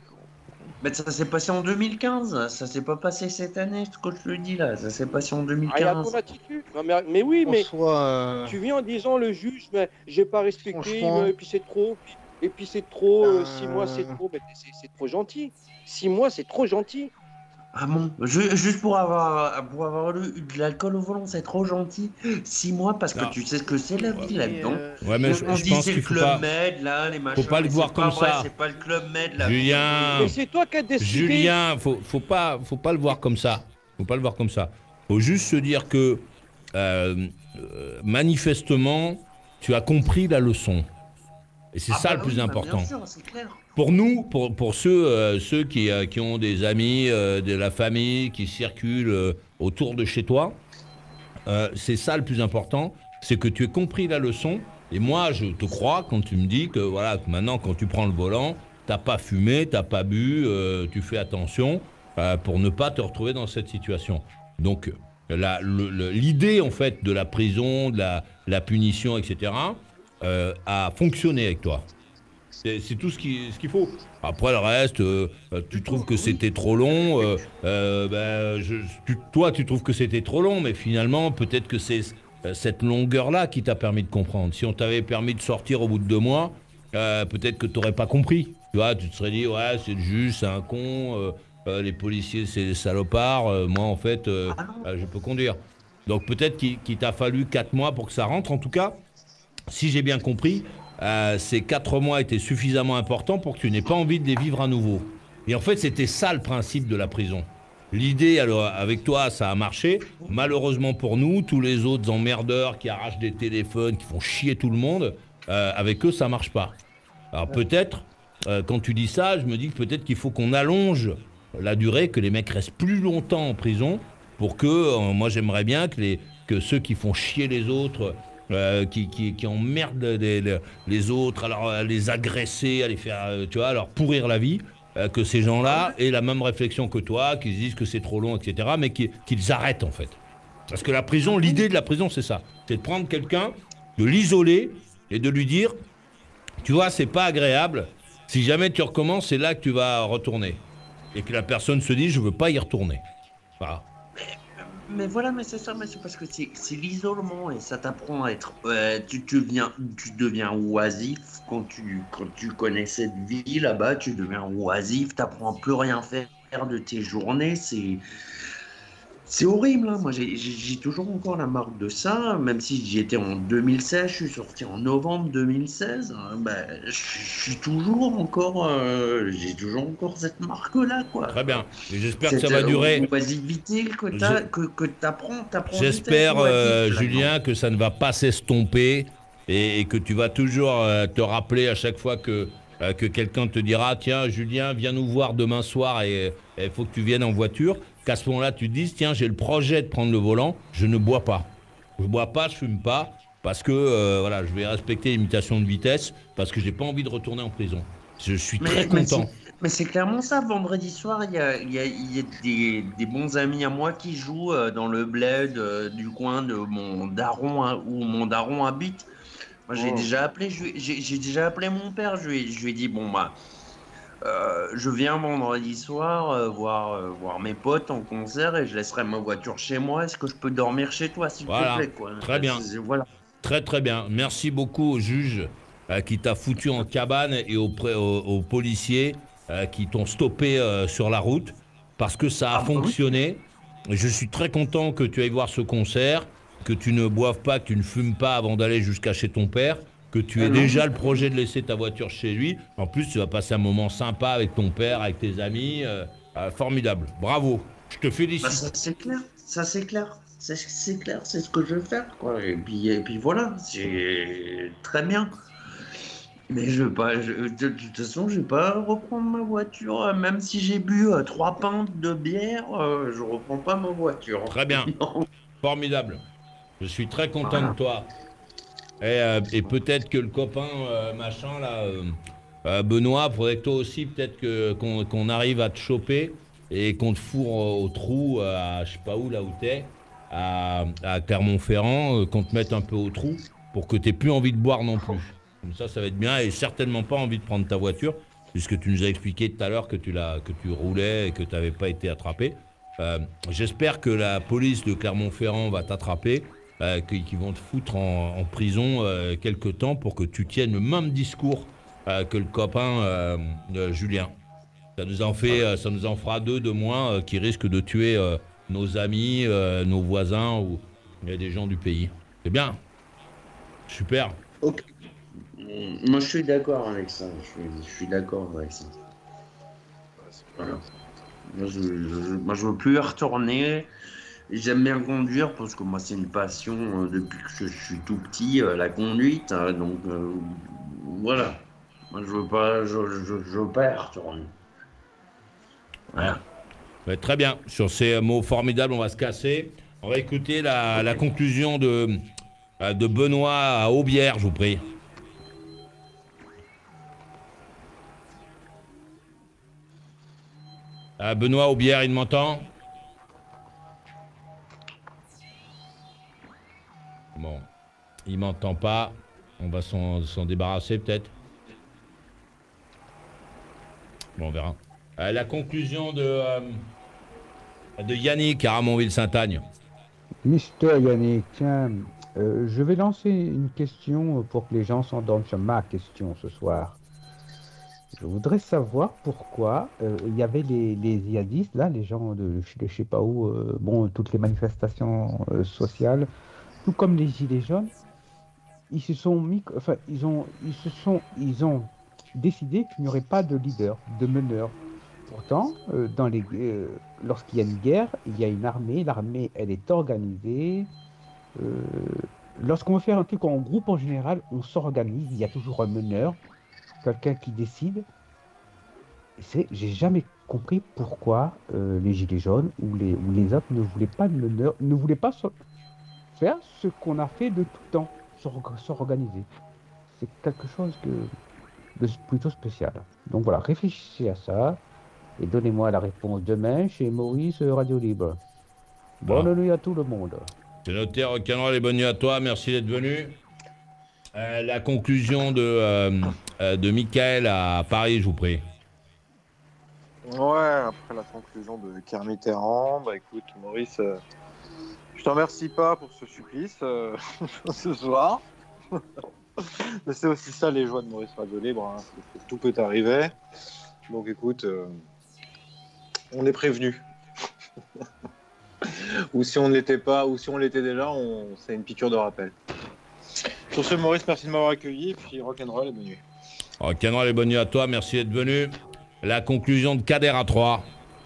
Mais ça s'est passé en deux mille quinze, ça s'est pas passé cette année, ce que je te dis là, ça s'est passé en Ah, il y a deux mille quinze. ton attitude. Non, mais, mais oui, En mais soi, euh, tu viens en disant le juge, mais j'ai pas respecté, Franchement. mais- et puis c'est trop, puis- et puis c'est trop, euh, six Euh. mois c'est trop, mais c'est c'est trop gentil. Six mois c'est trop gentil. Ah bon, Je- juste pour avoir, pour avoir eu de l'alcool au volant, c'est trop gentil. Six mois parce que Non. tu sais ce que c'est la vie là-dedans. Ouais, mais on je- on je dit pense c'est qu'il le faut club pas- med là, les machins. pas le mais voir c'est pas comme vrai, ça. C'est pas le club med là. Julien, Mais c'est toi qui as décidé. Julien, faut, faut pas, faut pas le voir comme ça. Faut pas le voir comme ça. Faut juste se dire que euh, euh, manifestement, tu as compris la leçon. Et c'est Ah ça bah le plus oui, bah important. bien sûr, c'est clair. Pour nous, pour, pour ceux, euh, ceux qui, euh, qui ont des amis, euh, de la famille, qui circulent euh, autour de chez toi, euh, c'est ça le plus important, c'est que tu aies compris la leçon. Et moi, je te crois quand tu me dis que voilà, que maintenant, quand tu prends le volant, t'as pas fumé, t'as pas bu, euh, tu fais attention euh, pour ne pas te retrouver dans cette situation. Donc, la- le- le- l'idée en fait de la prison, de la, la punition, et cetera, euh, a fonctionné avec toi. C'est c'est tout ce qui- ce qu'il faut. Après le reste, euh, euh, tu trouves que c'était trop long. euh, euh, ben, je- tu- toi, tu trouves que c'était trop long, mais finalement, peut-être que c'est euh, cette longueur-là qui t'a permis de comprendre. Si on t'avait permis de sortir au bout de deux mois, euh, peut-être que tu n'aurais pas compris. Tu vois, tu te serais dit, ouais, c'est le juge, c'est un con, euh, euh, les policiers, c'est des salopards. euh, moi, en fait, euh, euh, je peux conduire. Donc peut-être qu'il qu'il t'a fallu quatre mois pour que ça rentre. En tout cas, si j'ai bien compris, euh, ces quatre mois étaient suffisamment importants pour que tu n'aies pas envie de les vivre à nouveau. Et en fait, c'était ça le principe de la prison. L'idée, alors, avec toi, ça a marché. Malheureusement pour nous, tous les autres emmerdeurs qui arrachent des téléphones, qui font chier tout le monde, euh, avec eux, ça marche pas. Alors peut-être, euh, quand tu dis ça, je me dis que peut-être qu'il faut qu'on allonge la durée, que les mecs restent plus longtemps en prison pour que, euh, moi j'aimerais bien que, les, que ceux qui font chier les autres, euh, qui, qui, qui emmerdent les, les, les autres, alors à les agresser, à les faire, euh, tu vois, à leur pourrir la vie, euh, que ces gens-là aient la même réflexion que toi, qu'ils se disent que c'est trop long, et cetera, mais qu'ils, qu'ils arrêtent en fait. Parce que la prison, l'idée de la prison, c'est ça. C'est de prendre quelqu'un, de l'isoler et de lui dire, tu vois, c'est pas agréable. Si jamais tu recommences, c'est là que tu vas retourner. Et que la personne se dit, je veux pas y retourner. Voilà. Mais voilà, mais c'est ça, mais c'est parce que c'est, c'est l'isolement et ça t'apprend à être. Euh, tu, tu, deviens, tu deviens oisif quand tu, quand tu connais cette vie là-bas, tu deviens oisif, t'apprends à plus rien faire de tes journées, c'est. C'est horrible, hein. Moi j'ai, j'ai, j'ai toujours encore la marque de ça, même si j'y étais en deux mille seize, je suis sorti en novembre deux mille seize, hein, ben, je, je suis toujours encore, euh, j'ai toujours encore cette marque-là, quoi. Très bien, et j'espère cette que ça va durer. Oisivité que, t'as, Je... que, que t'apprends, t'apprends J'espère, euh, Julien, que ça ne va pas s'estomper et, et que tu vas toujours euh, te rappeler à chaque fois que, euh, que quelqu'un te dira, tiens, Julien, viens nous voir demain soir et il faut que tu viennes en voiture. Qu'à ce moment-là, tu te dises, tiens, j'ai le projet de prendre le volant, je ne bois pas. Je ne bois pas, je ne fume pas, parce que euh, voilà, je vais respecter les limitations de vitesse, parce que je n'ai pas envie de retourner en prison. Je suis mais, très mais content. C'est, mais c'est clairement ça. Vendredi soir, il y a, y a, y a des, des bons amis à moi qui jouent euh, dans le bled euh, du coin de mon daron, hein, où mon daron habite. Moi, j'ai, oh. déjà appelé, j'ai, j'ai déjà appelé mon père, je lui, je lui ai dit, bon, bah... Euh, je viens vendredi soir euh, voir, euh, voir mes potes en concert et je laisserai ma voiture chez moi. Est-ce que je peux dormir chez toi, s'il voilà. te plaît, quoi. Très bien. Voilà. Très, très bien. Merci beaucoup au juge euh, qui t'a foutu en cabane et aux, aux, aux policiers euh, qui t'ont stoppé euh, sur la route parce que ça a ah, fonctionné. Oui. Je suis très content que tu ailles voir ce concert, que tu ne boives pas, que tu ne fumes pas avant d'aller jusqu'à chez ton père. Que tu aies déjà le projet de laisser ta voiture chez lui. En plus, tu vas passer un moment sympa avec ton père, avec tes amis. Euh, euh, formidable. Bravo. Je te félicite. Bah, ça, c'est clair. Ça, c'est clair. C'est, c'est clair. C'est ce que je veux faire, quoi. Et puis, et puis voilà. C'est très bien. Mais je veux pas. Je, de, de toute façon, je vais pas reprendre ma voiture. Même si j'ai bu euh, trois pintes de bière, euh, je reprends pas ma voiture. Très bien. Non. Formidable. Je suis très content voilà. de toi. Et, euh, et peut-être que le copain euh, machin là, euh, euh, Benoît, faudrait que toi aussi peut-être que, qu'on, qu'on arrive à te choper et qu'on te fourre au, au trou à je sais pas où là où t'es, à, à Clermont-Ferrand, euh, qu'on te mette un peu au trou pour que t'aies plus envie de boire non plus. Comme ça, ça va être bien et certainement pas envie de prendre ta voiture puisque tu nous as expliqué tout à l'heure que tu l'as, que tu roulais et que tu n'avais pas été attrapé. Euh, j'espère que la police de Clermont-Ferrand va t'attraper. Euh, qui, qui vont te foutre en, en prison euh, quelque temps pour que tu tiennes le même discours euh, que le copain euh, euh, Julien. Ça nous en fait, euh, ça nous en fera deux de moins euh, qui risquent de tuer euh, nos amis, euh, nos voisins ou des gens du pays. C'est bien. Super. Ok. Moi, je suis d'accord avec ça. Je suis, je suis d'accord avec ça. Voilà. Moi, je, je, moi, je veux plus y retourner. J'aime bien conduire parce que moi c'est une passion euh, depuis que je suis tout petit, euh, la conduite, hein, donc euh, voilà. Moi je veux pas, je, je, je veux pas y retourner. Voilà. Ouais, très bien. Sur ces mots formidables, on va se casser. On va écouter la, la conclusion de, de Benoît à Aubière, je vous prie. Ah, Benoît Aubière, il m'entend ? Bon, il m'entend pas. On va s'en, s'en débarrasser peut-être. Bon, on verra. Euh, la conclusion de, euh, de Yannick à Ramonville-Saint-Agne. Mister Yannick, tiens, euh, je vais lancer une question pour que les gens s'endorment sur ma question ce soir. Je voudrais savoir pourquoi euh, il y avait les, les djihadistes, là, les gens de, de je sais pas où, euh, bon, toutes les manifestations euh, sociales, tout comme les gilets jaunes, ils se sont mis, enfin, ils ont, ils se sont, ils ont décidé qu'il n'y aurait pas de leader, de meneur. Pourtant, euh, dans les, euh, lorsqu'il y a une guerre, il y a une armée. L'armée, elle est organisée. Euh, lorsqu'on veut faire un truc en groupe en général, on s'organise. Il y a toujours un meneur, quelqu'un qui décide. c'est, j'ai jamais compris pourquoi euh, les Gilets jaunes ou les, ou les autres ne voulaient pas, ne, ne voulaient pas so- faire ce qu'on a fait de tout temps, s'or- s'organiser. C'est quelque chose que, de plutôt spécial. Donc voilà, réfléchissez à ça et donnez-moi la réponse demain chez Maurice Radio Libre. Bonne Ah. nuit à tout le monde. C'est noté, Rock'n'Roll et bonne nuit à toi, merci d'être venu. Euh, la conclusion de, euh, euh, de Michael à Paris, je vous prie. Ouais, après la conclusion de Kerr Mitterrand, bah écoute, Maurice, euh, je te remercie pas pour ce supplice euh, ce soir. Mais c'est aussi ça les joies de Maurice Radio Libre, hein, c'est que tout peut arriver. Donc écoute, euh, on est prévenu. Ou si on ne l'était pas, ou si on l'était déjà, on... c'est une piqûre de rappel. Sur ce, Maurice, merci de m'avoir accueilli, et puis rock'n'roll et bonne nuit. Rock'n'Roll et bonne nuit à toi, merci d'être venu. La conclusion de Kader à trois.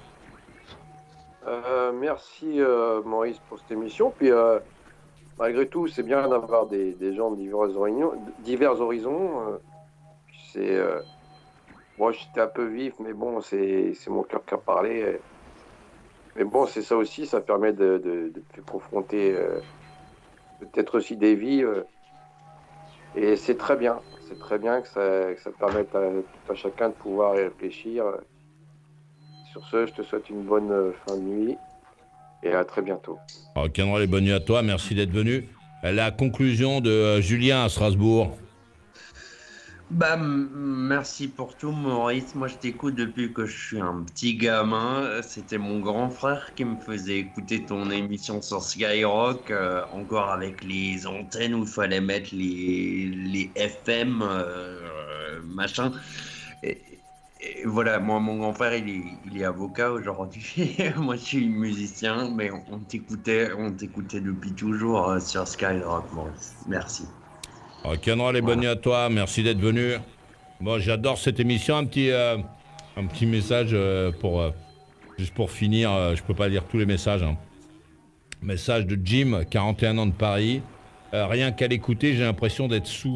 Euh, merci euh, Maurice pour cette émission. Puis euh, malgré tout, c'est bien d'avoir des, des gens de divers horizons. Divers horizons. Euh, c'est, euh, moi, j'étais un peu vif, mais bon, c'est, c'est mon cœur qui a parlé. Mais bon, c'est ça aussi, ça permet de, de, de confronter euh, peut-être aussi des vies. Euh, et c'est très bien. C'est très bien que ça, que ça permette à, à chacun de pouvoir y réfléchir. Sur ce, je te souhaite une bonne fin de nuit et à très bientôt. Rock'n'Roll et bonne nuit à toi, merci d'être venu. La conclusion de euh, Julien à Strasbourg. Bah, m- merci pour tout, Maurice. Moi, je t'écoute depuis que je suis un petit gamin. C'était mon grand frère qui me faisait écouter ton émission sur Skyrock, euh, encore avec les antennes où il fallait mettre les, les F M, euh, machin. Et, et voilà, moi, mon grand frère, il est, il est avocat aujourd'hui. Moi, je suis musicien, mais on, on t'écoutait, on t'écoutait depuis toujours euh, sur Skyrock, Maurice. Merci. Rock'n'Roll et bonne nuit à toi, merci d'être venu. Bon, j'adore cette émission. Un petit, euh, un petit message euh, pour, euh, juste pour finir. Euh, je peux pas lire tous les messages. Hein. Message de Jim, quarante et un ans de Paris. Euh, rien qu'à l'écouter, j'ai l'impression d'être sous.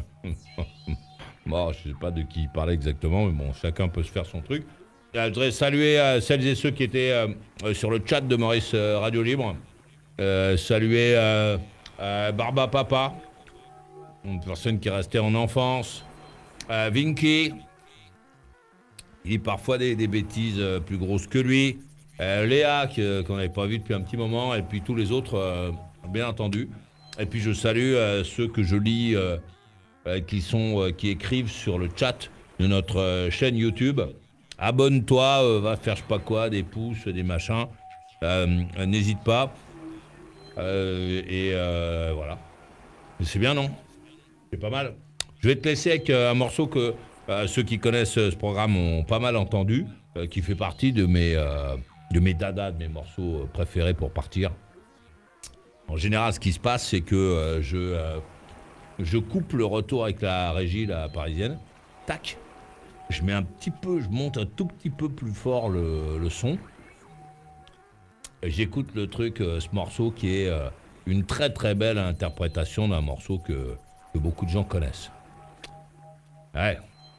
Bon, je sais pas de qui il parlait exactement, mais bon, chacun peut se faire son truc. Euh, je voudrais saluer euh, celles et ceux qui étaient euh, sur le chat de Maurice euh, Radio Libre. Euh, saluer euh, euh, Barba Papa. Une personne qui est restée en enfance. Euh, Vinky. Il dit parfois des, des bêtises euh, plus grosses que lui. Euh, Léa, que, qu'on n'avait pas vu depuis un petit moment. Et puis tous les autres, euh, bien entendu. Et puis je salue euh, ceux que je lis, euh, euh, qui, sont, euh, qui écrivent sur le chat de notre euh, chaîne YouTube. Abonne-toi, euh, va faire je sais pas quoi, des pouces, des machins. Euh, euh, n'hésite pas. Euh, et euh, voilà. Mais c'est bien, non ? C'est pas mal. Je vais te laisser avec euh, un morceau que euh, ceux qui connaissent euh, ce programme ont pas mal entendu, euh, qui fait partie de mes, euh, de mes dadas, de mes morceaux euh, préférés pour partir. En général, ce qui se passe, c'est que euh, je, euh, je coupe le retour avec la régie la parisienne. Tac. Je mets un petit peu, je monte un tout petit peu plus fort le, le son. Et j'écoute le truc, euh, ce morceau qui est euh, une très très belle interprétation d'un morceau que... que beaucoup de gens connaissent. Ouais.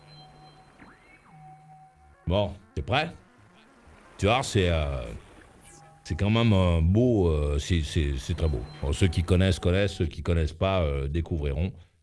Bon, t'es prêt ? Tu vois, c'est euh, c'est quand même un beau, euh, c'est, c'est, c'est très beau. Bon, ceux qui connaissent, connaissent, ceux qui connaissent pas, euh, découvriront.